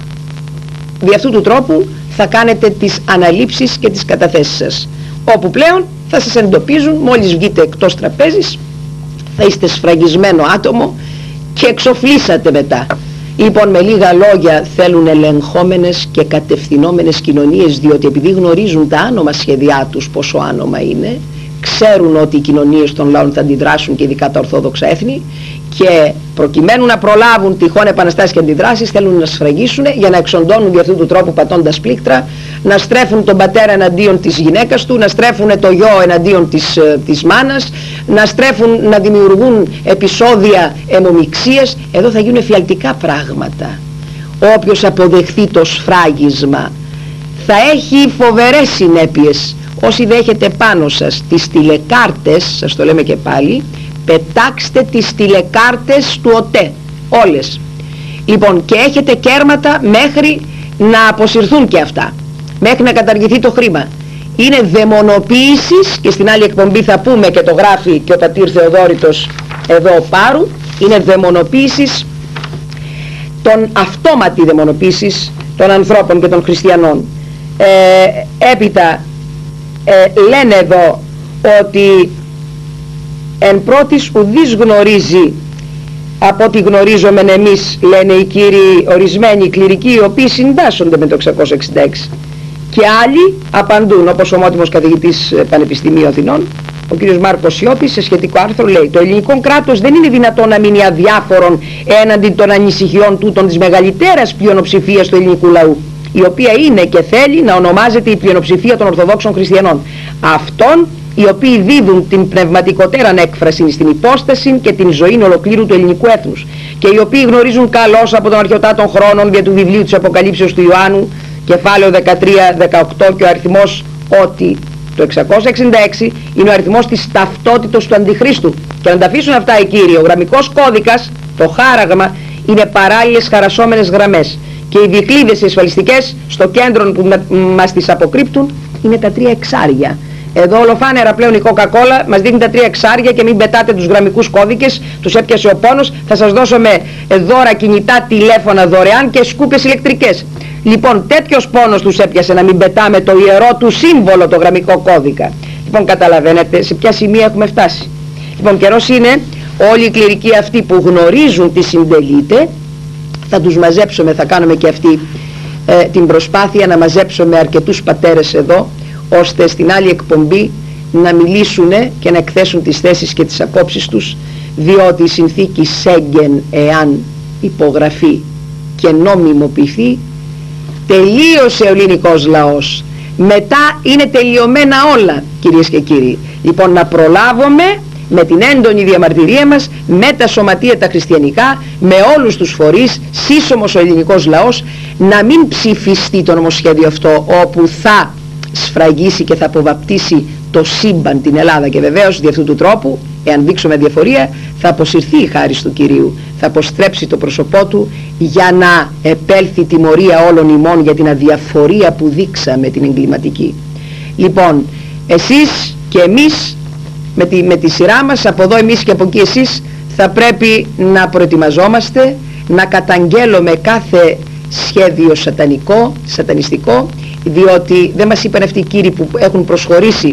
δι' αυτού του τρόπου θα κάνετε τις αναλήψεις και τις καταθέσεις σας, όπου πλέον θα σας εντοπίζουν, μόλις βγείτε εκτός τραπέζης θα είστε σφραγισμένο άτομο και εξοφλήσατε μετά. Λοιπόν, με λίγα λόγια, θέλουν ελεγχόμενες και κατευθυνόμενες κοινωνίες, διότι επειδή γνωρίζουν τα άνομα σχέδιά τους, πόσο άνομα είναι, ξέρουν ότι οι κοινωνίες των λαών θα αντιδράσουν, και ειδικά τα ορθόδοξα έθνη, και προκειμένου να προλάβουν τυχόν επαναστάσεις και αντιδράσεις, θέλουν να σφραγίσουν για να εξοντώνουν για αυτού του τρόπου, πατώντας πλήκτρα, να στρέφουν τον πατέρα εναντίον της γυναίκας του, να στρέφουν το γιο εναντίον της, της μάνας, να στρέφουν, να δημιουργούν επεισόδια αιμομιξίας. Εδώ θα γίνουν εφιαλτικά πράγματα. Όποιος αποδεχθεί το σφράγισμα θα έχει φοβερές συνέπειες. Όσοι δέχετε πάνω σας τις τηλεκάρτες, σας το λέμε και πάλι, πετάξτε τις τηλεκάρτες του ΟΤΕ, όλες. Λοιπόν, και έχετε κέρματα μέχρι να αποσυρθούν και αυτά, μέχρι να καταργηθεί το χρήμα. Είναι δαιμονοποίησης, και στην άλλη εκπομπή θα πούμε, και το γράφει και ο πατήρ Θεοδόρητος εδώ ο Πάρου, είναι δαιμονοποίησης, των αυτόματη δαιμονοποίησης των ανθρώπων και των χριστιανών. Ε, έπειτα ε, λένε εδώ ότι εν πρώτης ουδής γνωρίζει από ό,τι γνωρίζουμε εμείς, λένε οι κύριοι ορισμένοι κληρικοί, οι οποίοι συντάσσονται με το εξακόσια εξήντα έξι. Και άλλοι απαντούν, όπως ο ομότιμος καθηγητής Πανεπιστημίου Αθηνών, ο κύριος Μάρκος Σιώτης, σε σχετικό άρθρο λέει: το ελληνικό κράτος δεν είναι δυνατόν να μείνει αδιάφορον έναντι των ανησυχιών τούτων της μεγαλύτερας πλειονοψηφίας του ελληνικού λαού, η οποία είναι και θέλει να ονομάζεται η πλειονοψηφία των Ορθοδόξων Χριστιανών, αυτών οι οποίοι δίδουν την πνευματικότεραν έκφραση στην υπόσταση και την ζωή ολοκλήρου του ελληνικού έθνους, και οι οποίοι γνωρίζουν καλώς από τον αρχαιοτά των χρόνων δια του βιβλίου της Αποκαλύψεως του Ιωάννου, κεφάλαιο δεκατρία δεκαοκτώ, και ο αριθμός ότι το εξακόσια εξήντα έξι είναι ο αριθμός της ταυτότητος του Αντιχρίστου. Και να τα αφήσουν αυτά οι κύριοι, ο γραμμικός κώδικας, το χάραγμα, είναι παράλληλες χαρασσόμενες γραμμές, και οι δικλείδες ασφαλιστικές στο κέντρο που μας τις αποκρύπτουν είναι τα τρία εξάρια. Εδώ ολοφάνερα πλέον η Coca-Cola μας δείχνει τα τρία εξάρια, και μην πετάτε τους γραμμικούς κώδικες, τους έπιασε ο πόνος. Θα σας δώσουμε δώρα κινητά τηλέφωνα δωρεάν και σκούπες ηλεκτρικές. Λοιπόν, τέτοιος πόνος τους έπιασε να μην πετάμε το ιερό του σύμβολο, το γραμμικό κώδικα. Λοιπόν, καταλαβαίνετε σε ποια σημεία έχουμε φτάσει. Λοιπόν, καιρός είναι όλοι οι κληρικοί αυτοί που γνωρίζουν τι συντελείται, θα τους μαζέψουμε, θα κάνουμε και αυτή ε, την προσπάθεια να μαζέψουμε αρκετούς πατέρες εδώ, ώστε στην άλλη εκπομπή να μιλήσουν και να εκθέσουν τις θέσεις και τις απόψεις τους, διότι η συνθήκη Σέγγεν, εάν υπογραφεί και νόμιμοποιηθεί, τελείωσε ο ελληνικός λαός. Μετά είναι τελειωμένα όλα, κυρίες και κύριοι. Λοιπόν, να προλάβουμε με την έντονη διαμαρτυρία μας, με τα σωματεία τα χριστιανικά, με όλους τους φορείς, σύσσωμος ο ελληνικός λαός, να μην ψηφιστεί το νομοσχέδιο αυτό, όπου θα σφραγίσει και θα αποβαπτίσει το σύμπαν την Ελλάδα, και βεβαίως δι' αυτού του τρόπου, εάν δείξουμε διαφορία, θα αποσυρθεί η χάρις του Κυρίου, θα αποστρέψει το πρόσωπό του, για να επέλθει τιμωρία όλων ημών για την αδιαφορία που δείξαμε την εγκληματική. Λοιπόν, εσείς και εμείς με τη, με τη σειρά μας, από εδώ εμείς και από εκεί εσείς, θα πρέπει να προετοιμαζόμαστε, να καταγγέλουμε κάθε σχέδιο σατανικό, σατανιστικό, διότι δεν μας είπαν αυτοί οι κύριοι που έχουν προσχωρήσει,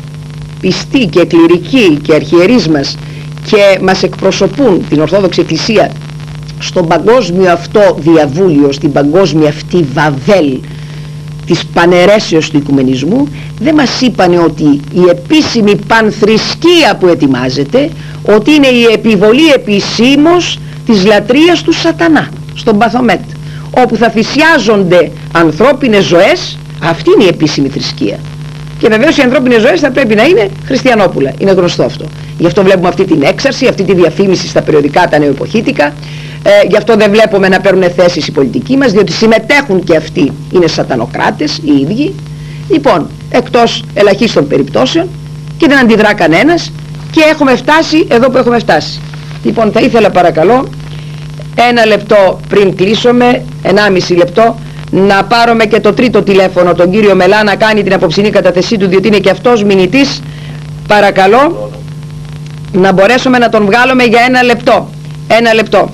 πιστοί και κληρικοί και αρχιερείς μας, και μας εκπροσωπούν την Ορθόδοξη Εκκλησία στον παγκόσμιο αυτό διαβούλιο, στην παγκόσμια αυτή Βαβέλ της παναιρέσεως του οικουμενισμού, δεν μας είπανε ότι η επίσημη πανθρησκεία που ετοιμάζεται, ότι είναι η επιβολή επισήμως της λατρείας του σατανά στον Παθομέτ, όπου θα θυσιάζονται ανθρώπινες ζωές. Αυτή είναι η επίσημη θρησκεία. Και βεβαίως οι ανθρώπινες ζωές θα πρέπει να είναι χριστιανόπουλα. Είναι γνωστό αυτό. Γι' αυτό βλέπουμε αυτή την έξαρση, αυτή τη διαφήμιση στα περιοδικά τα νεοεποχήτικα. Ε, γι' αυτό δεν βλέπουμε να παίρνουν θέσεις οι πολιτικοί μας, διότι συμμετέχουν και αυτοί. Είναι σατανοκράτες οι ίδιοι. Λοιπόν, εκτός ελαχίστων περιπτώσεων, και δεν αντιδρά κανένας, και έχουμε φτάσει εδώ που έχουμε φτάσει. Λοιπόν, θα ήθελα παρακαλώ ένα λεπτό πριν κλείσουμε, ενάμιση λεπτό, να πάρουμε και το τρίτο τηλέφωνο, τον κύριο Μελά, να κάνει την απόψινή καταθεσή του, διότι είναι και αυτός μηνυτής. Παρακαλώ να μπορέσουμε να τον βγάλουμε για ένα λεπτό. Ένα λεπτό.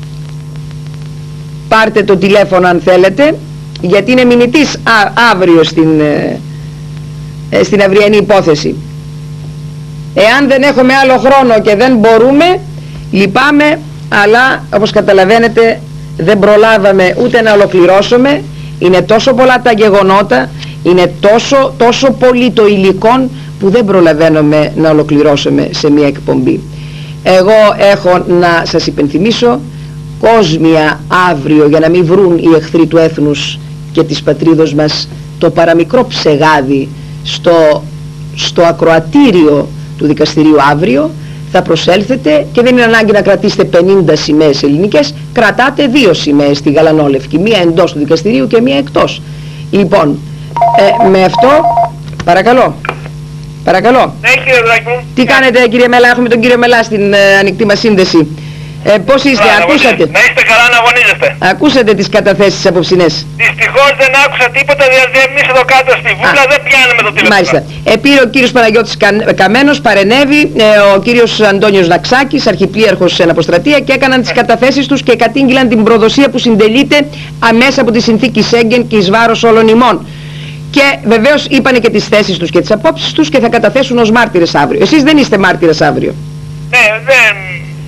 Πάρτε το τηλέφωνο αν θέλετε, γιατί είναι μηνυτής α, αύριο στην, ε, στην αυριανή υπόθεση. Εάν δεν έχουμε άλλο χρόνο και δεν μπορούμε, λυπάμαι, αλλά όπως καταλαβαίνετε δεν προλάβαμε ούτε να ολοκληρώσουμε. Είναι τόσο πολλά τα γεγονότα, είναι τόσο, τόσο πολύ το υλικό, που δεν προλαβαίνουμε να ολοκληρώσουμε σε μια εκπομπή. Εγώ έχω να σας υπενθυμίσω, κόσμια αύριο, για να μην βρουν οι εχθροί του έθνους και της πατρίδος μας το παραμικρό ψεγάδι στο, στο ακροατήριο του δικαστηρίου αύριο, θα προσέλθετε, και δεν είναι ανάγκη να κρατήσετε πενήντα σημαίες ελληνικές, κρατάτε δύο σημαίες στη γαλανόλευκη, μία εντός του δικαστηρίου και μία εκτός. Λοιπόν, ε, με αυτό, παρακαλώ, παρακαλώ. Ναι, κύριε Δράκη. Τι κάνετε, κύριε Μελά? Έχουμε τον κύριο Μελά στην ε, ανοιχτή μας σύνδεση. Ε, πώς είστε, να, ακούσατε? Να είστε καλά, να αγωνίζεστε. Ακούσατε τις καταθέσεις απόψινές? Δυστυχώς δεν άκουσα τίποτα, δηλαδή εμείς εδώ κάτω στη Βούλα Α, δεν πιάνουμε το τηλέφωνο. Μάλιστα. Επήρε ο κύριος Παναγιώτης Καμένος, παρενέβη, ε, ο κύριος Αντώνιος Ναξάκης, αρχιπλήρχος σε αποστρατεία, και έκαναν τις καταθέσεις τους και κατήγγυλαν την προδοσία που συντελείται αμέσα από τη συνθήκη Σέγγεν και εις βάρος όλων ημών. Και βεβαίως είπανε και τις θέσεις τους και τις απόψεις τους, και θα καταθέσουν ως μάρτυρες αύριο. Εσείς δεν είστε μάρτυρες αύριο? Ναι, δεν...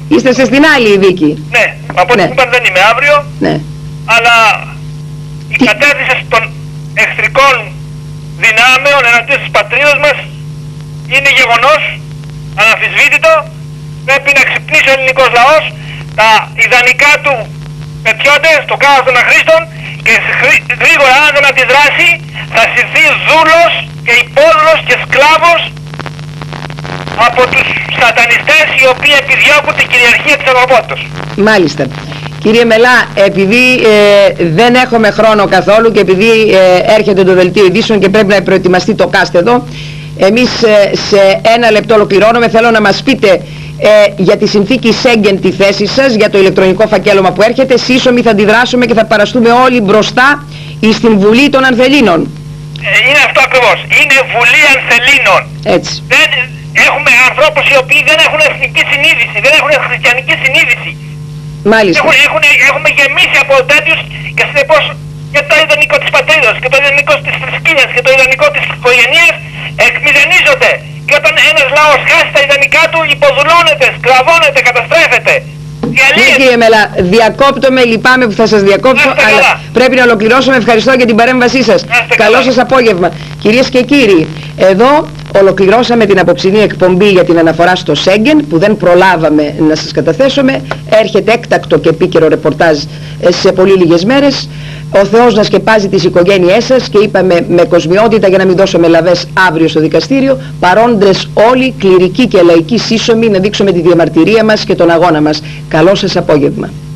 Είστε σε στην άλλη δίκη. Ναι, από ό,τι ναι. είπαν δεν είμαι αύριο. Ναι. Αλλά η Τι... κατεύθυνση των εχθρικών δυνάμεων εναντίον της πατρίδας μας είναι γεγονός, αναμφισβήτητο. Πρέπει να ξυπνήσει ο ελληνικός λαός, τα ιδανικά του πετιόνται στο κάδος των αχρήστων και γρήγορα αν δεν αντιδράσει θα συρθεί δούλος και υπόλογος και σκλάβος από τους σατανιστές οι οποίοι επιδιώκουν την κυριαρχία της ανθρωπότητας. Μάλιστα. Κύριε Μελά, επειδή ε, δεν έχουμε χρόνο καθόλου και επειδή ε, έρχεται το δελτίο ειδήσεων και πρέπει να προετοιμαστεί το cast εδώ, εμείς ε, σε ένα λεπτό ολοκληρώνουμε. Θέλω να μας πείτε ε, για τη συνθήκη Σέγγεν τη θέση σας, για το ηλεκτρονικό φακέλωμα που έρχεται. Σύσσωμοι θα αντιδράσουμε και θα παραστούμε όλοι μπροστά στην Βουλή των Ανθελίνων. Ε, είναι αυτό ακριβώς. Είναι Βουλή Ανθελίνων. Έτσι. Δεν, έχουμε ανθρώπους οι οποίοι δεν έχουν εθνική συνείδηση, δεν έχουν χριστιανική συνείδηση. Μάλιστα. Έχουν, έχουν, έχουμε γεμίσει από τέτοιους και συνεπώς και το ιδανικό της πατρίδας και το ιδανικό της θρησκείας και το ιδανικό της οικογένειας εκμηδενίζονται. Και όταν ένας λαός χάσει τα ιδανικά του υποδουλώνεται, σκλαβώνεται, καταστρέφεται. Ναι κύριε Μελά, διακόπτομαι, λυπάμαι που θα σας διακόψω, αλλά πρέπει να ολοκληρώσουμε. Ευχαριστώ για την παρέμβασή σας. Καλό σας απόγευμα. Κυρίες και κύριοι, εδώ ολοκληρώσαμε την απόψινή εκπομπή για την αναφορά στο Σέγγεν που δεν προλάβαμε να σας καταθέσουμε. Έρχεται έκτακτο και επίκαιρο ρεπορτάζ σε πολύ λίγες μέρες. Ο Θεός να σκεπάζει τις οικογένειές σας και είπαμε με κοσμιότητα για να μην δώσουμε λαβές αύριο στο δικαστήριο. Παρόντες όλοι, κληρικοί και λαϊκοί σύσσωμοι, να δείξουμε τη διαμαρτυρία μας και τον αγώνα μας. Καλό σας απόγευμα.